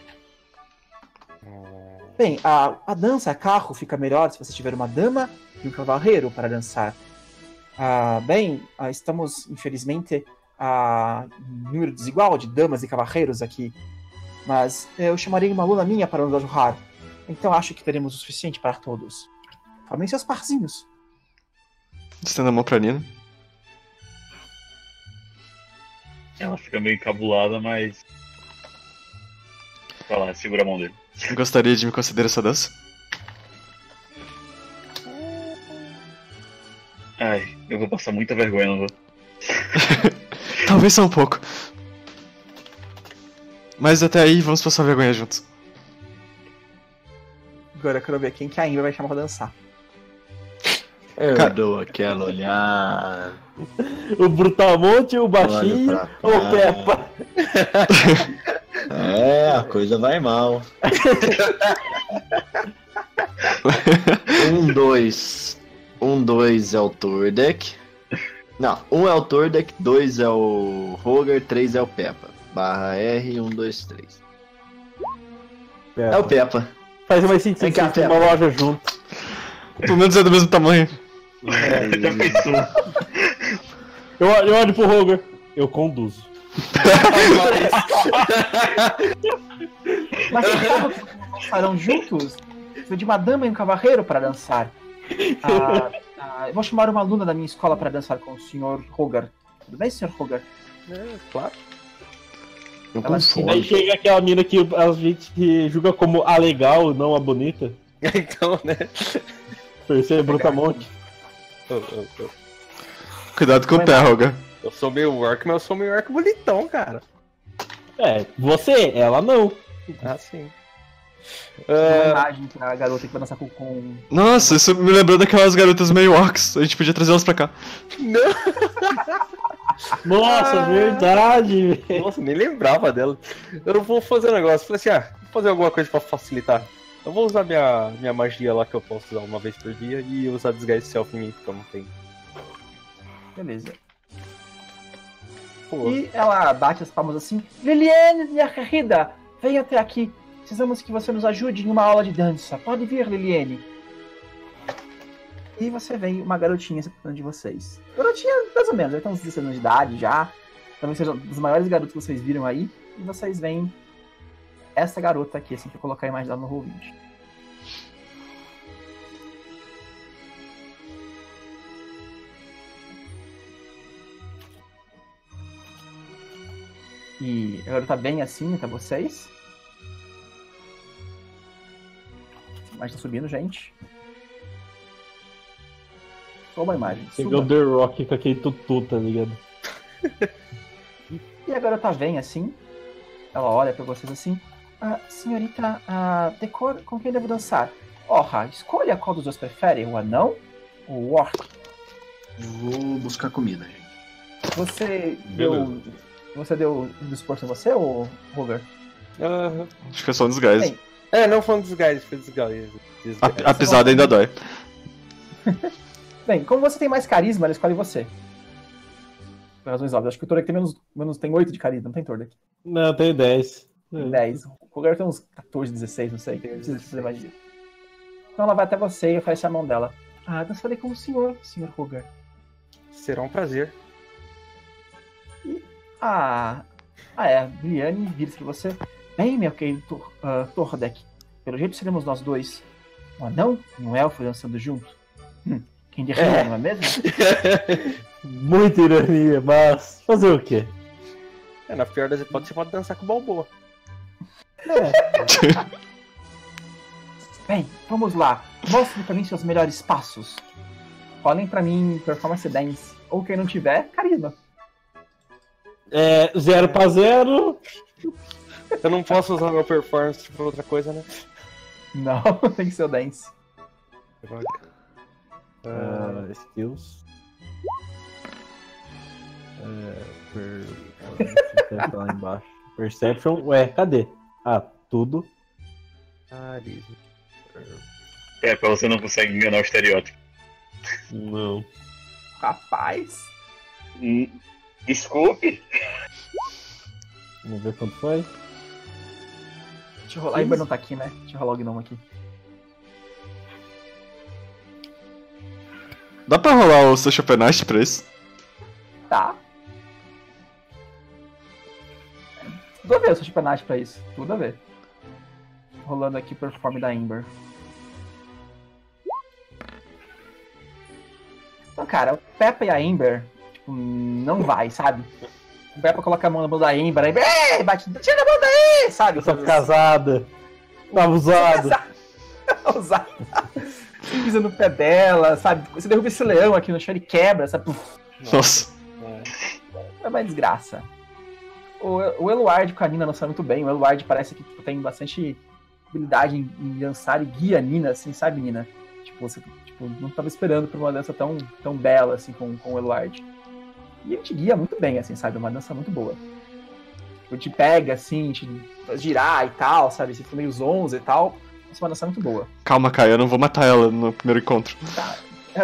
Bem, a dança a carro fica melhor se você tiver uma dama e um cavaleiro para dançar. Estamos, infelizmente, a número desigual de damas e cavaleiros aqui. Mas eu chamarei uma aluna minha para nos ajudar. Então acho que teremos o suficiente para todos. Formem seus parzinhos. Estenda a mão pra Nina. Ela fica meio encabulada, mas... Vai lá, segura a mão dele. Gostaria de me conceder essa dança? Ai, eu vou passar muita vergonha, não vou? Talvez só um pouco. Mas até aí, vamos passar vergonha juntos. Agora eu quero ver quem que a Imba vai chamar pra dançar. Eu dou aquela olhada. O Brutamonte, o Baixinho ou o Peppa? A coisa vai mal. 2 é o Tordek. Não, 1 é o Tordek, 2 é o Roger, 3 é o Peppa. /R, 1, 2, 3. É o Peppa. Faz mais sentido Vem cá, ter uma Peppa. loja junto. Pelo menos é do mesmo tamanho. Já pensou? Eu olho pro Roger. Eu conduzo. Mas que carro que vocês dançarão juntos? Preciso de uma dama e um cavalheiro para dançar. Eu vou chamar uma aluna da minha escola para dançar com o Sr. Roger. Tudo bem, Sr. Roger? Claro. Eu Ela confundo. Aí chega aquela mina que a gente julga como a legal, não a bonita. Então, né? Percebe, Brutamonte. Cuidado com o pé, Roger. Eu sou meio orc, mas eu sou meio orc bonitão, cara. Você, ela não. Ah, sim. Uma imagem pra garota que vai dançar com... Nossa, isso me lembrou daquelas garotas meio orcs. A gente podia trazer elas pra cá. Nossa, verdade, velho. Nossa, nem lembrava dela. Eu vou fazer um negócio. Falei assim, vou fazer alguma coisa pra facilitar. Eu vou usar minha magia lá que eu posso usar uma vez por dia e usar Disguise Self em mim, porque eu não tenho. Beleza. Pô. E ela bate as palmas assim. Liliane, minha querida, venha até aqui. Precisamos que você nos ajude em uma aula de dança. Pode vir, Liliane. E você vê uma garotinha se aproximando de vocês. Garotinha, mais ou menos, ela tem uns 16 anos de idade já. Talvez seja um dos maiores garotos que vocês viram aí. E vocês veem essa garota aqui, assim que eu colocar a imagem dela no Roll20. E a garota bem assim até vocês. A imagem tá subindo, gente. Só uma imagem. Chegou Suba. The Rock com aquele tutu, tá ligado? E a garota vem assim. Ela olha pra vocês assim. Senhorita, decor com quem devo dançar? Escolha qual dos dois prefere, o anão ou o orc? Eu vou buscar comida, gente. Você Beleza. deu um esforço em você, ou Roger? Acho que é só um desgaste. Bem, Não foi um Disguise, foi Disguise. A pisada ainda dói. Bem, como você tem mais carisma, ela escolhe você. Por razões óbvias. Acho que o Torek tem tem 8 de carisma, não tem Torek. Não, eu tenho 10. Tem 10. O Roger tem uns 14, 16, não sei. Precisa fazer mais disso. Então ela vai até você e oferece a mão dela. Dançarei com o senhor, Sr. Roger. Será um prazer. Briane vira-se pra você. Bem, meu querido Tordek, pelo jeito seremos nós dois. Um anão e um elfo dançando juntos. Quem diria, não é mesmo? Muita ironia, mas fazer o quê? Na pior das hipóteses, você pode dançar com o Balboa. Bem, vamos lá. Mostre pra mim seus melhores passos. Falem pra mim performance dance. Ou quem não tiver, carisma. 0 pra 0. Eu não posso usar meu performance pra outra coisa, né? Não, tem que ser o dance. Skills. Lá embaixo. Perception. Cadê? Tudo. Carisma. Pra você não consegue enganar o estereótipo. Não. Rapaz. Desculpe. Vamos ver quanto foi. Deixa eu rolar. A Ember não tá aqui, né? Deixa eu rolar o gnomo aqui. Dá pra rolar o Social Penalty pra isso? Tá. Tudo a ver, eu sou chipanache pra isso. Tudo a ver. Rolando aqui o perform da Ember. Então, cara, o Peppa e a Ember, tipo, não vai, sabe? O Peppa coloca a mão na mão da Ember, a Ember, bate, tira a mão daí, sabe? Eu sou casada. Tá abusado. Usar. Pisa no pé dela, sabe? Você derruba esse leão aqui no chão, ele quebra, sabe? Nossa. É uma desgraça. O Eluard com a Nina não sabe muito bem. O Eluard parece que tipo, tem bastante habilidade em dançar e guia a Nina, assim, sabe, Nina? Tipo, você não tava esperando por uma dança tão bela, assim, com o Eluard. E ele te guia muito bem, assim, sabe? É uma dança muito boa. Tipo, te pega, assim, te faz girar e tal, sabe? Você fica meio zonza e tal. Essa é uma dança muito boa. Calma, Caio, eu não vou matar ela no primeiro encontro. Tá.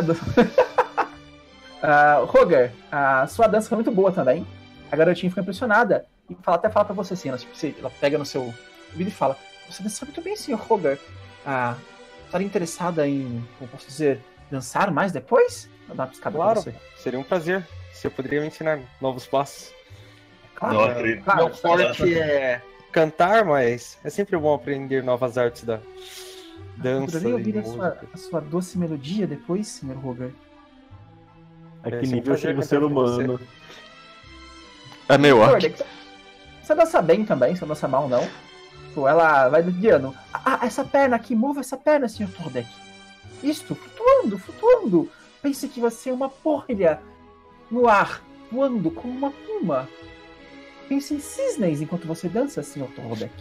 Roger, a sua dança foi muito boa também. A garotinha ficou impressionada e até fala pra você assim, ela pega no seu ouvido e fala: Você dança muito bem, Sr. Roger. Estaria interessada em, como posso dizer, dançar mais depois? Vou dar uma piscada pra Claro, você. seria um prazer. Você poderia me ensinar novos passos. Claro, Não acredito. claro. Meu forte é cantar, mas é sempre bom aprender novas artes da dança Poderia e ouvir música. a sua doce melodia depois, Sr. Roger? A que É, sim, nível prazer chega o cantar ser com humano? É meio orc. Thordeck, você dança bem também, você não dança mal, não. Tipo, ela vai guiando. Essa perna aqui, mova essa perna, Sr. Thordeck. Isto, flutuando, flutuando. Pense que você é uma porrilha no ar, voando como uma puma. Pense em cisnes enquanto você dança, Sr. Thordeck.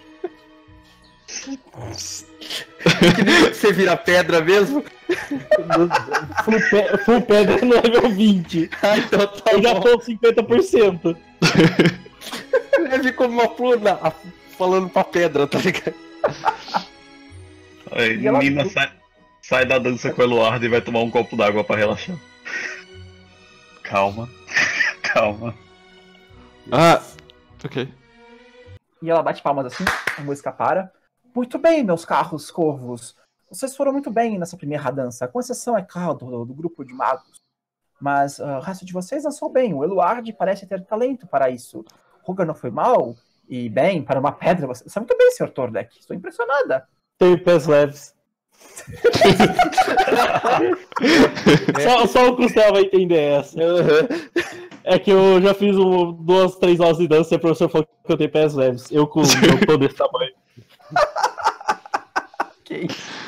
Você vira pedra mesmo? Full pedra no level 20. Ah, então tá Eu já bom. tô 50%. Leve como uma pluna falando pra pedra, tá ligado? Aí, E ela- Nina sai da dança com o Eluard e vai tomar um copo d'água pra relaxar. Calma. Calma. Ah, ok. E ela bate palmas assim, a música para. Muito bem, meus carros corvos. Vocês foram muito bem nessa primeira dança, com exceção, é claro, do grupo de magos. Mas o resto de vocês dançou bem. O Eluard parece ter talento para isso. Roger não foi mal. E bem, para uma pedra, você dança muito bem, Sr. Thordeck. Estou impressionada. Tenho pés leves. Só o Costela vai entender essa. É que eu já fiz 2, 3 aulas de dança e o professor falou que eu tenho pés leves. Eu com eu tô desse tamanho. Ok.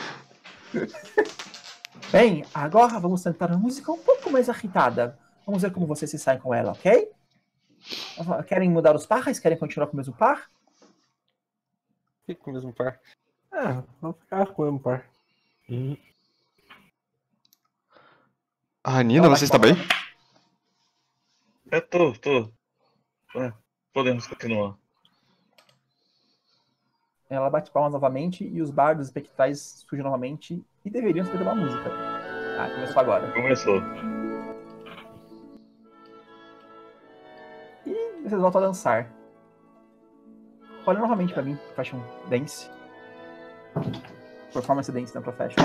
Bem, agora vamos tentar uma música um pouco mais agitada. Vamos ver como vocês se saem com ela, ok? Querem mudar os pares? Querem continuar com o mesmo par? Fica com o mesmo par. Vamos ficar com o mesmo par. Ah, Nina, você está bem? Eu tô. Podemos continuar. Ela bate palmas novamente e os bardos espectrais surgem novamente e deveriam escutar uma música. Começou agora. Começou. E vocês voltam a dançar. Olha novamente pra mim, Fashion Dance. Performance Dance na Profession.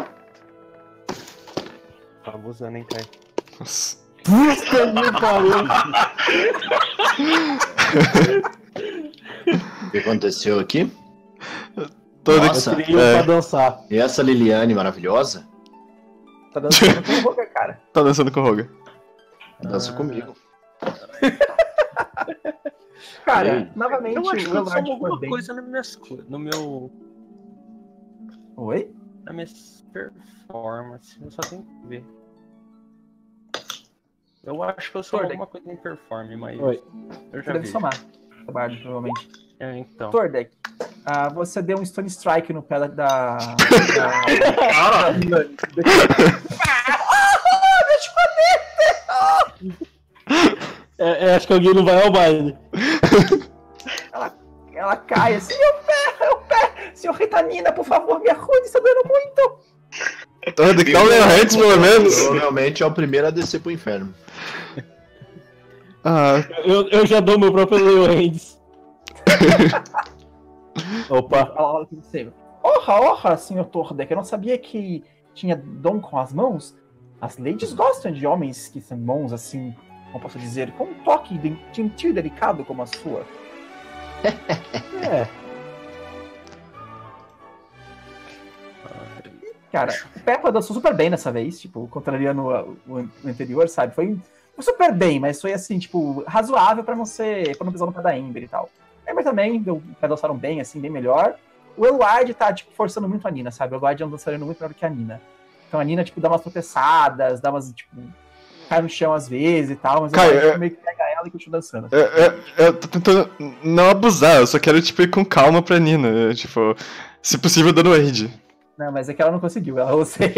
Tá abusando, hein, Kai? Nossa. Puta que pariu. O que aconteceu aqui? Toda Nossa. Eu queria ir pra dançar. E essa Liliane maravilhosa? Tá dançando com o Roger, cara. Tá dançando com o Roger. Dança comigo. Cara, Ei. novamente Eu acho que o eu Eluard somo foi alguma bem. coisa no meu. Oi? Na minha performance. Eu só tenho que ver. Eu acho que eu sou Thordeck. alguma coisa em performance, mas Oi. eu já Você deve vi. somar. Bardo, provavelmente. Então. Thordeck, você deu um Stone Strike no pé da... Cara! Acho que alguém não vai ao baile. Ela cai assim, meu pé! Senhor Ritanina, por favor, me ajude, está dando muito! Toda que dá um Leonhands, pelo menos. Provavelmente é o primeiro a descer pro inferno. Ah, Eu já dou meu próprio Leo Hands. Opa. Ela olha pra você. Orra, senhor Thordeck, eu não sabia que tinha dom com as mãos. As ladies gostam de homens que são bons assim, como posso dizer, com um toque gentil e delicado como a sua. É. Cara, o Peppa dançou super bem nessa vez, tipo, contrariando o anterior, sabe? Foi super bem, mas foi assim, tipo, razoável pra não pisar no pé da Ember e tal. A Ember também, dançaram bem, assim, bem melhor. O Eluard tá, tipo, forçando muito a Nina, sabe? O Eluard é um dançarino muito melhor do que a Nina. Então a Nina, tipo, dá umas tropeçadas, dá umas, tipo, cai no chão às vezes e tal, mas o Eluard meio que pega ela e continua dançando. eu tô tentando não abusar, eu só quero, tipo, ir com calma pra Nina. Tipo, se possível, dando aid. Não, mas é que ela não conseguiu, ela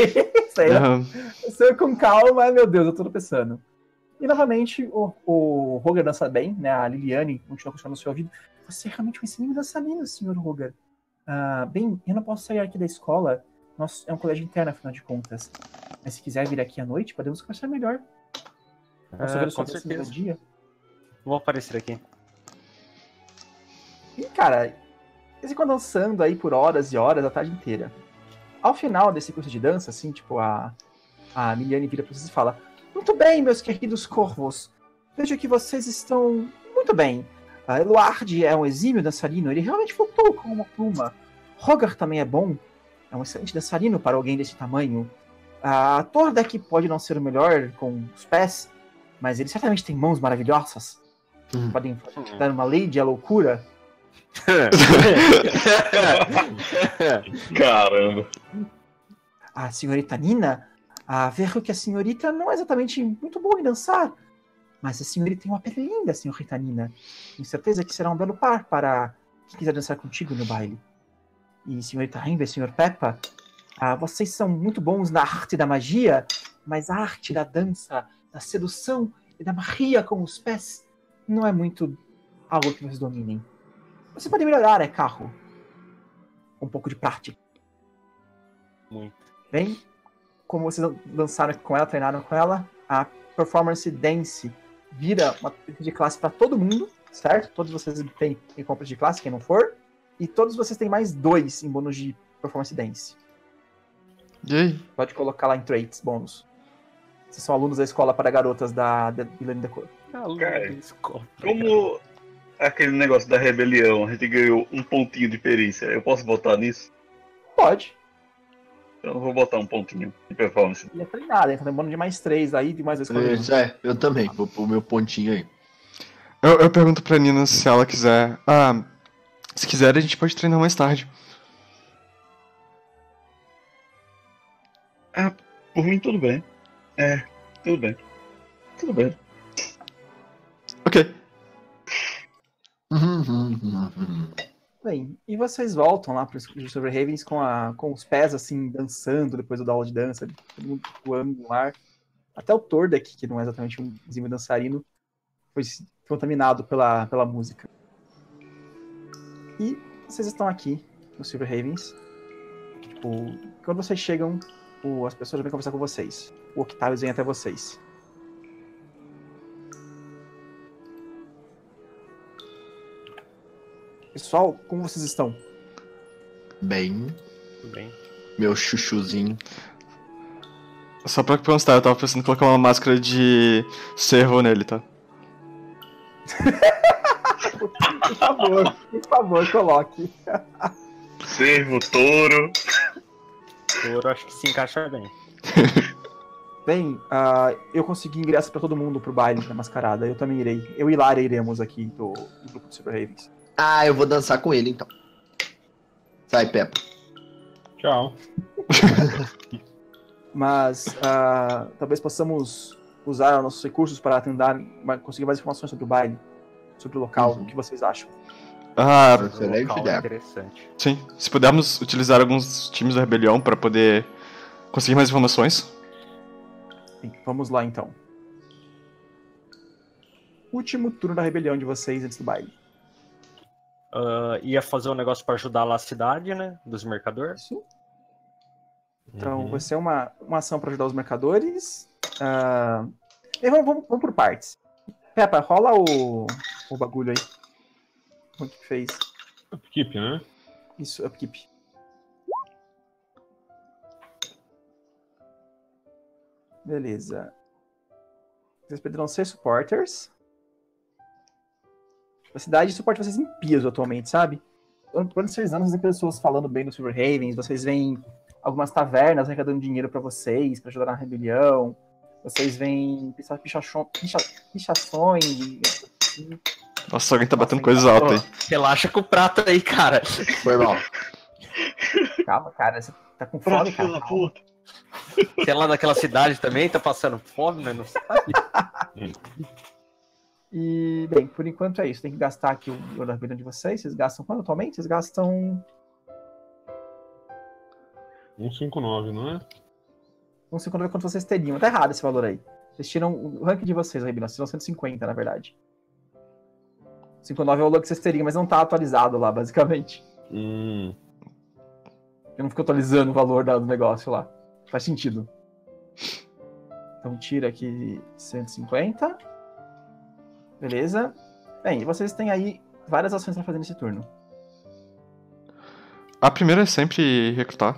você com calma, meu Deus, eu tô tropeçando. E novamente, o Roger dança bem, né? A Liliane continua puxando no seu ouvido. Você é realmente um excelente dançarino, senhor Roger. Bem, eu não posso sair aqui da escola. É um colégio interno, afinal de contas. Mas se quiser vir aqui à noite, podemos conversar melhor. Posso ver Com certeza. dia. Vou aparecer aqui. E, cara, Eles ficam dançando aí por horas e horas, a tarde inteira. Ao final desse curso de dança, assim, tipo, a Miliane vira pra vocês e fala: muito bem, meus queridos corvos. Vejo que vocês estão muito bem. Eluard é um exímio dançarino, ele realmente flutua como uma pluma. Rogar também é bom, é um excelente dançarino para alguém desse tamanho. Tordek pode não ser o melhor com os pés, mas ele certamente tem mãos maravilhosas. Podem dar uma lady à loucura. Caramba. A senhorita Nina, vejo que a senhorita não é exatamente muito boa em dançar, mas a senhorita tem uma pele linda, senhorita Nina. Tenho certeza que será um belo par para quem quiser dançar contigo no baile. E senhorita Henry, senhor Peppa, vocês são muito bons na arte da magia, mas a arte da dança, da sedução e da magia com os pés não é muito algo que vocês dominem. Você pode melhorar, é carro. Um pouco de prática. Muito. Bem, como vocês dançaram com ela, treinaram com ela, a performance dance vira uma de classe para todo mundo, certo? Todos vocês têm compras de classe, quem não for. E todos vocês têm mais 2 em bônus de performance dance. E aí? Pode colocar lá em traits, bônus. Vocês são alunos da escola para garotas da Milane Decor. Cara, como aquele negócio da rebelião, a gente ganhou um pontinho de perícia, eu posso botar nisso? Pode. Então eu vou botar um pontinho de performance. Ele é treinado, então tem bônus de mais 3 aí, de mais 2 Eu também, vou pôr o meu pontinho aí. Eu pergunto pra Nina se ela quiser. Se quiser, a gente pode treinar mais tarde. Por mim tudo bem. Tudo bem. Tudo bem. Ok. Bem, e vocês voltam lá para os Silverhavens com os pés assim, dançando depois da aula de dança, todo mundo voando no ar. Até o Tordek, que não é exatamente um exímio dançarino, foi contaminado pela música. E vocês estão aqui nos Silverhavens. Tipo, quando vocês chegam, as pessoas vêm conversar com vocês. O Octavius vem até vocês. Pessoal, como vocês estão? Bem, Tudo bem. meu chuchuzinho. Só pra constar, eu tava pensando em colocar uma máscara de cervo nele, tá? Por favor, coloque. Cervo, touro. Touro acho que se encaixa bem. Bem, eu consegui ingresso pra todo mundo pro baile da mascarada. Eu também irei. Eu e Lara iremos aqui do grupo de Silverhavens. Eu vou dançar com ele então. Sai, Peppa. Tchau. Mas talvez possamos usar nossos recursos para tentar conseguir mais informações sobre o baile, sobre o local. O que vocês acham? Excelente Local ideia. interessante. Sim. Se pudermos utilizar alguns times da rebelião pra poder conseguir mais informações. Sim, vamos lá então. Último turno da rebelião de vocês antes do baile. Ia fazer um negócio pra ajudar lá a cidade, né? Dos mercadores. Isso. Então, vai ser uma ação para ajudar os mercadores. E vamos por partes. Peppa, rola o bagulho aí. O que fez? Upkeep, né? Isso, upkeep. Beleza. Vocês poderão ser supporters. A cidade suporta vocês em piso atualmente, sabe? Durante 6 anos, tem pessoas falando bem do Silverhavens. Vocês veem algumas tavernas arrecadando dinheiro pra vocês, pra ajudar na rebelião. Vocês veem pichações. Nossa, alguém tá batendo coisas altas aí. Relaxa com o prato aí, cara. Foi mal. Calma, cara. Você tá com fome, cara. Puta. Você é lá daquela cidade também, tá passando fome, mas não sabe. E, bem, por enquanto é isso. Tem que gastar aqui o da vida de vocês. Vocês gastam quanto atualmente? Vocês gastam 159, não é? não sei quanto vocês teriam. Tá errado esse valor aí. Vocês tiram o rank de vocês, Rebino. Vocês tiram 150, na verdade. 59 é o valor que vocês teriam, mas não tá atualizado lá, basicamente. Eu não fico atualizando o valor do negócio lá. Faz sentido. Então tira aqui 150. Beleza. Bem, vocês têm aí várias ações pra fazer nesse turno. A primeira é sempre recrutar.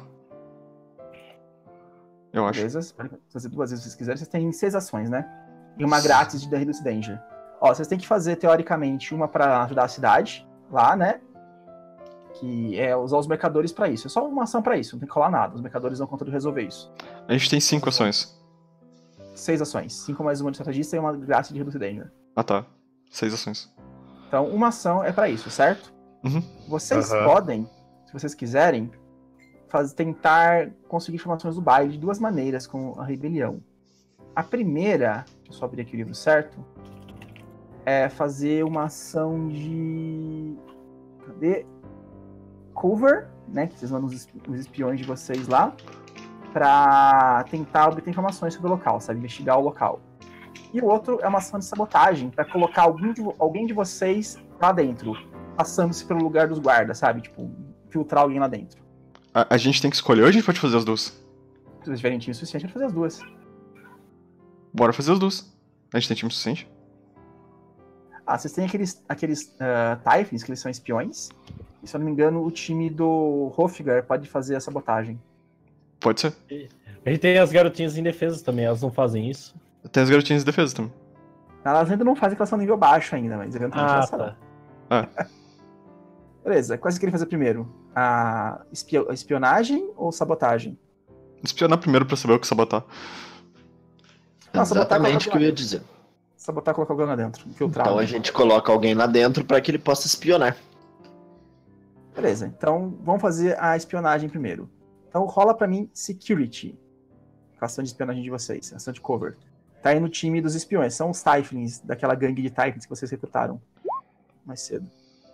Eu acho. Beleza, você pode fazer 2 vezes se vocês quiserem. Vocês têm 6 ações, né? E uma grátis de Reduce Danger. Ó, vocês têm que fazer, teoricamente, uma pra ajudar a cidade, lá, né? Que é usar os mercadores pra isso. É só uma ação pra isso, não tem que rolar nada. Os mercadores dão conta de resolver isso. A gente tem 5 ações. 6 ações. 5 mais uma de estrategista e uma grátis de Reduce Danger. Ah, tá. 6 ações. Então, uma ação é pra isso, certo? Uhum. Vocês podem, se vocês quiserem, tentar conseguir informações do baile de 2 maneiras com a rebelião. A primeira, deixa eu só abrir aqui o livro certo, é fazer uma ação de... Cadê? Cover, né? Que vocês mandam os espiões de vocês lá, pra tentar obter informações sobre o local, sabe? Investigar o local. E o outro é uma ação de sabotagem, pra colocar alguém de vocês lá dentro, passando-se pelo lugar dos guardas, sabe? Tipo, filtrar alguém lá dentro. A gente tem que escolher ou a gente pode fazer as 2? Se vocês tiverem time suficiente, pra fazer as 2. Bora fazer as 2. A gente tem time suficiente? Ah, vocês têm aqueles Typhons, que eles são espiões. E, se eu não me engano, o time do Hofgar pode fazer a sabotagem. Pode ser. A gente tem as garotinhas indefesas também, elas não fazem isso. Tem as garotinhas de defesa também. Elas ainda não fazem, porque elas são nível baixo ainda, mas eventualmente elas farão. Ah. Beleza, quais vocês querem fazer primeiro? A espionagem ou sabotagem? Espionar primeiro pra saber o que sabotar. Não, sabotar, Exatamente o que eu ia dizer. Sabotar, colocar alguém lá dentro. Infiltrar. Então a gente coloca alguém lá dentro pra que ele possa espionar. Beleza, então vamos fazer a espionagem primeiro. Então rola pra mim Security. A ação de espionagem de vocês, ação de cover. Tá aí no time dos espiões, são os Typhons, daquela gangue de Typhons que vocês recrutaram mais cedo.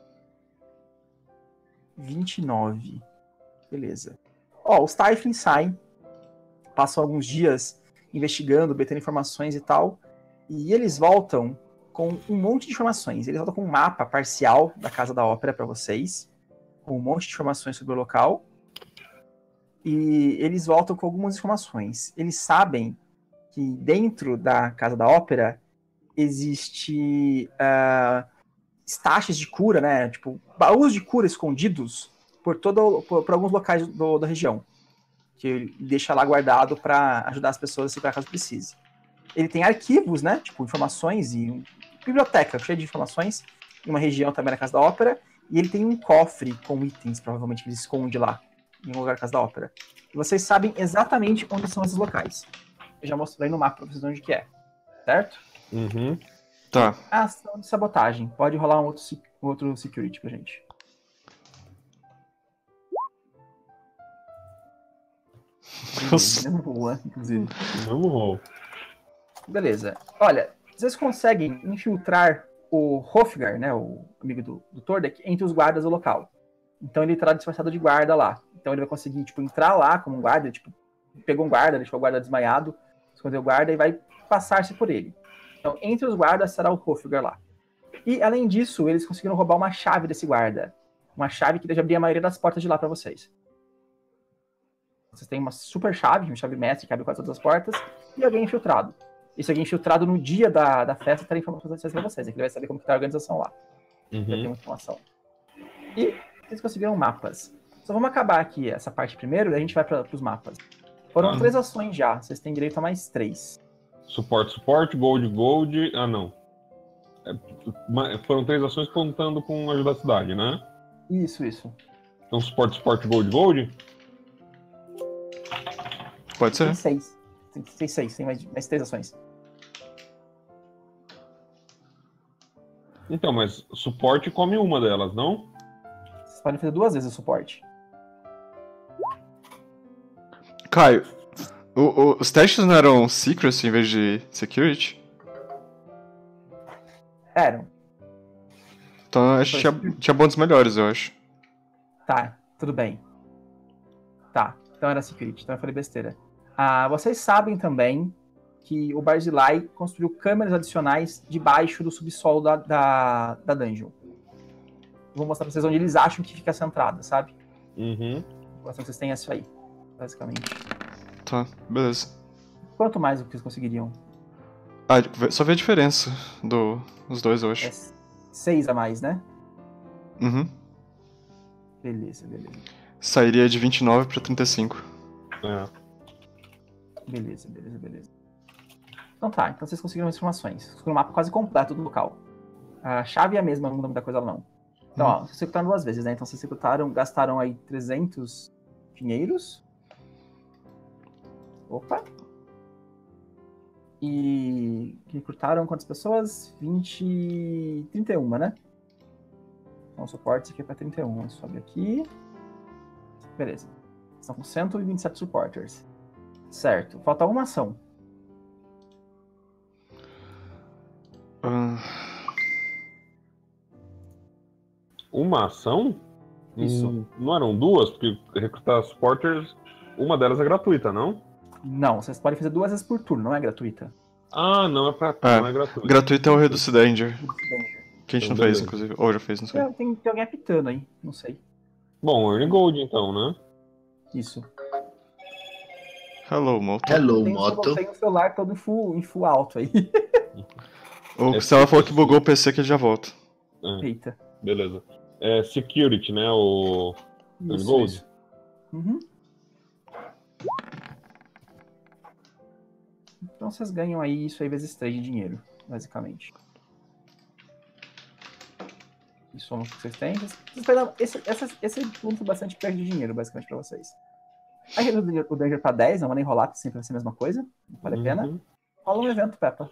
29. Beleza. Ó, os Typhons saem, passam alguns dias investigando, obtendo informações e tal, e eles voltam com um monte de informações. Eles voltam com um mapa parcial da Casa da Ópera pra vocês, com um monte de informações sobre o local, e eles voltam com algumas informações. Eles sabem que dentro da Casa da Ópera existe estácios de cura, né? Tipo, baús de cura escondidos por alguns locais da região, que ele deixa lá guardado para ajudar as pessoas a se curar caso precise. Ele tem arquivos, né? Tipo, informações e uma biblioteca cheia de informações em uma região também na Casa da Ópera, e ele tem um cofre com itens, provavelmente, que ele esconde lá, em um lugar da Casa da Ópera. E vocês sabem exatamente onde são esses locais. Eu já mostrei no mapa pra vocês onde que é. Certo? Uhum. Tá. A ação de sabotagem. Pode rolar um outro security pra gente. Nossa. Mesmo roll, inclusive. Vamos roll. Beleza. Olha, vocês conseguem infiltrar o Hofgar, né, o amigo do Tordek, entre os guardas do local. Então ele estará disfarçado de guarda lá. Então ele vai conseguir, tipo, entrar lá como um guarda, tipo, pegou um guarda, deixou o guarda desmaiado, escondeu o guarda e vai passar-se por ele. Então, entre os guardas será o Hofgar lá. E, além disso, eles conseguiram roubar uma chave desse guarda. Uma chave que deve abrir a maioria das portas de lá pra vocês. Vocês têm uma super chave, uma chave mestre que abre quase todas as portas, e alguém infiltrado. Esse alguém infiltrado no dia da festa terá informações pra vocês. Ele vai saber como que tá a organização lá. Vai ter uma informação. E eles conseguiram mapas. Só vamos acabar aqui essa parte primeiro, e a gente vai para os mapas. Foram 3 ações já, vocês têm direito a mais 3. Suporte, gold. Ah, não. Foram 3 ações contando com ajudar a cidade, né? Isso. Então suporte, gold. Pode ser. Tem 6. Tem 6, tem mais 3 ações. Então, mas suporte come uma delas, não? Vocês podem fazer 2 vezes o suporte. Caio, os testes não eram secrecy em vez de security? Eram. Então acho que tinha bônus melhores, eu acho. Tá, tudo bem. Tá, então era security, então eu falei besteira. Vocês sabem também que o Barzillai construiu câmeras adicionais debaixo do subsolo da dungeon. Vou mostrar pra vocês onde eles acham que fica essa entrada, sabe? Uhum. Vocês têm isso aí, basicamente. Tá, beleza. Quanto mais o que vocês conseguiriam? Só ver a diferença dos dois, eu acho. É 6 a mais, né? Uhum. Beleza. Sairia de 29 pra 35. É. Beleza. Então tá, então vocês conseguiram as informações. Vocês conseguiram um mapa quase completo do local. A chave é a mesma, não muda muita coisa não. Então, ó, vocês executaram 2 vezes, né? Então vocês gastaram aí 300 dinheiros. Opa. E recrutaram quantas pessoas? 31, né? Então o suporte aqui é pra 31. Sobe aqui. Beleza. Estão com 127 supporters. Certo. Falta uma ação. Uma ação? Isso. Não eram 2? Porque recrutar supporters, uma delas é gratuita, não? Não, vocês podem fazer 2 vezes por turno, não é gratuita. Ah, não é não é gratuito. Gratuito é o Reduce Danger. Que a gente não fez, beleza. inclusive. Ou já fez, não sei. Tem alguém apitando aí, não sei. Bom, Earn Gold então, né? Isso. Hello, Moto. Hello, Tem moto. o celular todo em full alto aí. O Gustavo falou que bugou o PC que ele já volta. Eita. Beleza. É Security, né? O Earn Isso, Gold. isso. Uhum. Então vocês ganham aí isso aí vezes 3 de dinheiro, basicamente. E soma o que vocês têm. Esse ponto é bastante perto de dinheiro, basicamente, pra vocês. Aí o Danger pra 10, não vou nem rolar, porque sempre vai ser a mesma coisa. Não vale a pena. Rola um evento, Peppa.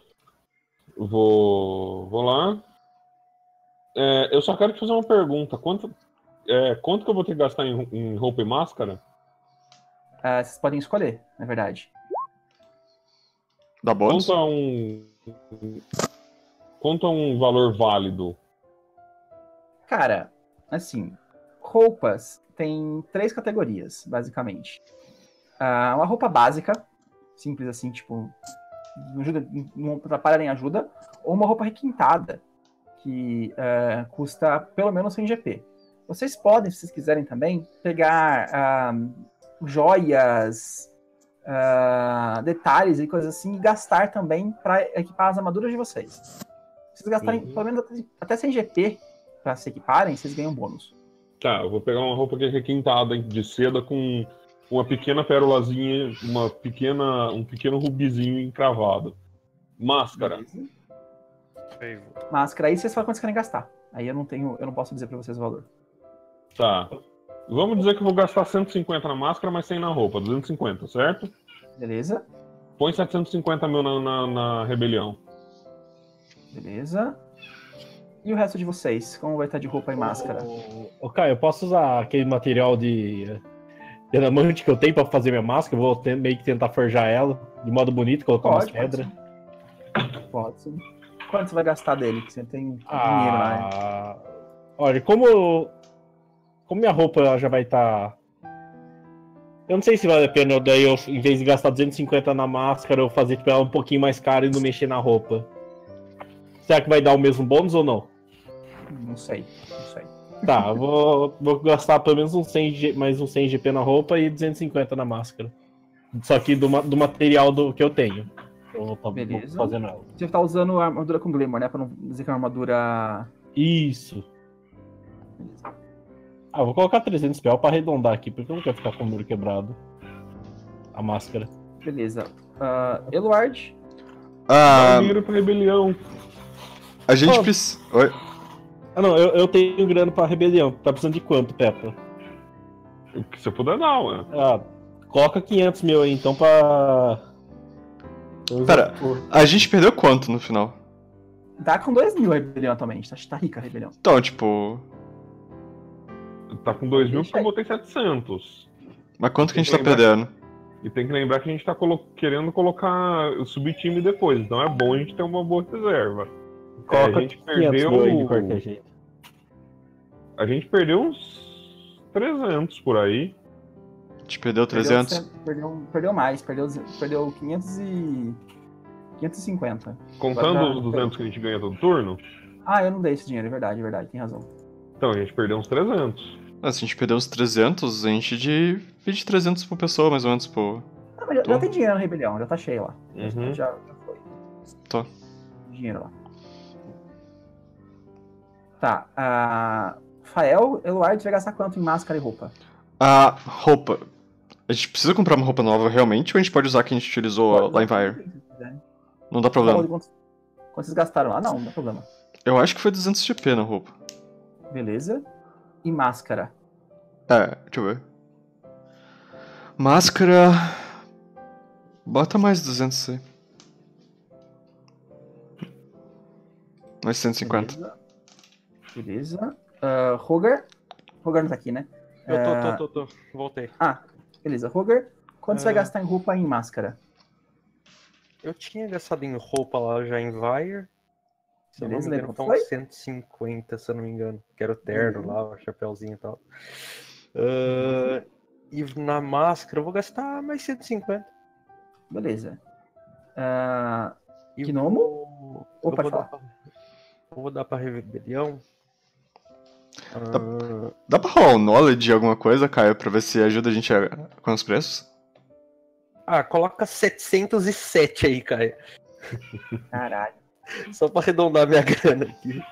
Vou lá. Eu só quero te fazer uma pergunta. Quanto que eu vou ter que gastar em roupa e máscara? Vocês podem escolher, na verdade. Dá bônus? Quanto a um valor válido? Cara, assim, roupas tem 3 categorias, basicamente. Uma roupa básica, simples assim, tipo, não atrapalha nem ajuda, ou uma roupa requintada, que custa pelo menos 100 GP. Vocês podem, se vocês quiserem também, pegar joias, detalhes e coisas assim, e gastar também para equipar as armaduras de vocês. Se vocês gastarem pelo menos até 100 GP para se equiparem, vocês ganham bônus. Tá, eu vou pegar uma roupa que é requintada de seda com uma pequena pérolazinha, um pequeno rubizinho encravado. Máscara. Beleza. Máscara, aí vocês falam quanto vocês querem gastar. Aí eu não posso dizer pra vocês o valor. Tá. Vamos dizer que eu vou gastar 150 na máscara, mas 100 na roupa. 250, certo? Beleza. Põe 750 mil na rebelião. Beleza. E o resto de vocês? Como vai estar de roupa e máscara? Caio, eu posso usar aquele material de diamante que eu tenho pra fazer minha máscara? Eu vou meio que tentar forjar ela de modo bonito, colocar umas pedras. Pode sim. Quanto você vai gastar dele? Que você tem dinheiro lá, né? Olha, como minha roupa ela já vai estar... Eu não sei se vale a pena daí eu, em vez de gastar 250 na máscara, eu fazer tipo, ela um pouquinho mais cara e não mexer na roupa. Será que vai dar o mesmo bônus ou não? Não sei. Tá, eu vou gastar pelo menos mais uns 100 GP na roupa e 250 na máscara. Só que do material que eu tenho. Eu tô fazendo ela. Você tá usando a armadura com Glamour, né? Pra não dizer que é uma armadura... Isso. Beleza. Eu vou colocar 300 PL pra arredondar aqui, porque eu não quero ficar com o muro quebrado. A máscara. Beleza. Eluard? Dá dinheiro pra rebelião. A gente precisa... Oi? Não, eu tenho grana pra rebelião. Tá precisando de quanto, Peppa? O que você puder dar, ué. Coloca 500 mil aí, então, pra... Pera, a gente perdeu quanto no final? Tá com 2 mil a rebelião atualmente. Tá rica a rebelião. Então, tipo... Tá com 2 mil porque eu botei 700. Mas quanto que a gente tá perdendo? E tem que lembrar que a gente tá querendo colocar o subtime depois. Então é bom a gente ter uma boa reserva. Coloca a gente perdeu... aí de qualquer jeito. A gente perdeu uns 300 por aí. A gente perdeu 300? Perdeu mais. Perdeu 550. Contando os 200 que a gente ganha todo turno? Eu não dei esse dinheiro, é verdade, tem razão. Então, a gente perdeu uns 300. Se a gente perdeu uns 300, a gente divide 300 por pessoa, mais ou menos, por... Mas já tem dinheiro na rebelião, já tá cheio lá. Uhum. Já foi. Tá. Dinheiro lá. Tá, Fael, Eluard vai gastar quanto em máscara e roupa? A roupa. A gente precisa comprar uma roupa nova realmente ou a gente pode usar a que a gente utilizou lá em Vire? Não dá problema. Quanto vocês gastaram lá? Não dá problema. Eu acho que foi 200 GP na roupa. Beleza. E máscara? Deixa eu ver. Máscara... Bota mais 200 aí. Mais 150. Beleza. Roger? Roger não tá aqui, né? Eu tô. Voltei. Beleza. Roger, quanto você vai gastar em roupa e em máscara? Eu tinha gastado em roupa lá já em Vire. Se eu não me Beleza, engano, lembra foi quanto uns 150, se eu não me engano. Que era o terno lá, o chapéuzinho e tal. E na máscara eu vou gastar mais 150. Beleza. E Gnomo? eu Pode falar. vou dar pra rebelião. Dá pra rolar um knowledge de alguma coisa, Caio, pra ver se ajuda a gente com os preços? Coloca 707 aí, Caio. Caralho. Só pra arredondar minha grana aqui.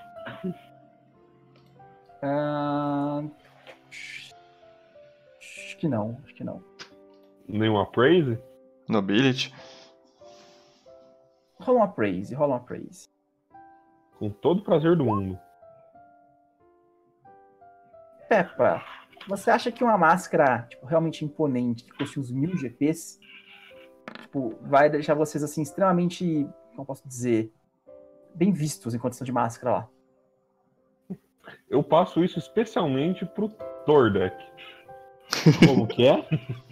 Acho que não. Nenhum appraise? Nobility? Rola um appraise. Com todo o prazer do mundo. Peppa, você acha que uma máscara realmente imponente, que custe uns 1000 GPs, vai deixar vocês assim extremamente, como posso dizer, bem vistos em condição de máscara lá? Eu passo isso especialmente pro Tordek. Como que é?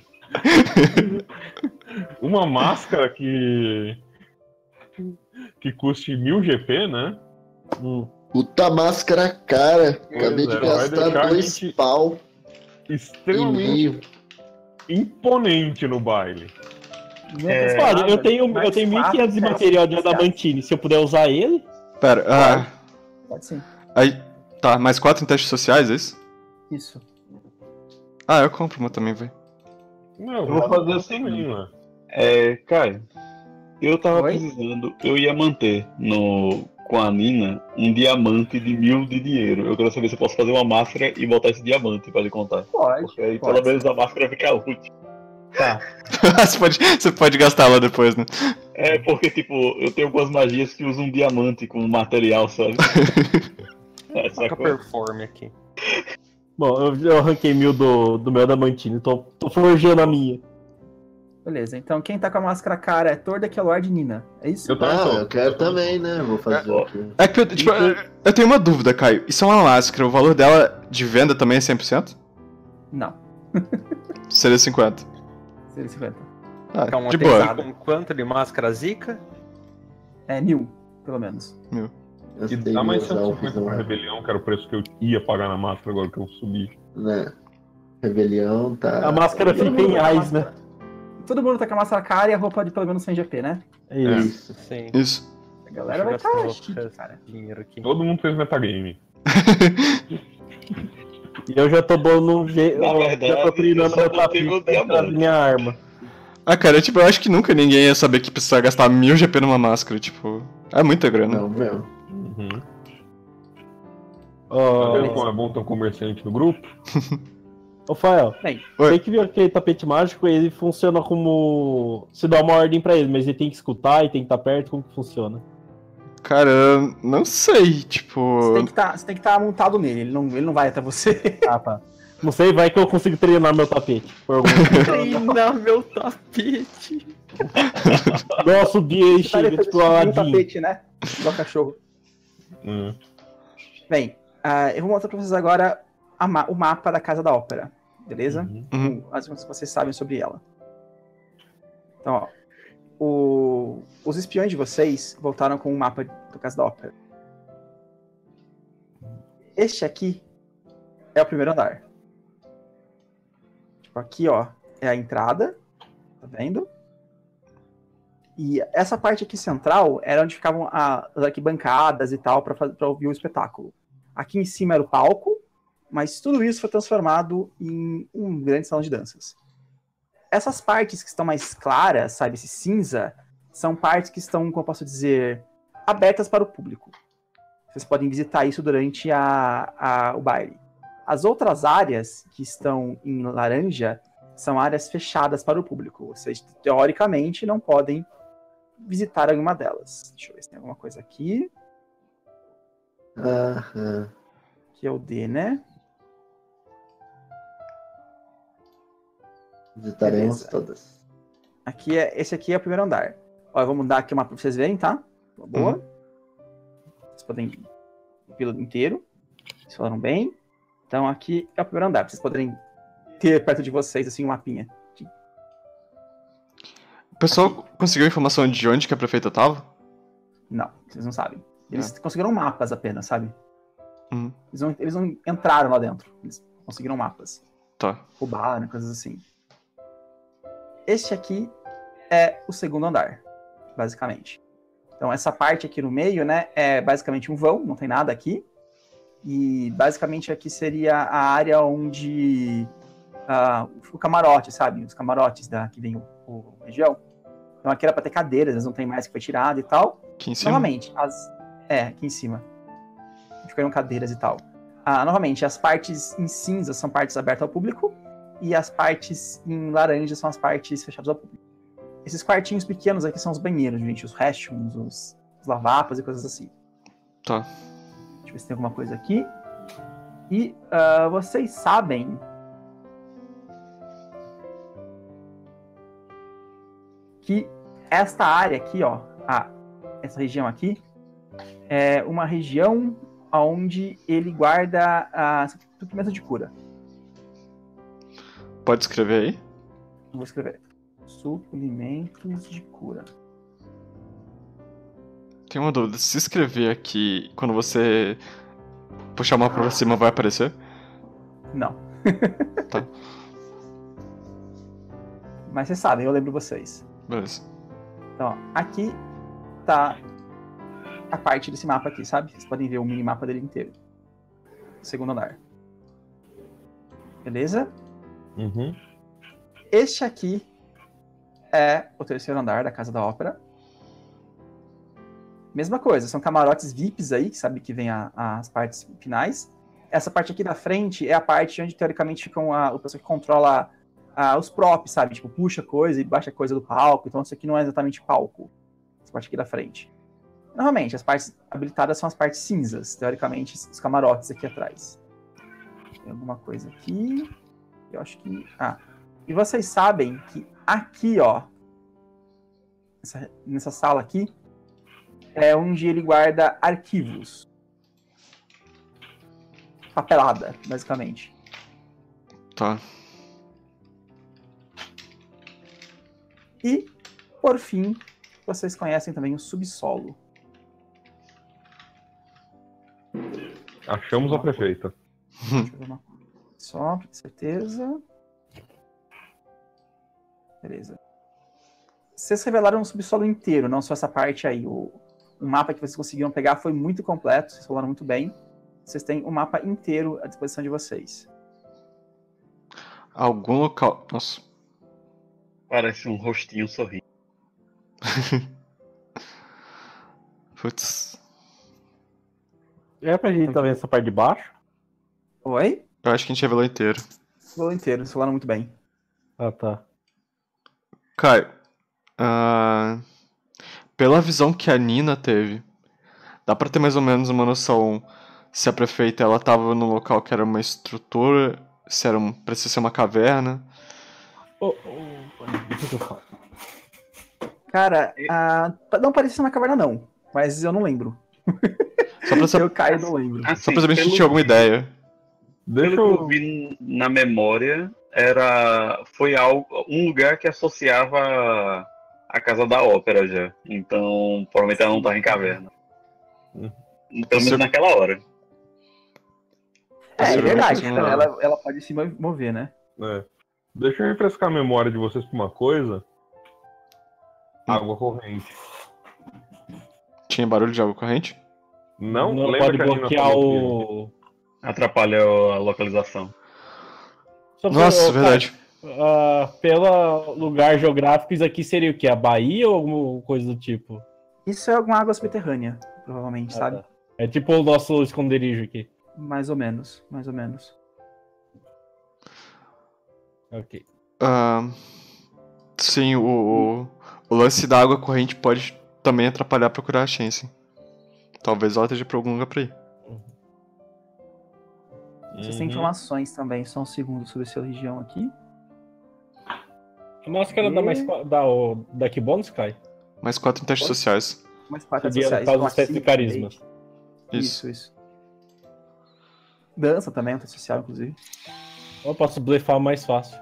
Uma máscara que custe 1000 GP, né? Puta máscara cara. Acabei de Vai gastar deixar a 2 gente pau e extremamente meio. imponente no baile. Olha, eu tenho 1.500 de material de adamantine. Se eu puder usar ele... Pera, Pode sim. aí... Tá, mais 4 em testes sociais, é isso? Isso. Eu compro uma também, velho. Não, eu vou fazer assim, mano. Caio, eu tava Oi? precisando, eu ia manter com a Nina um diamante de 1000 de dinheiro. Eu quero saber se eu posso fazer uma máscara e botar esse diamante pra lhe contar. Pode. Porque aí pode. pelo menos a máscara fica útil. Tá. você pode gastar lá depois, né? Porque eu tenho algumas magias que usam diamante como material, sabe? Coloca perform aqui. Bom, eu arranquei 1000 do meu adamantine. Tô forjando a minha. Beleza, então quem tá com a máscara cara é Tordek, Lord e Nina. É isso? Eu quero também, né? Vou fazer aqui. É que eu tenho uma dúvida, Caio. Isso é uma máscara, o valor dela de venda também é 100%? Não. Seria 50. Seria 50. Calma, de tem boa. com quanto de máscara zica? 1000, pelo menos. E dá mais 150 pra rebelião, que era o preço que eu ia pagar na máscara agora que eu subi. Né? Rebelião tá. A máscara fica em reais, né? Todo mundo tá com a máscara cara e a roupa de pelo menos 100 GP, né? É isso. Sim. Isso. A galera vai Deixa eu estar gastar chique, cara. dinheiro aqui. Todo mundo fez metagame. E eu já tô bom no jeito. Na verdade, já tô treinando eu só meu botei tapete meu pra diamante. minha arma. Cara, eu acho que nunca ninguém ia saber que precisava gastar 1000 GP numa máscara, é muita grana. Não, mesmo. Uhum. Ó, Tá vendo como é bom ter um comerciante no grupo? Ô, Fael, Bem, Oi. tem que ver aquele tapete mágico, ele funciona como... Se dá uma ordem pra ele, mas ele tem que escutar e tem que estar perto, como que funciona? Cara, não sei, você tem que estar montado nele, ele não vai até você. Ah, tá. Não sei, vai que eu consigo treinar meu tapete. Por algum Treinar meu tapete. Igual subir e chega, tipo, no Aladdin. tapete, né? Igual cachorro. Bem, eu vou mostrar pra vocês agora o mapa da Casa da Ópera, beleza? Uhum. As coisas que vocês sabem sobre ela. Então, os espiões de vocês voltaram com o mapa da Casa da Ópera. Este aqui é o primeiro andar. Tipo, aqui, ó, é a entrada, tá vendo? E essa parte aqui central era onde ficavam as arquibancadas e tal, para ouvir o espetáculo. Aqui em cima era o palco, mas tudo isso foi transformado em um grande salão de danças. Essas partes que estão mais claras, sabe, esse cinza, são partes que estão, como eu posso dizer, abertas para o público. Vocês podem visitar isso durante o baile. As outras áreas que estão em laranja são áreas fechadas para o público. Vocês, teoricamente, não podem visitar alguma delas. Deixa eu ver se tem alguma coisa aqui. Aham. Aqui é o D, né? Visitaremos Beleza. todas. Esse aqui é o primeiro andar. Ó, eu vou mudar aqui o mapa pra vocês verem, tá? Boa. Vocês podem ir pelo inteiro. Vocês falaram bem. Então aqui é o primeiro andar, pra vocês poderem ter perto de vocês, assim, um mapinha. O pessoal conseguiu informação de onde que a prefeita tava? Não, vocês não sabem. Eles conseguiram mapas apenas, sabe? Uhum. Eles não entraram lá dentro. Eles conseguiram mapas. Tá. Roubaram, coisas assim. Este aqui é o segundo andar, basicamente. Então essa parte aqui no meio, né, é basicamente um vão, não tem nada aqui. E basicamente aqui seria a área onde o camarote, sabe? Os camarotes que vem o região. Então aqui era pra ter cadeiras, eles não tem mais, que foi tirado e tal. Aqui em cima? Novamente, aqui em cima. Ficariam cadeiras e tal. Novamente, as partes em cinza são partes abertas ao público. E as partes em laranja são as partes fechadas ao público. Esses quartinhos pequenos aqui são os banheiros, gente. Os restrooms, os lavapas e coisas assim. Tá. Deixa eu ver se tem alguma coisa aqui. E vocês sabem que esta área aqui, ó, essa região aqui, é uma região onde ele guarda suprimentos de cura. Pode escrever aí? Vou escrever. Suprimentos de cura. Tem uma dúvida. Se escrever aqui, quando você puxar o mapa pra cima, vai aparecer? Não. Tá. Mas vocês sabem, eu lembro vocês. Beleza. Então, ó, aqui tá a parte desse mapa aqui, sabe? Vocês podem ver o minimapa dele inteiro. Segundo andar. Beleza? Uhum. Este aqui é o terceiro andar da Casa da Ópera. Mesma coisa, são camarotes VIPs aí, que sabe que vem as partes finais. Essa parte aqui da frente é a parte onde, teoricamente, ficam o pessoal que controla os props, sabe? Tipo, puxa coisa e baixa coisa do palco. Então, isso aqui não é exatamente palco. Essa parte aqui da frente. Normalmente, as partes habilitadas são as partes cinzas. Teoricamente, os camarotes aqui atrás. Tem alguma coisa aqui. Eu acho que... E vocês sabem que aqui, ó, nessa sala aqui, é onde ele guarda arquivos. Papelada, basicamente. Tá. E, por fim, vocês conhecem também o subsolo. Achamos a prefeita. Deixa eu ver uma coisa só, pra ter certeza. Beleza. Vocês revelaram o subsolo inteiro, não só essa parte aí. O mapa que vocês conseguiram pegar foi muito completo, vocês falaram muito bem. Vocês têm o mapa inteiro à disposição de vocês. Algum local... Nossa. Parece um rostinho sorrindo. Putz. É pra gente tá vendo essa parte de baixo? Oi? Eu acho que a gente revelou inteiro. Falou inteiro, vocês falaram muito bem. Ah, tá. Caio, pela visão que a Nina teve, dá pra ter mais ou menos uma noção se a prefeita ela tava no local que era uma estrutura, se era precisa ser uma caverna? Deixa eu falar. Cara, não parecia uma caverna não, mas eu não lembro. Só pra saber, Eu caio e não lembro. só Assim, pra saber se a gente pelo- tinha alguma ideia. Deixa Pelo que eu eu. vi na memória, foi um lugar que associava a Casa da Ópera já. Então, provavelmente ela não estava em caverna. Pelo menos naquela hora. É verdade, Possivelmente não. ela pode se mover, né? É. Deixa eu refrescar a memória de vocês pra uma coisa. Água corrente. Tinha barulho de água corrente? Não, Não lembra pode que a Nina bloquear falou que- o... Atrapalha a localização. Só pra- Nossa, cara, verdade. pelo lugar geográfico, isso aqui seria o quê? A Bahia ou alguma coisa do tipo? Isso é alguma água subterrânea, provavelmente, sabe? Tá. É tipo o nosso esconderijo aqui. Mais ou menos, mais ou menos. Ok. Sim, o lance da água corrente pode também atrapalhar procurar a Shensen. Talvez ela esteja por algum lugar pra ir. Vocês têm informações também, só um segundo sobre essa região aqui. A máscara dá que bônus, Kai? Mais 4 em testes sociais. Mais 4 Seria sociais. por causa então dos testes de acima, carisma. Isso. Dança também, é um teste social, inclusive. Eu posso blefar mais fácil.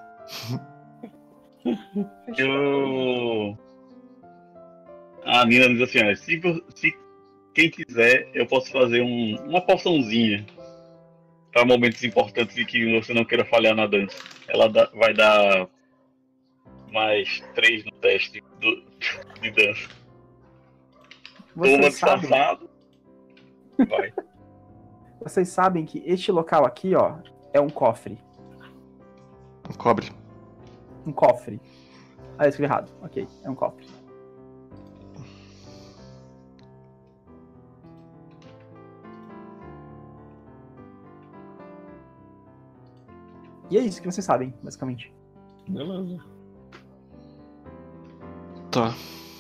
A Nina diz assim, ó, se quem quiser, eu posso fazer uma poçãozinha para momentos importantes e que você não queira falhar na dança. Ela vai dar mais 3 no teste de dança. Toma disfarçado. Vai. Vocês sabem que este local aqui, ó, é um cofre. Um cobre. Um cofre. Ah, eu escrevi errado. Ok, é um cofre. E é isso que vocês sabem, basicamente. Beleza. Tá.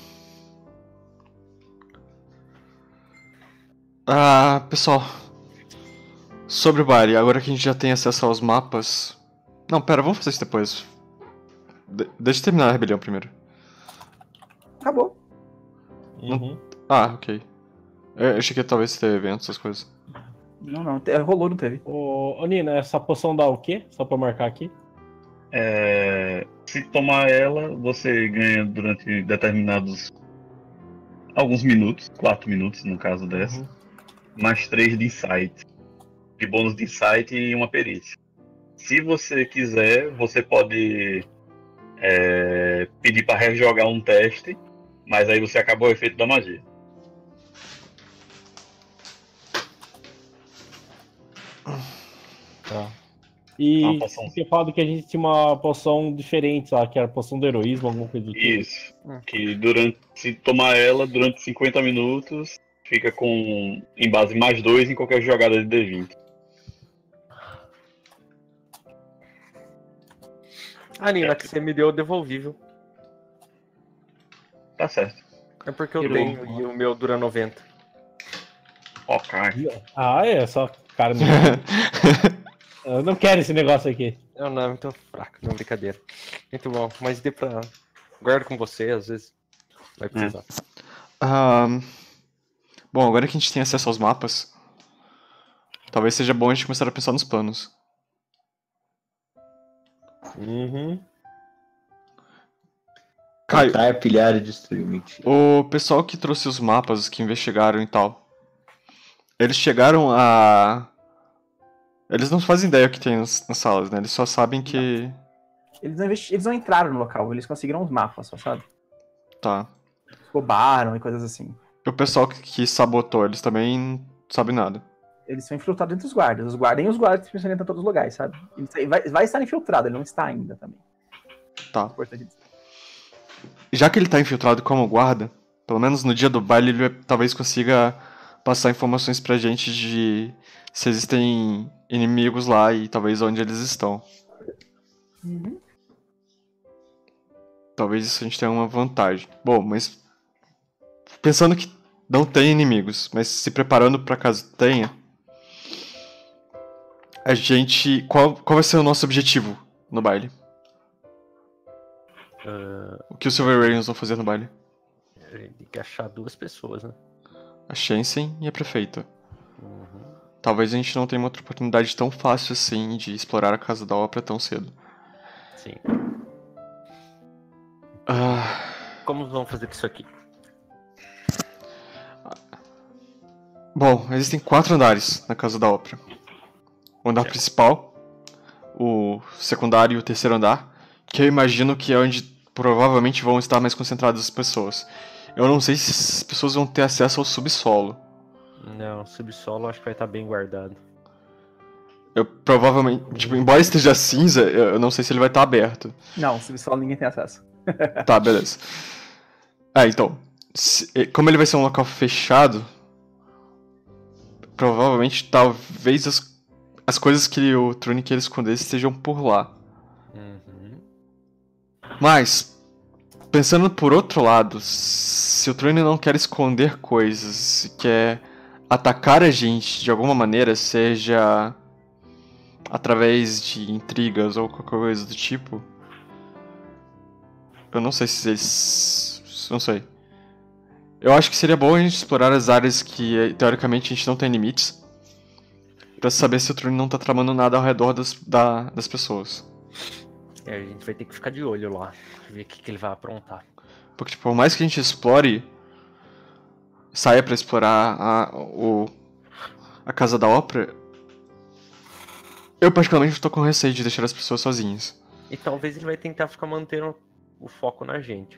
Pessoal. Sobre o baile, agora que a gente já tem acesso aos mapas... Não, pera, vamos fazer isso depois. Deixa eu terminar a rebelião primeiro. Acabou. Ok. Eu achei que talvez ter eventos, essas coisas. Não, rolou, não teve. Ô, Nina, essa poção dá o quê? Só pra marcar aqui. Se tomar ela, você ganha durante determinados... alguns minutos, 4 minutos no caso dessa. Mais 3 de insight. De bônus de insight e uma perícia. Se você quiser, você pode pedir para rejogar um teste, mas aí você acabou o efeito da magia. Tá. E você falou que a gente tinha uma poção diferente lá, que era a poção do heroísmo, alguma coisa do tipo. Isso. Que se tomar ela durante 50 minutos, fica com em base mais 2 em qualquer jogada de D20. A Nina que você me deu, eu devolvi, viu? Tá certo. É porque eu tenho e o meu dura 90. Ok. Só cara. Eu não quero esse negócio aqui. Não, é muito fraco, não, brincadeira. Muito bom, mas dê pra... Guardo com você, às vezes vai precisar. Bom, agora que a gente tem acesso aos mapas, talvez seja bom a gente começar a pensar nos planos. Caio, Matar, pilhar e destruir, mentira. o pessoal que trouxe os mapas, que investigaram e tal, eles chegaram a... Eles não fazem ideia o que tem nas salas, né? Eles só sabem que... Eles não entraram no local, eles conseguiram os mapas, só sabe? Tá. Roubaram e coisas assim. E o pessoal que sabotou, eles também não sabem nada. Eles são infiltrados entre os guardas. Os guardas que estão em todos os lugares, sabe? Ele vai estar infiltrado, ele não está ainda também. Tá. Já que ele tá infiltrado como guarda, pelo menos no dia do baile ele talvez consiga passar informações pra gente de se existem inimigos lá e talvez onde eles estão. Talvez isso a gente tenha uma vantagem. Bom, mas pensando que não tem inimigos, mas se preparando pra caso tenha, a gente... Qual vai ser o nosso objetivo no baile? O que os Silver Ravens vão fazer no baile? Tem que achar 2 pessoas, né? A Shensen e a prefeita. Talvez a gente não tenha uma outra oportunidade tão fácil assim de explorar a Casa da Ópera tão cedo. Sim. Como vamos fazer isso aqui? Bom, existem 4 andares na Casa da Ópera. O andar principal, o secundário e o terceiro andar, que eu imagino que é onde provavelmente vão estar mais concentradas as pessoas. Eu não sei se as pessoas vão ter acesso ao subsolo. Não, o subsolo acho que vai estar bem guardado. Eu provavelmente, tipo, embora esteja cinza, eu não sei se ele vai estar aberto. Não, o subsolo ninguém tem acesso. Tá, beleza. Então, como ele vai ser um local fechado, provavelmente, talvez as coisas que o Trune queira esconder estejam por lá. Mas, pensando por outro lado, se o Trune não quer esconder coisas, se quer atacar a gente de alguma maneira, seja através de intrigas ou qualquer coisa do tipo, eu não sei se eles... não sei. Eu acho que seria bom a gente explorar as áreas que, teoricamente, a gente não tem limites, pra saber se o Trune não tá tramando nada ao redor das pessoas. A gente vai ter que ficar de olho lá, ver o que ele vai aprontar. Porque, tipo, por mais que a gente explore, saia pra explorar a Casa da Ópera, eu particularmente tô com receio de deixar as pessoas sozinhas. E talvez ele vai tentar ficar mantendo o foco na gente.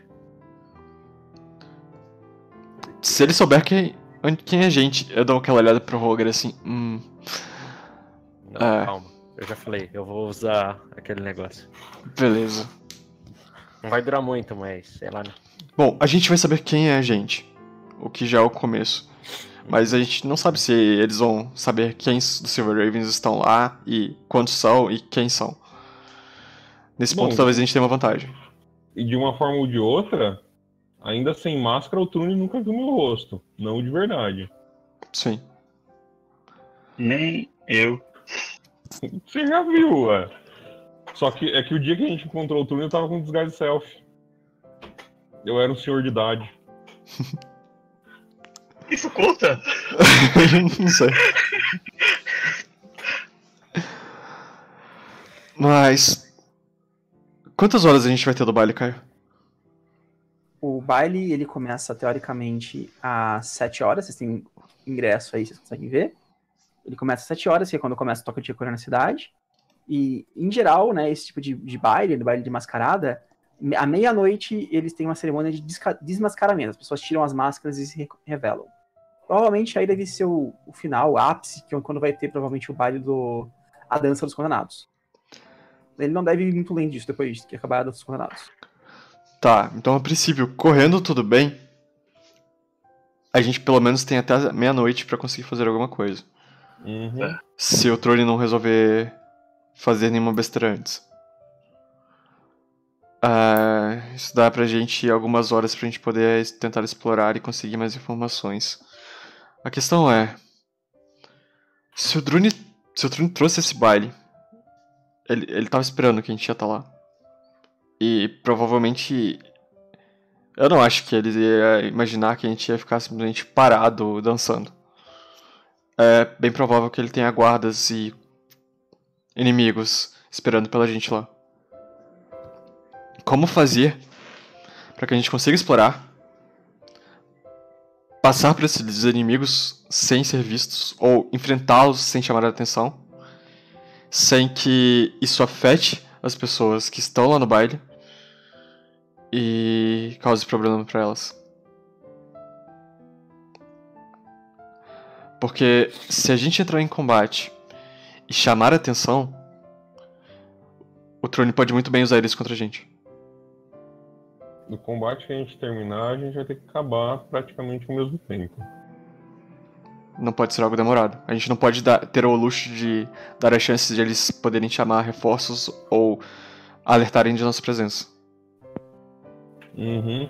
Se ele souber quem é a gente, eu dou aquela olhada pro Roger assim, Não, calma. Eu já falei, eu vou usar aquele negócio. beleza. Não vai durar muito, mas sei lá, né? Bom, a gente vai saber quem é a gente, o que já é o começo. Mas a gente não sabe se eles vão saber quem dos Silver Ravens estão lá, e quantos são, e quem são. Nesse ponto, talvez a gente tenha uma vantagem. E de uma forma ou de outra, ainda sem máscara, o Trune nunca viu meu rosto. Não de verdade. Sim. Nem eu. Você já viu, ué. Só que é que o dia que a gente encontrou o Trune, eu tava com desguise self. Eu era um senhor de idade. Isso conta? Não sei. Mas... quantas horas a gente vai ter do baile, Caio? O baile, ele começa, teoricamente, às 7 horas. Vocês têm ingresso aí, vocês conseguem ver. Ele começa às 7 horas, que é quando começa o toque de recolher na cidade. E, em geral, né, esse tipo de baile, do baile de mascarada, à meia-noite eles têm uma cerimônia de desmascaramento. As pessoas tiram as máscaras e se revelam. Provavelmente aí deve ser o final, o ápice, que é quando vai ter provavelmente o baile a dança dos condenados. Ele não deve ir muito além disso depois que acabar a dança dos condenados. Tá, então a princípio, correndo tudo bem, a gente pelo menos tem até meia-noite pra conseguir fazer alguma coisa. Uhum. Se o Trone não resolver fazer nenhuma besteira antes. Isso dá pra gente algumas horas pra gente poder tentar explorar e conseguir mais informações. A questão é... Se o Trune trouxe esse baile, ele tava esperando que a gente ia estar lá. E provavelmente... eu não acho que ele ia imaginar que a gente ia ficar simplesmente parado dançando. É bem provável que ele tenha guardas e inimigos esperando pela gente lá. Como fazer para que a gente consiga explorar, passar por esses inimigos sem ser vistos, ou enfrentá-los sem chamar a atenção, sem que isso afete as pessoas que estão lá no baile e cause problema para elas. Porque se a gente entrar em combate e chamar a atenção, o Trone pode muito bem usar eles contra a gente. No combate que a gente terminar, a gente vai ter que acabar praticamente ao mesmo tempo. Não pode ser algo demorado. A gente não pode ter o luxo de dar a chance de eles poderem chamar reforços ou alertarem de nossa presença. Uhum.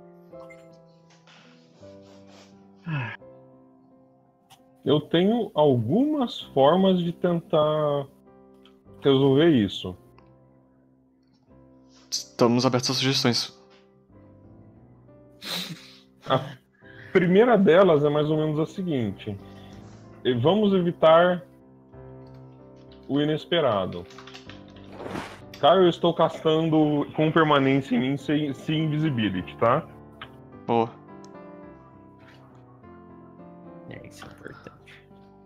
Eu tenho algumas formas de tentar resolver isso. Estamos abertos a sugestões. A primeira delas é mais ou menos a seguinte: vamos evitar o inesperado. Caio, eu estou castando com permanência em mim sem invisibility, tá? Boa. Isso é importante.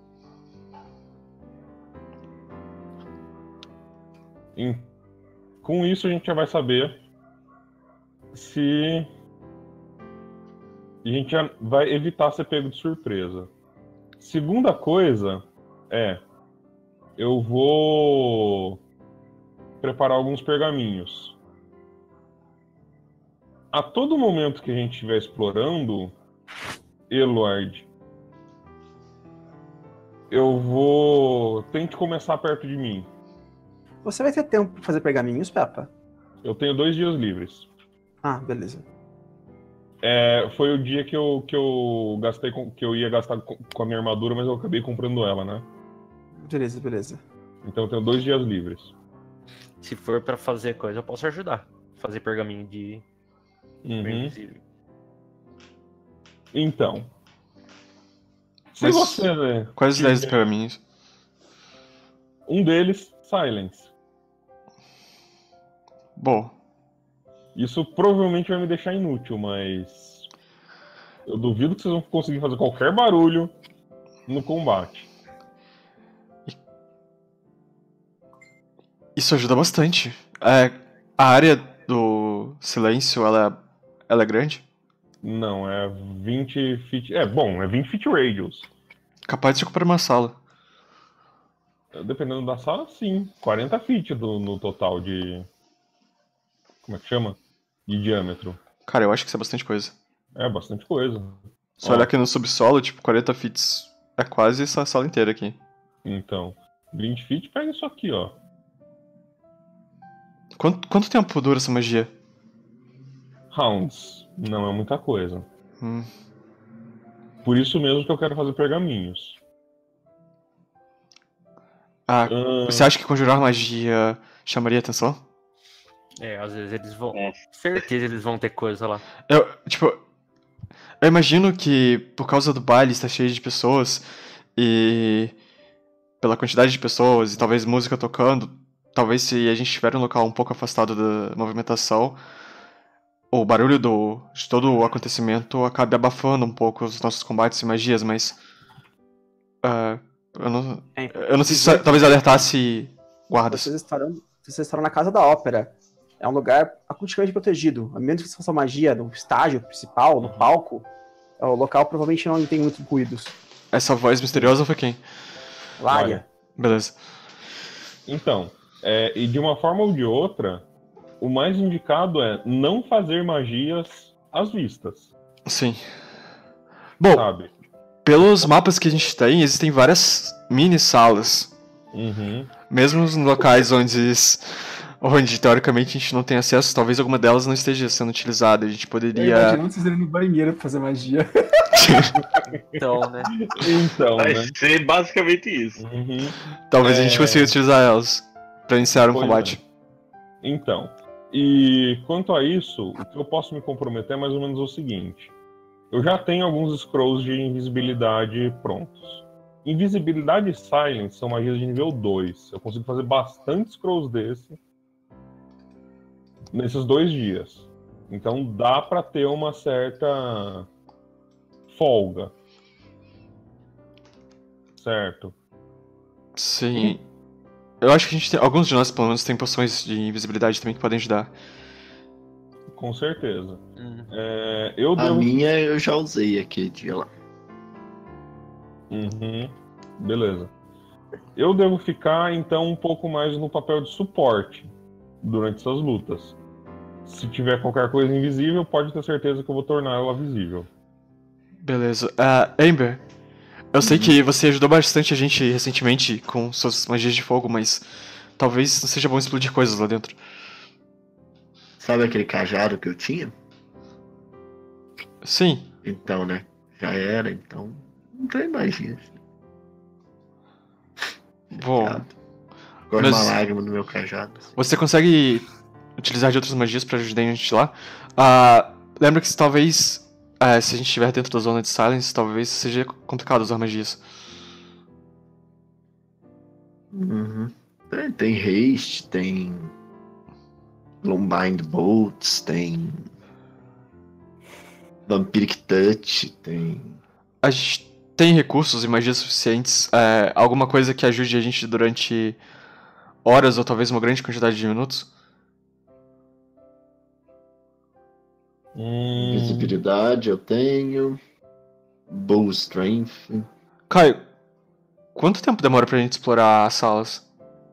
Com isso a gente já vai saber se a gente já vai evitar ser pego de surpresa. Segunda coisa é, eu vou preparar alguns pergaminhos. A todo momento que a gente estiver explorando Eluard, eu vou... tente começar perto de mim. Você vai ter tempo pra fazer pergaminhos, Peppa? Eu tenho 2 dias livres. Ah, beleza. Foi o dia que eu gastei que eu ia gastar com a minha armadura, mas eu acabei comprando ela, né? Beleza. Então eu tenho 2 dias livres. Se for pra fazer coisa, eu posso ajudar. Fazer pergaminho de invisível. Então. Se Mas você. Quais os 10 quiser- pergaminhos? Um deles, Silence. Bom, Isso provavelmente vai me deixar inútil, mas. Eu duvido que vocês vão conseguir fazer qualquer barulho no combate. isso ajuda bastante. A área do silêncio, ela é grande? Não, é 20 feet. É 20 feet radius. Capaz de ocupar uma sala. Dependendo da sala, sim. 40 feet no total de. Como é que chama? De diâmetro. Cara, eu acho que isso é bastante coisa. É bastante coisa. Se olhar aqui no subsolo, tipo, 40 feet é quase essa sala inteira aqui. Então, 20 feet, pega isso aqui, ó. Quanto tempo dura essa magia? Rounds. Não é muita coisa. Hum. Por isso mesmo que eu quero fazer pergaminhos. Você acha que conjurar magia chamaria atenção? Às vezes eles vão. Certeza eles vão ter coisa lá. Eu imagino que por causa do baile está cheio de pessoas e pela quantidade de pessoas e talvez música tocando, talvez se a gente estiver em um local um pouco afastado da movimentação, o barulho de todo o acontecimento acabe abafando um pouco os nossos combates e magias, mas eu não sei se talvez alertasse guardas. Vocês estarão na Casa da Ópera. É um lugar acusticamente protegido. A menos que você faça magia no estágio principal, no palco, o local provavelmente não tem muitos ruídos. Essa voz misteriosa foi quem? Lária. Beleza. Então, e de uma forma ou de outra, o mais indicado é não fazer magias às vistas. Sim. Bom, sabe? Pelos mapas que a gente tem, existem várias mini salas. Mesmo nos locais onde teoricamente a gente não tem acesso, talvez alguma delas não esteja sendo utilizada. A gente poderia. Imagina vocês irem no banheiro pra fazer magia. Então, né? Vai ser basicamente isso. Talvez a gente consiga utilizar elas pra iniciar um combate. Então, e quanto a isso, o que eu posso me comprometer é mais ou menos o seguinte. Eu já tenho alguns scrolls de invisibilidade prontos. Invisibilidade e Silence são magias de nível 2. Eu consigo fazer bastante scrolls nesses 2 dias. Então dá pra ter uma certa folga. Certo? Sim. Eu acho que a gente tem. Alguns de nós, pelo menos, tem poções de invisibilidade também que podem ajudar. Com certeza. A minha eu já usei aquele dia lá. Beleza. Eu devo ficar, então, um pouco mais no papel de suporte durante essas lutas. Se tiver qualquer coisa invisível, pode ter certeza que eu vou tornar ela visível. Beleza. Amber, eu sei que você ajudou bastante a gente recentemente com suas magias de fogo, mas talvez não seja bom explodir coisas lá dentro. Sabe aquele cajado que eu tinha? Sim. Então, né? Já era, então. Não tem magia. Bom. Agora uma lágrima no meu cajado. Você consegue utilizar de outras magias pra ajudar a gente lá? Lembra que talvez, se a gente estiver dentro da zona de Silence, talvez seja complicado usar magias. Tem haste, tem Lombind Bolts, tem Vampiric Touch, tem... A gente tem recursos e magias suficientes, alguma coisa que ajude a gente durante horas ou talvez uma grande quantidade de minutos? Visibilidade eu tenho. Bow Strength. Caio, quanto tempo demora pra gente explorar as salas?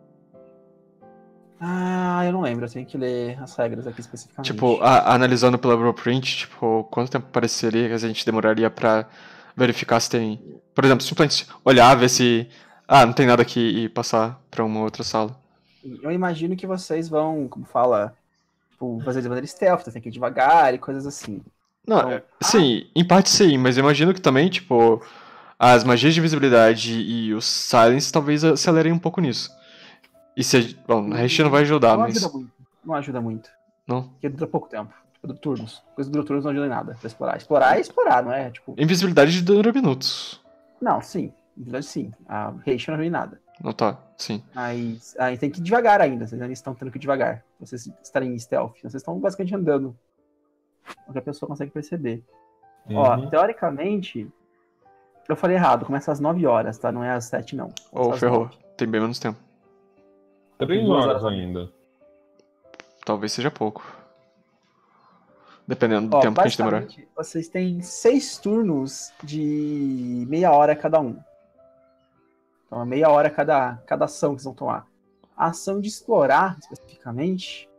Eu não lembro, eu tenho que ler as regras aqui especificamente. Tipo, analisando pela blueprint, tipo, quanto tempo pareceria que a gente demoraria pra verificar se tem... Por exemplo, simplesmente olhar, ver se... não tem nada aqui e passar pra uma outra sala. Eu imagino que vocês vão, como fala, tipo, fazer de maneira stealth, você tem que ir devagar e coisas assim. Não, Então, sim, em parte sim, mas eu imagino que também, tipo, as magias de visibilidade e os silence talvez acelerem um pouco nisso. E se. Bom, a gente não vai ajudar, não mas. ajuda muito. Não ajuda muito. Não. Porque dura pouco tempo. Tipo, dura turnos. Coisa que dura turnos não ajuda em nada pra explorar. Explorar é explorar, não é? Tipo. Invisibilidade dura minutos. Não, sim. Na verdade, sim. A Haste não ajuda em nada. Não tá, sim. Mas aí tem que ir devagar ainda. Vocês ainda estão tendo que ir devagar. Vocês estarem em stealth. Vocês estão basicamente andando. O que a pessoa consegue perceber. Ó, teoricamente. Eu falei errado. Começa às 9 horas, tá? Não é às 7, não. Ou às ferrou. 9. Tem bem menos tempo. 3 2 horas horas ainda. Talvez seja pouco. Dependendo do Ó, tempo que a gente demorar. basicamente, vocês têm 6 turnos de meia hora cada um. Então é meia hora cada ação que vocês vão tomar. A ação de explorar, especificamente...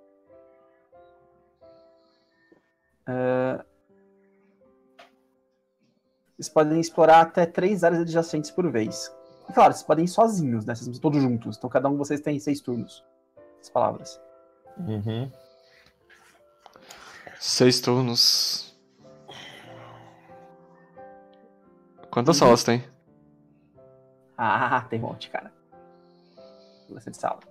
vocês podem explorar até 3 áreas adjacentes por vez. E claro, vocês podem ir sozinhos, né? Vocês vão todos juntos. Então cada um de vocês tem 6 turnos. As palavras. 6 turnos. Quantas salas tem? Ah, tem um monte, cara. Bastante sala.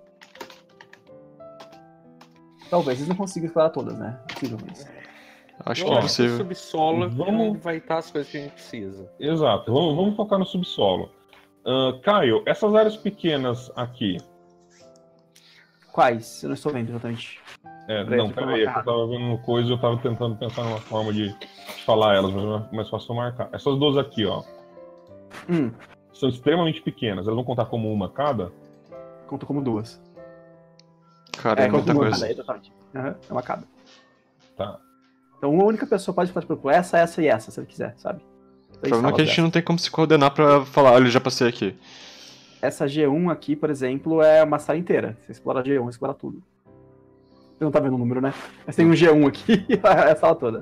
Talvez vocês não consigam explorar todas, né? Possível, mas... Acho que é possível. Subsolo Vamos- vai estar as coisas que a gente precisa. Exato, vamos focar no subsolo. Caio, essas áreas pequenas aqui. Quais? Eu não estou vendo exatamente. Não, peraí, é que eu tava vendo uma coisa e eu tava tentando pensar numa forma de falar elas, mas é mais fácil eu marcar. Essas duas aqui, ó, são extremamente pequenas. Elas vão contar como uma cada? Conta como 2. Cara, é muita como uma coisa. cada, exatamente. É uma cada. Tá. Então uma única pessoa pode fazer por essa e essa, se ele quiser, sabe? O problema é que a gente não tem como se coordenar pra falar, olha, eu já passei aqui. Essa G1 aqui, por exemplo, é uma sala inteira. Você explora a G1, você explora tudo. Você não tá vendo o número, né? Mas tem um G1 aqui e a sala toda.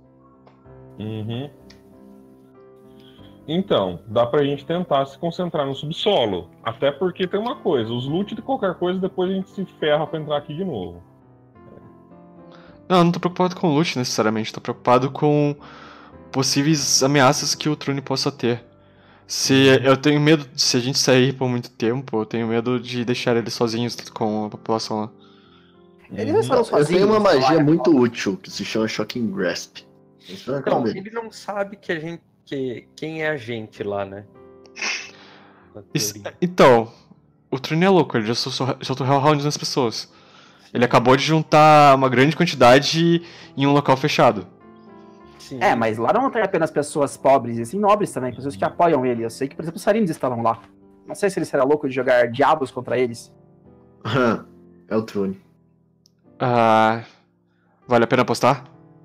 Então, dá pra gente tentar se concentrar no subsolo. Até porque tem uma coisa, os loot de qualquer coisa, depois a gente se ferra pra entrar aqui de novo. Não, eu não tô preocupado com loot necessariamente, tô preocupado com possíveis ameaças que o Trune possa ter. Eu tenho medo, se a gente sair por muito tempo, eu tenho medo de deixar eles sozinhos com a população lá. Eles foram Eu sozinhos. tenho uma magia olha, muito útil que se chama Shocking Grasp. Isso é Então, calma. ele não sabe que a gente. Quem é a gente lá, né? Na teoria. Então, o Trune é louco, ele já soltou Hellhounds nas pessoas. Ele acabou de juntar uma grande quantidade em um local fechado. Sim. É, mas lá não tem apenas pessoas pobres, e sim nobres também, pessoas que apoiam ele. Eu sei que, por exemplo, os Sarines estavam lá. Não sei se ele será louco de jogar diabos contra eles. É o Trune. Vale a pena apostar?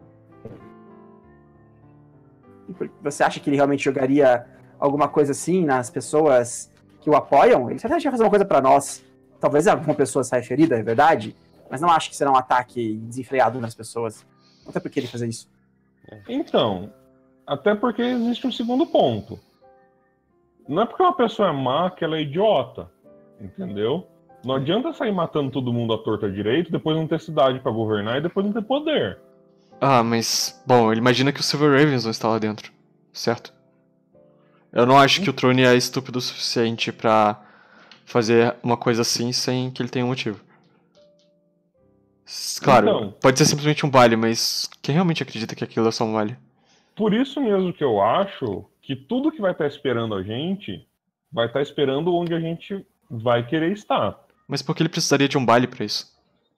Você acha que ele realmente jogaria alguma coisa assim nas pessoas que o apoiam? Ele certamente vai fazer uma coisa pra nós. Talvez alguma pessoa saia ferida, é verdade. Mas não acho que será um ataque desenfreado nas pessoas. Não tem por que ele fazer isso. Então, até porque existe um segundo ponto. Não é porque uma pessoa é má que ela é idiota, entendeu? Não adianta sair matando todo mundo à torta direito, depois não ter cidade pra governar e depois não ter poder. Mas, bom, ele imagina que os Silver Ravens vão estar lá dentro, certo? Eu não acho que o Trune é estúpido o suficiente pra fazer uma coisa assim sem que ele tenha um motivo. Claro, Então, pode ser simplesmente um baile, mas quem realmente acredita que aquilo é só um baile? por isso mesmo que eu acho que tudo que vai estar esperando a gente vai estar esperando onde a gente vai querer estar. Mas por que ele precisaria de um baile pra isso?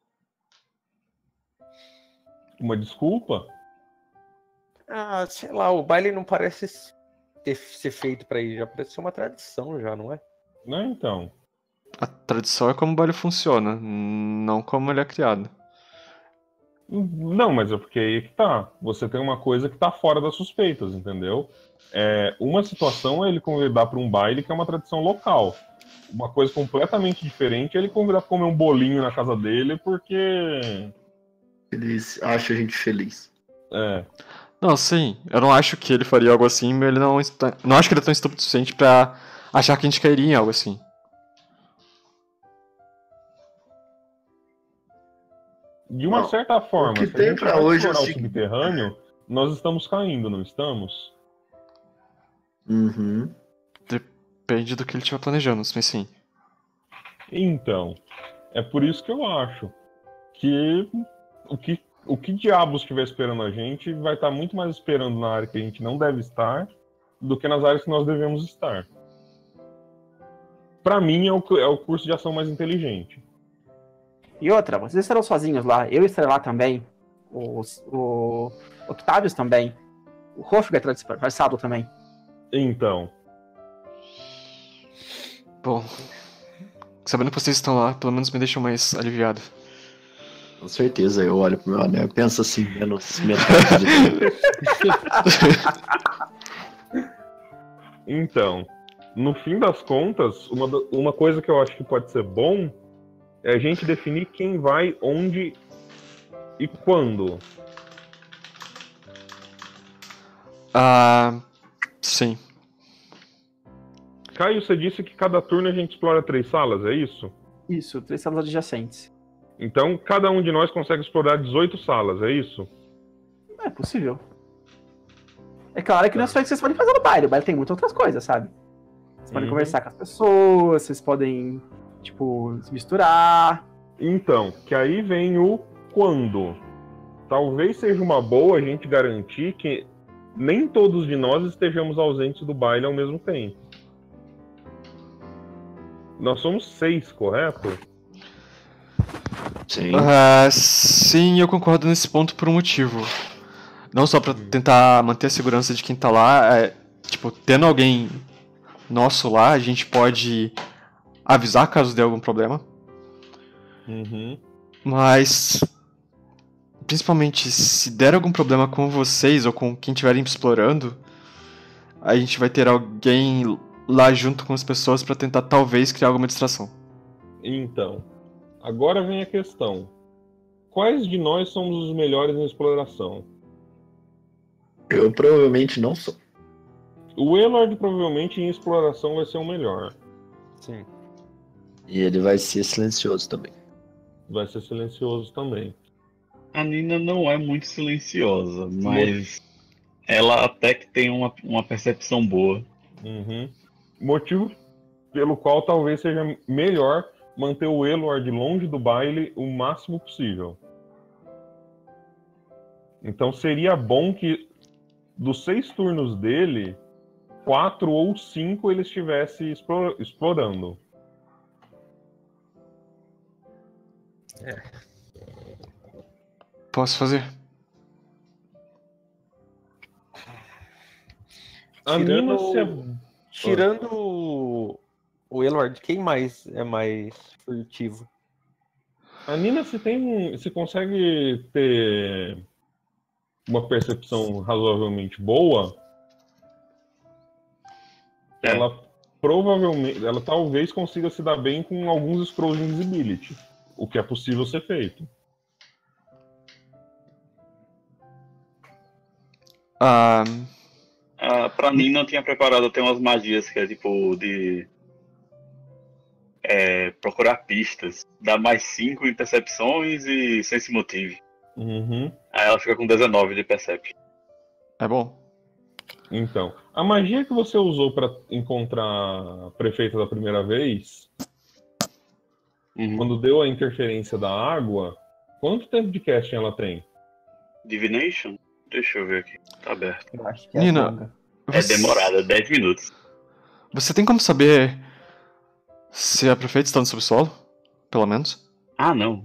Uma desculpa? Sei lá, o baile não parece ser feito pra ir, já parece ser uma tradição já, não é? Né, então. A tradição é como o baile funciona, não como ele é criado. Não, mas é porque aí que tá. Você tem uma coisa que tá fora das suspeitas, entendeu? Uma situação é ele convidar para um baile que é uma tradição local. Uma coisa completamente diferente é ele convidar pra comer um bolinho na casa dele porque... Eles acham a gente feliz. Não, sim, eu não acho que ele faria algo assim, mas ele não acho que ele é tão estúpido o suficiente pra achar que a gente cairia em algo assim. De uma certa forma, que se a tem gente pra vai hoje é explorar o o seguinte. subterrâneo, nós estamos caindo, não estamos? Uhum. Depende do que ele estiver planejando, mas sim. Então, é por isso que eu acho que o que diabos estiver esperando a gente vai estar muito mais esperando na área que a gente não deve estar do que nas áreas que nós devemos estar. Pra mim, é o curso de ação mais inteligente. E outra, vocês estarão sozinhos lá, eu estarei lá também, o Octavius também, o Hofgar está disfarçado também. Então, Bom, sabendo que vocês estão lá, pelo menos me deixam mais aliviado. Com certeza, eu olho pro meu anel e penso assim, menos metade de tempo. Então, no fim das contas, uma coisa que eu acho que pode ser bom é a gente definir quem vai, onde e quando. Sim. Caio, você disse que cada turno a gente explora 3 salas, é isso? Isso, 3 salas adjacentes. Então, cada um de nós consegue explorar 18 salas, é isso? É possível. É claro que não é só isso que vocês podem fazer no baile. O baile tem muitas outras coisas, sabe? Vocês podem conversar com as pessoas, vocês podem, tipo, se misturar. Então, que aí vem o quando. Talvez seja uma boa a gente garantir que nem todos de nós estejamos ausentes do baile ao mesmo tempo. Nós somos 6, correto? Sim. Sim, eu concordo nesse ponto por um motivo. Não só pra tentar manter a segurança de quem tá lá, tipo, tendo alguém nosso lá, a gente pode avisar caso dê algum problema. Uhum. Mas, principalmente, se der algum problema com vocês ou com quem estiverem explorando, a gente vai ter alguém lá junto com as pessoas pra tentar talvez criar alguma distração. Então, agora vem a questão. Quais de nós somos os melhores em exploração? Eu provavelmente não sou. O Elord provavelmente em exploração vai ser o melhor. Sim. E ele vai ser silencioso também. Vai ser silencioso também. A Nina não é muito silenciosa, mas ela até que tem uma percepção boa. Uhum. Motivo pelo qual talvez seja melhor manter o Elord longe do baile o máximo possível. Então seria bom que dos 6 turnos dele, 4 ou 5 ele estivesse explorando. Posso fazer? A Nina se... Tirando o Elward, quem mais é mais furtivo? A Nina se consegue ter uma percepção razoavelmente boa, ela talvez consiga se dar bem com alguns scrolls de invisibility, o que é possível ser feito. Pra Nina eu tinha preparado até umas magias que é tipo de procurar pistas. Dá mais 5 em percepções e sense motive. Uhum. Aí ela fica com 19 de perception. É bom. Então, a magia que você usou pra encontrar a prefeita da primeira vez, quando deu a interferência da água, quanto tempo de casting ela tem? Divination? Deixa eu ver aqui. Tá aberto. Eu acho que Nina, longa. É demorada, 10 minutos. Você tem como saber se a prefeita está no subsolo? Pelo menos? Não.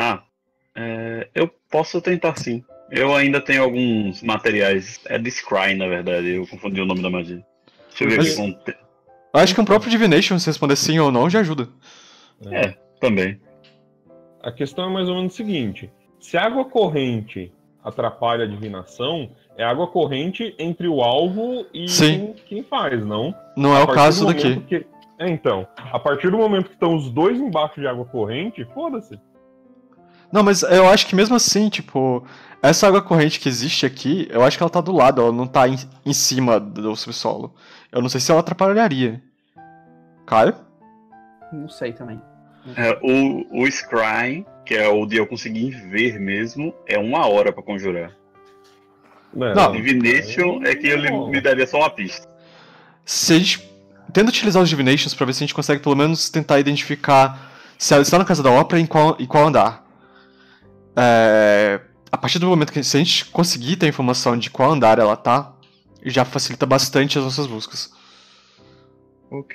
Eu posso tentar sim. Eu ainda tenho alguns materiais. É de Scry, na verdade. Eu confundi o nome da magia. Deixa eu ver aqui com... Acho que um próprio Divination, se responder sim ou não, já ajuda. Também. A questão é mais ou menos o seguinte: se a água corrente atrapalha a divinação, é água corrente entre o alvo e quem faz, não? Não é o caso daqui. Então, a partir do momento que estão os dois embaixo de água corrente, foda-se. Não, mas eu acho que mesmo assim, tipo, essa água corrente que existe aqui, eu acho que ela tá do lado, ela não tá em cima do subsolo. Eu não sei se ela atrapalharia. Caio? Não sei também. O Scry, que é o de eu conseguir ver mesmo, é 1 hora pra conjurar. Não. Divination é que ele me daria só uma pista. Se a gente tenta utilizar os Divinations pra ver se a gente consegue pelo menos tentar identificar se ela está na Casa da Ópera e em qual andar. A partir do momento que se a gente conseguir ter a informação de qual andar ela tá, já facilita bastante as nossas buscas. Ok.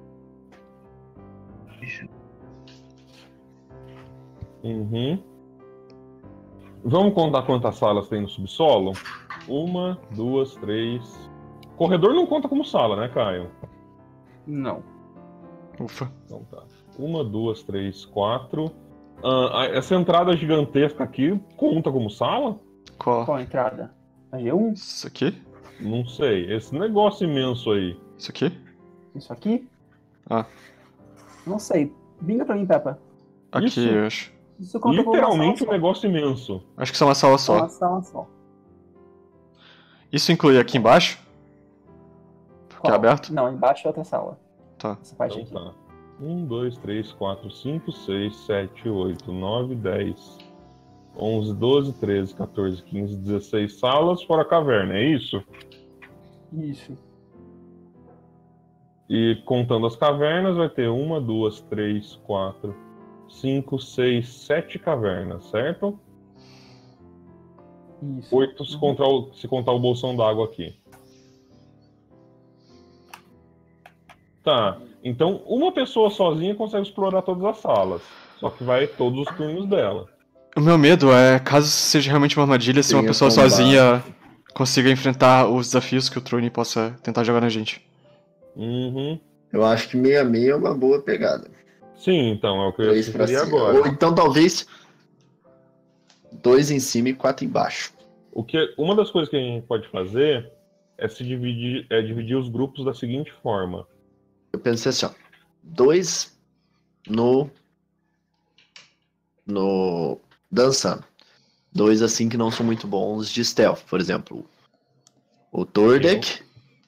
Vamos contar quantas salas tem no subsolo? 1, 2, 3. Corredor não conta como sala, né, Caio? Não. Ufa. Então tá. 1, 2, 3, 4. Essa entrada gigantesca aqui conta como sala? Qual a entrada? Aí é um. Isso aqui? Não sei. Esse negócio imenso aí. Isso aqui? Isso aqui? Ah. Não sei. Binga pra mim, Peppa. Aqui, Isso. eu acho. Isso conta como uma Literalmente um sala negócio imenso. Acho que isso é uma sala só. só. Uma sala só. Isso inclui aqui embaixo? Porque é Qual? aberto? Não, embaixo é outra sala. Tá. Essa parte Então aqui. tá. 1, 2, 3, 4, 5, 6, 7, 8, 9, 10, 11, 12, 13, 14, 15, 16 salas fora a caverna, é isso? Isso. E contando as cavernas, vai ter 1, 2, 3, 4, 5, 6, 7 cavernas, certo? Isso. 8 se contar o bolsão d'água aqui. Tá, então uma pessoa sozinha consegue explorar todas as salas. Só que vai todos os turnos dela. O meu medo é, caso seja realmente uma armadilha, se uma Tenha pessoa combate. sozinha consiga enfrentar os desafios que o Trune possa tentar jogar na gente. Eu acho que 6-6 é uma boa pegada. Sim, então, é o que eu ia 3 pra sugerir cima. agora. Ou então talvez 2 em cima e 4 embaixo. Uma das coisas que a gente pode fazer é dividir os grupos da seguinte forma. Eu pensei assim, ó. 2 no dançando. 2 assim que não são muito bons de stealth, por exemplo. O Tordek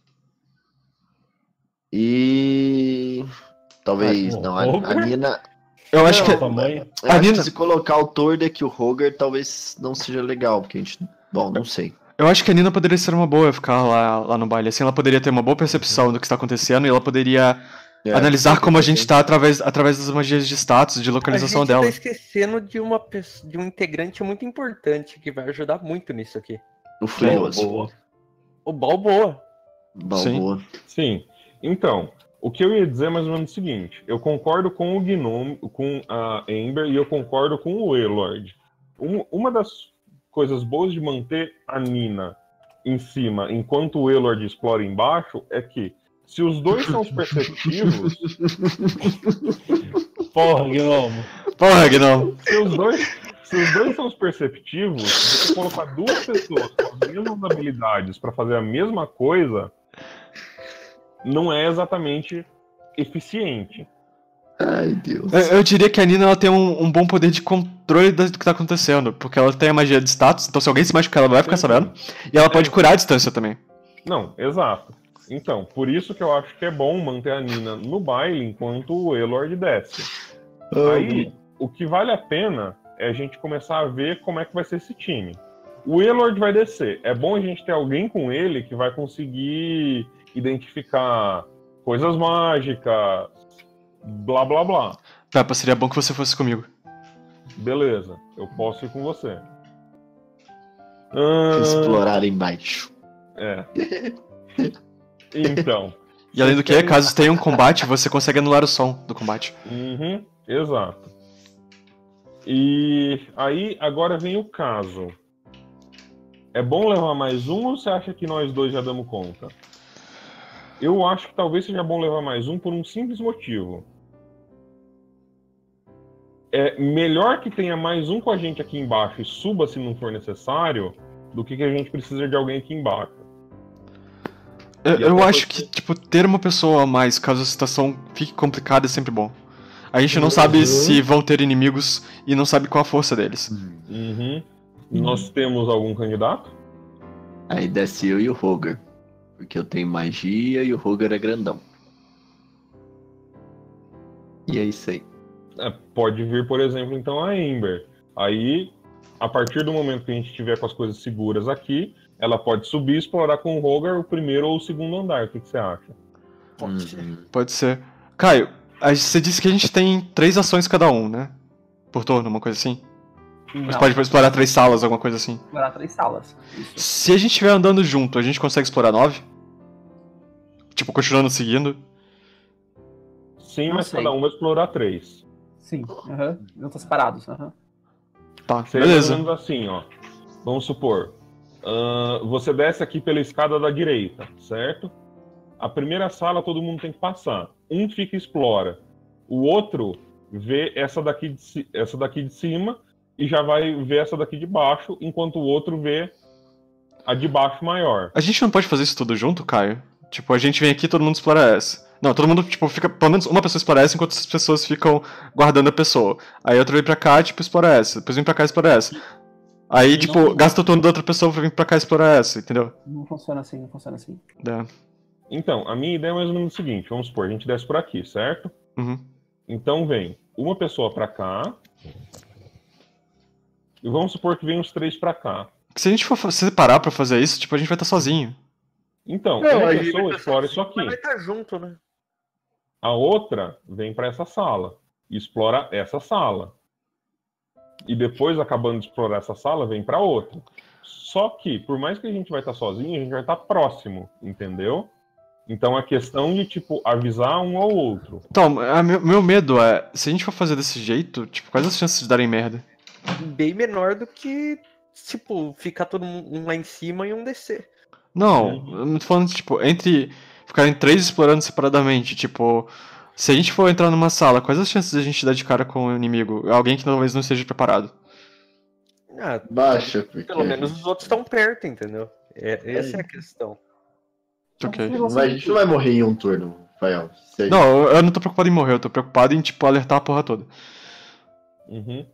e talvez não, a Nina. Eu acho que tamanho. Eu acho Nina- que se colocar o Tordek e o Roger talvez não seja legal, porque a gente, bom, não sei. Eu acho que a Nina poderia ser uma boa ficar lá no baile. Assim, ela poderia ter uma boa percepção do que está acontecendo e ela poderia analisar como a gente tá através das magias de status, de localização a gente dela. tá esquecendo de um integrante muito importante que vai ajudar muito nisso aqui. O Furioso. Boa. O Balboa. Balboa. Sim. Então, o que eu ia dizer é mais ou menos o seguinte. Eu concordo com o Gnome, com a Ember, e eu concordo com o Waylord. Uma das coisas boas de manter a Nina em cima, enquanto o Waylord explora embaixo, é que se os dois são os perceptivos... Porra, Gnomo. Porra, Gnome. Se os dois são os perceptivos, você colocar duas pessoas com as mesmas habilidades para fazer a mesma coisa não é exatamente eficiente. Ai, Deus. Eu diria que a Nina ela tem um bom poder de controle do que tá acontecendo, porque ela tem a magia de status, então se alguém se machucar, ela vai ficar sabendo. E ela pode curar a distância também. Não, exato. Então, por isso que eu acho que é bom manter a Nina no baile enquanto o Waylord desce. Aí, o que vale a pena é a gente começar a ver como é que vai ser esse time. O Waylord vai descer. É bom a gente ter alguém com ele que vai conseguir identificar coisas mágicas, blá blá blá. Peppa, seria bom que você fosse comigo. Beleza, eu posso ir com você. Explorar embaixo. É. Então. E além do que, caso tenha um combate, você consegue anular o som do combate. Exato. E aí, agora vem o caso. É bom levar mais um ou você acha que nós dois já damos conta? Eu acho que talvez seja bom levar mais um por um simples motivo. É melhor que tenha mais um com a gente aqui embaixo e suba se não for necessário, do que a gente precisa de alguém aqui embaixo. Eu acho que, tipo, ter uma pessoa a mais, caso a situação fique complicada, é sempre bom. A gente não sabe se vão ter inimigos e não sabe qual a força deles. Nós temos algum candidato? Aí desce eu e o Roger. Porque eu tenho magia e o Roger é grandão. E é isso aí. Pode vir, por exemplo, então a Ember. Aí, a partir do momento que a gente estiver com as coisas seguras aqui, ela pode subir e explorar com o Rogar o primeiro ou o segundo andar. O que você acha? Pode ser. Caio, você disse que a gente tem 3 ações cada um, né? Por turno, uma coisa assim. Você pode explorar 3 salas, alguma coisa assim. Explorar 3 salas. Isso. Se a gente estiver andando junto, a gente consegue explorar 9? Tipo, continuando seguindo? Sim, Não mas sei. cada um vai explorar 3. Sim, não estão separados. Tá, Seria mais beleza. ou menos assim, ó. Vamos supor. Você desce aqui pela escada da direita, certo? A primeira sala todo mundo tem que passar. Um fica e explora. O outro vê essa daqui de cima e já vai ver essa daqui de baixo, enquanto o outro vê a de baixo maior. A gente não pode fazer isso tudo junto, Caio? Tipo, a gente vem aqui e todo mundo explora essa. Não, todo mundo, tipo, fica... Pelo menos uma pessoa explora essa, enquanto as pessoas ficam guardando a pessoa. Aí outra vem pra cá, tipo, explora essa. Depois vem pra cá e explora essa. Aí, tipo, gasta o turno da outra pessoa pra vir pra cá e explorar essa, entendeu? Não funciona assim. É. Então, a minha ideia é mais ou menos o seguinte. Vamos supor, a gente desce por aqui, certo? Uhum. Então vem uma pessoa pra cá. E vamos supor que vem os 3 pra cá. Se a gente for separar pra fazer isso, tipo, a gente vai estar sozinho. Então, Não, uma a gente pessoa vai explora isso aqui. Mas vai estar junto, né? A outra vem pra essa sala e explora essa sala. E depois, acabando de explorar essa sala, vem pra outra. Só que, por mais que a gente vai estar sozinho, a gente vai estar próximo, entendeu? Então é questão de, tipo, avisar um ao outro. Então, meu medo é, se a gente for fazer desse jeito, tipo, quais as chances de darem merda? Bem menor do que, tipo, ficar todo mundo um lá em cima e um descer. Não, eu não tô falando, tipo, entre ficarem 3 explorando separadamente, tipo, se a gente for entrar numa sala, quais as chances de a gente dar de cara com o inimigo? Alguém que talvez não esteja preparado. Ah, Baixa, porque pelo menos os outros estão perto, entendeu? Essa é a questão. Ok. a gente não vai morrer em um turno, Rafael. Não, eu não tô preocupado em morrer, eu tô preocupado em, tipo, alertar a porra toda. Uhum.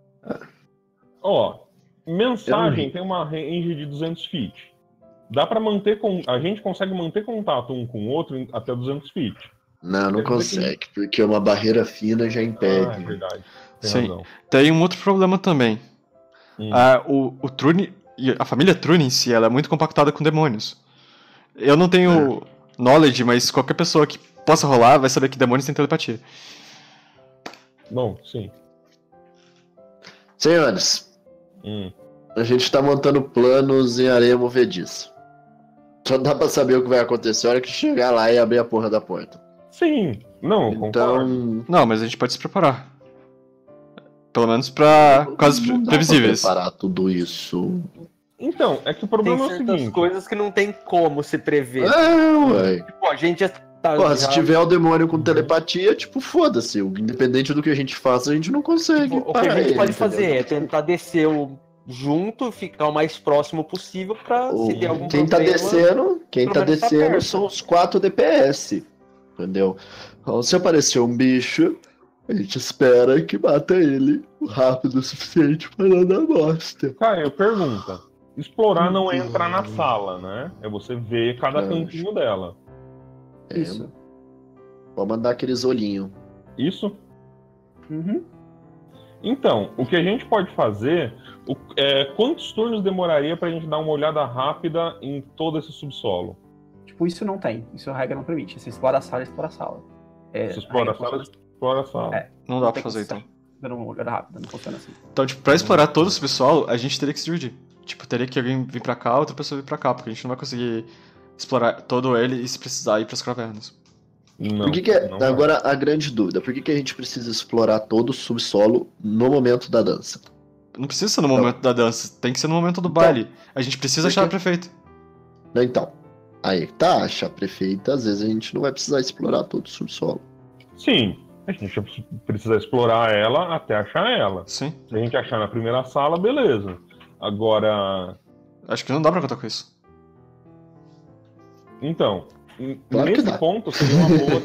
Ó, mensagem tem uma range de 200 feet. Dá pra manter a gente consegue manter contato um com o outro até 200 feet. Não consegue, porque uma barreira fina já impede. É verdade. Tem Sim. razão. Tem um outro problema também. O Trune, a família Trune em si, ela é muito compactada com demônios. Eu não tenho knowledge, mas qualquer pessoa que possa rolar vai saber que demônios têm telepatia. Bom, sim. Senhores, a gente tá montando planos em areia movediça. Só dá pra saber o que vai acontecer a hora que chegar lá e abrir a porra da porta. Sim, não, Então, concordo. Não, mas a gente pode se preparar. Pelo menos pra casos não dá previsíveis. pra preparar tudo isso. Então, é que o Tem problema é o certas seguinte. coisas que não tem como se prever. Ué. Tipo, a gente já tá. Porra, já- se tiver o demônio com telepatia, tipo, foda-se. Independente do que a gente faça, a gente não consegue. Tipo, o que a parar gente ele, pode entendeu? fazer é tentar descer junto, ficar o mais próximo possível pra se der algum Quem tá problema. quem tá pelo menos tá descendo perto. são os 4 DPS. Entendeu? Então, se aparecer um bicho, a gente espera que mata ele rápido o suficiente para não dar bosta. Caio, pergunta. Explorar não é entrar na sala, né? É você ver cada cantinho dela. Isso. Vou mandar aqueles olhinhos. Isso? Uhum. Então, o que a gente pode fazer... quantos turnos demoraria pra gente dar uma olhada rápida em todo esse subsolo? Tipo, isso não tem. Isso a regra não permite. Você explora a sala, explora a sala. Você explora a sala, explora a sala. É. Não dá pra tem fazer como então. Dando uma olhada rápida, não funciona assim. Então, tipo, pra explorar todo o subsolo, a gente teria que se dividir. Tipo, teria que alguém vir pra cá, outra pessoa vir pra cá, porque a gente não vai conseguir explorar todo ele e se precisar ir pras cavernas. Não, Por que não vai. agora a grande dúvida, por que a gente precisa explorar todo o subsolo no momento da dança? Não precisa ser no momento da dança, tem que ser no momento do baile. A gente precisa achar a prefeita. Não, então, aí tá, achar a prefeita, às vezes a gente não vai precisar explorar todo o subsolo. Sim, a gente precisa explorar ela até achar ela. Sim. Se a gente achar na primeira sala, beleza. Agora... Acho que não dá pra contar com isso. Então, Claro que nesse dá. ponto seria uma boa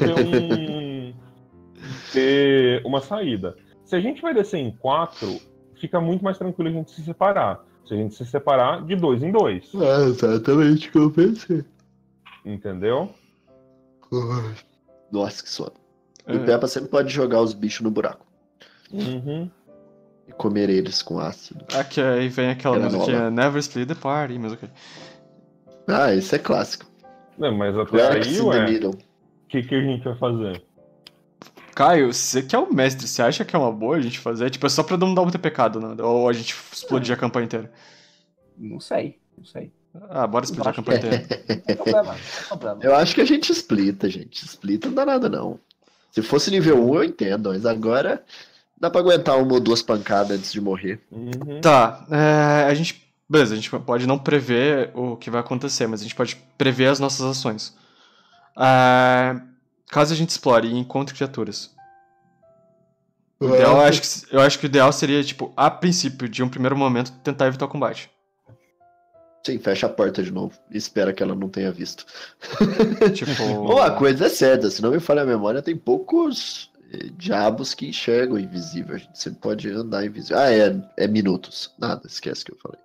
ter uma saída. Se a gente vai descer em 4, fica muito mais tranquilo a gente se separar. Se a gente se separar de 2 em 2. É exatamente o que eu pensei. Entendeu? Nossa, que sono. E o Peppa sempre pode jogar os bichos no buraco. Uhum. E comer eles com ácido. Aqui aí vem aquela Granola. musiquinha Never Split the Party, mas ok. Ah, isso é clássico. Não, mas até Relax aí, in the ué, middle. o que a gente vai fazer? Caio, você que é o mestre, você acha que é uma boa a gente fazer? Tipo, é só pra não dar muito pecado, né? Ou a gente explodir a campanha inteira? Não sei. Ah, bora explodir a acho campanha inteira. Não tem problema, não tem problema. Eu acho que a gente splita, gente. Splita não dá nada, não. Se fosse nível 1, eu entendo, mas agora dá pra aguentar uma ou duas pancadas antes de morrer. Uhum. Tá, a gente. Beleza, a gente pode não prever o que vai acontecer, mas a gente pode prever as nossas ações. Caso a gente explore e encontre criaturas. O ideal, eu acho que o ideal seria, tipo, a princípio, de um primeiro momento, tentar evitar o combate. Sim, fecha a porta de novo e espera que ela não tenha visto. Tipo. Uma coisa é certa, se não me falha a memória, tem poucos diabos que enxergam invisível. A gente sempre pode andar invisível. Ah, é minutos. Nada, esquece que eu falei.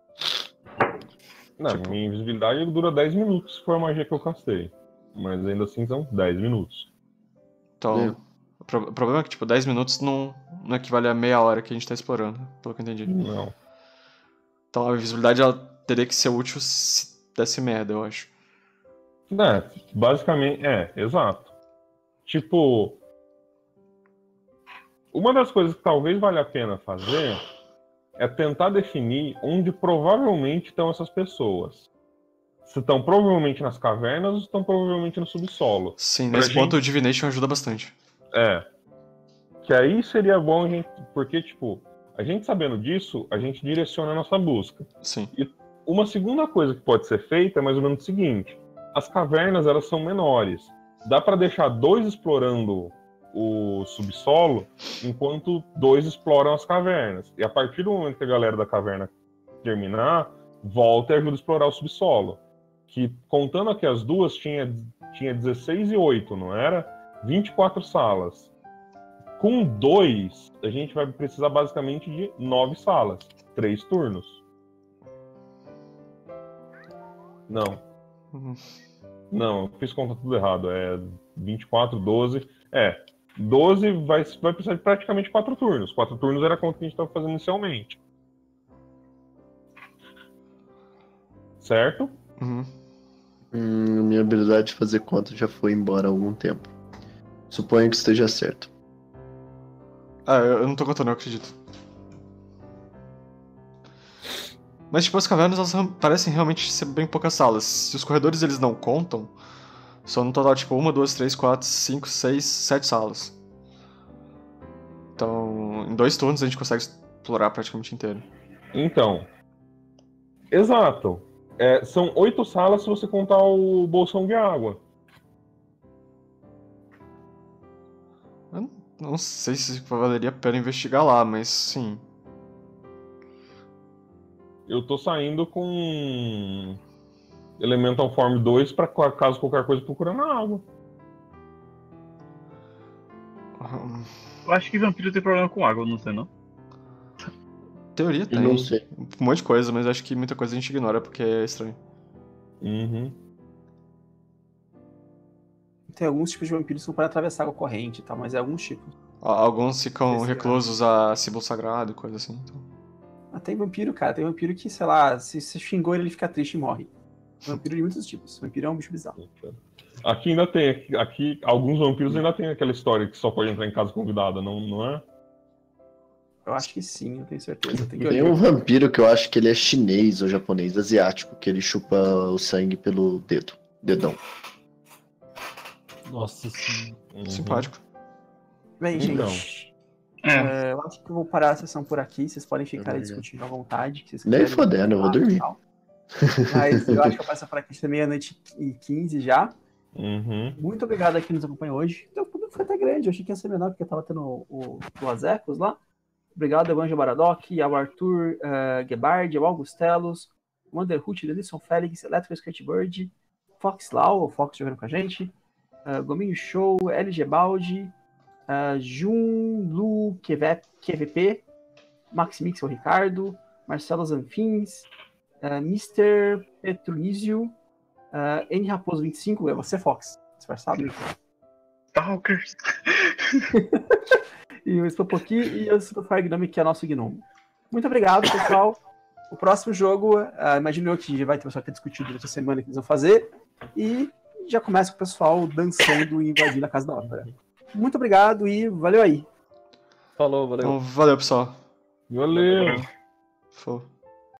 Não, Tipo- minha invisibilidade dura 10 minutos se for a magia que eu castei. Mas ainda assim são 10 minutos. Então. O problema é que, tipo, 10 minutos não equivale a meia hora que a gente tá explorando, pelo que eu entendi. Não. Então a invisibilidade ela teria que ser útil se desse merda, eu acho. Basicamente, exato. Tipo, uma das coisas que talvez valha a pena fazer é tentar definir onde provavelmente estão essas pessoas. Se estão provavelmente nas cavernas ou se estão provavelmente no subsolo. Sim, Pra nesse gente- ponto o Divination ajuda bastante. Que aí seria bom a gente. Porque, tipo, a gente sabendo disso, a gente direciona a nossa busca. Sim. Uma segunda coisa que pode ser feita é mais ou menos o seguinte: as cavernas elas são menores. Dá para deixar 2 explorando o subsolo, enquanto 2 exploram as cavernas. E a partir do momento que a galera da caverna terminar, volta e ajuda a explorar o subsolo. Que contando aqui as duas, tinha 16 e 8, não era? 24 salas. Com 2, a gente vai precisar basicamente de 9 salas. 3 turnos. Não. Não, eu fiz conta tudo errado. É 24, 12. 12 vai precisar de praticamente 4 turnos. 4 turnos era a conta que a gente estava fazendo inicialmente. Certo? Uhum. Minha habilidade de fazer conta já foi embora há algum tempo. Suponho que esteja certo. Eu não tô contando, eu acredito. Mas, tipo, as cavernas elas parecem realmente ser bem poucas salas. Se os corredores eles não contam, são no total, tipo, 1, 2, 3, 4, 5, 6, 7 salas. Então, em 2 turnos a gente consegue explorar praticamente inteiro. Então. Exato. São 8 salas se você contar o bolsão de água. Eu não sei se valeria a pena investigar lá, mas sim. Eu tô saindo com Elemental Form 2 pra caso qualquer coisa procurando água. Eu acho que vampiro tem problema com água, não sei não. Teoria Eu tem. não sei. Um monte de coisa, mas acho que muita coisa a gente ignora porque é estranho. Uhum. Tem alguns tipos de vampiros que não podem atravessar água corrente e tal, mas é alguns tipos. Alguns ficam Esse reclusos a símbolo sagrado e coisa assim. Então. Tem vampiro, cara. Tem vampiro que, sei lá, se xingou ele fica triste e morre. Vampiro de muitos tipos. Vampiro é um bicho bizarro. Aqui ainda tem. Aqui, alguns vampiros ainda tem aquela história que só pode entrar em casa convidada, não é? Eu acho que sim, eu tenho certeza. Tem que Tem olhar. um vampiro que eu acho que ele é chinês ou japonês, asiático, que ele chupa o sangue pelo dedão. Nossa senhora. Uhum. Simpático. Bem, Então. gente. Eu acho que eu vou parar a sessão por aqui. Vocês podem ficar aí discutindo à vontade. Se vocês Nem quiserem fodendo, eu vou falar e dormir. tal. Mas eu acho que eu passo por aqui também meia-noite e 15 já. Uhum. Muito obrigado a quem nos acompanhou hoje. Então, o público foi até grande. Eu achei que ia ser menor porque tava tendo o Azecos lá. Obrigado ao Anjo Baradoc, ao Arthur Gebard, ao Augustelos, ao Underhoot, Delisson Félix, Electro Skatebird, Fox Lau, o Fox jogando com a gente, Gominho Show, LG Baldi, Jun, Lu, QVP, Max Mixel Ricardo, Marcelo Zanfins, Mr. Petronísio, N Raposo 25, é você, Fox, disfarçado. Stalkers. E o Spopoki e o Superfire Gnome, que é nosso gnomo. Muito obrigado, pessoal. O próximo jogo, imagino eu que vai ter pessoal que discutido durante a semana que eles vão fazer. E já começa com o pessoal dançando e invadindo a Casa da Ópera. Muito obrigado e valeu aí. Falou, valeu. Então, valeu, pessoal. Valeu. Falou.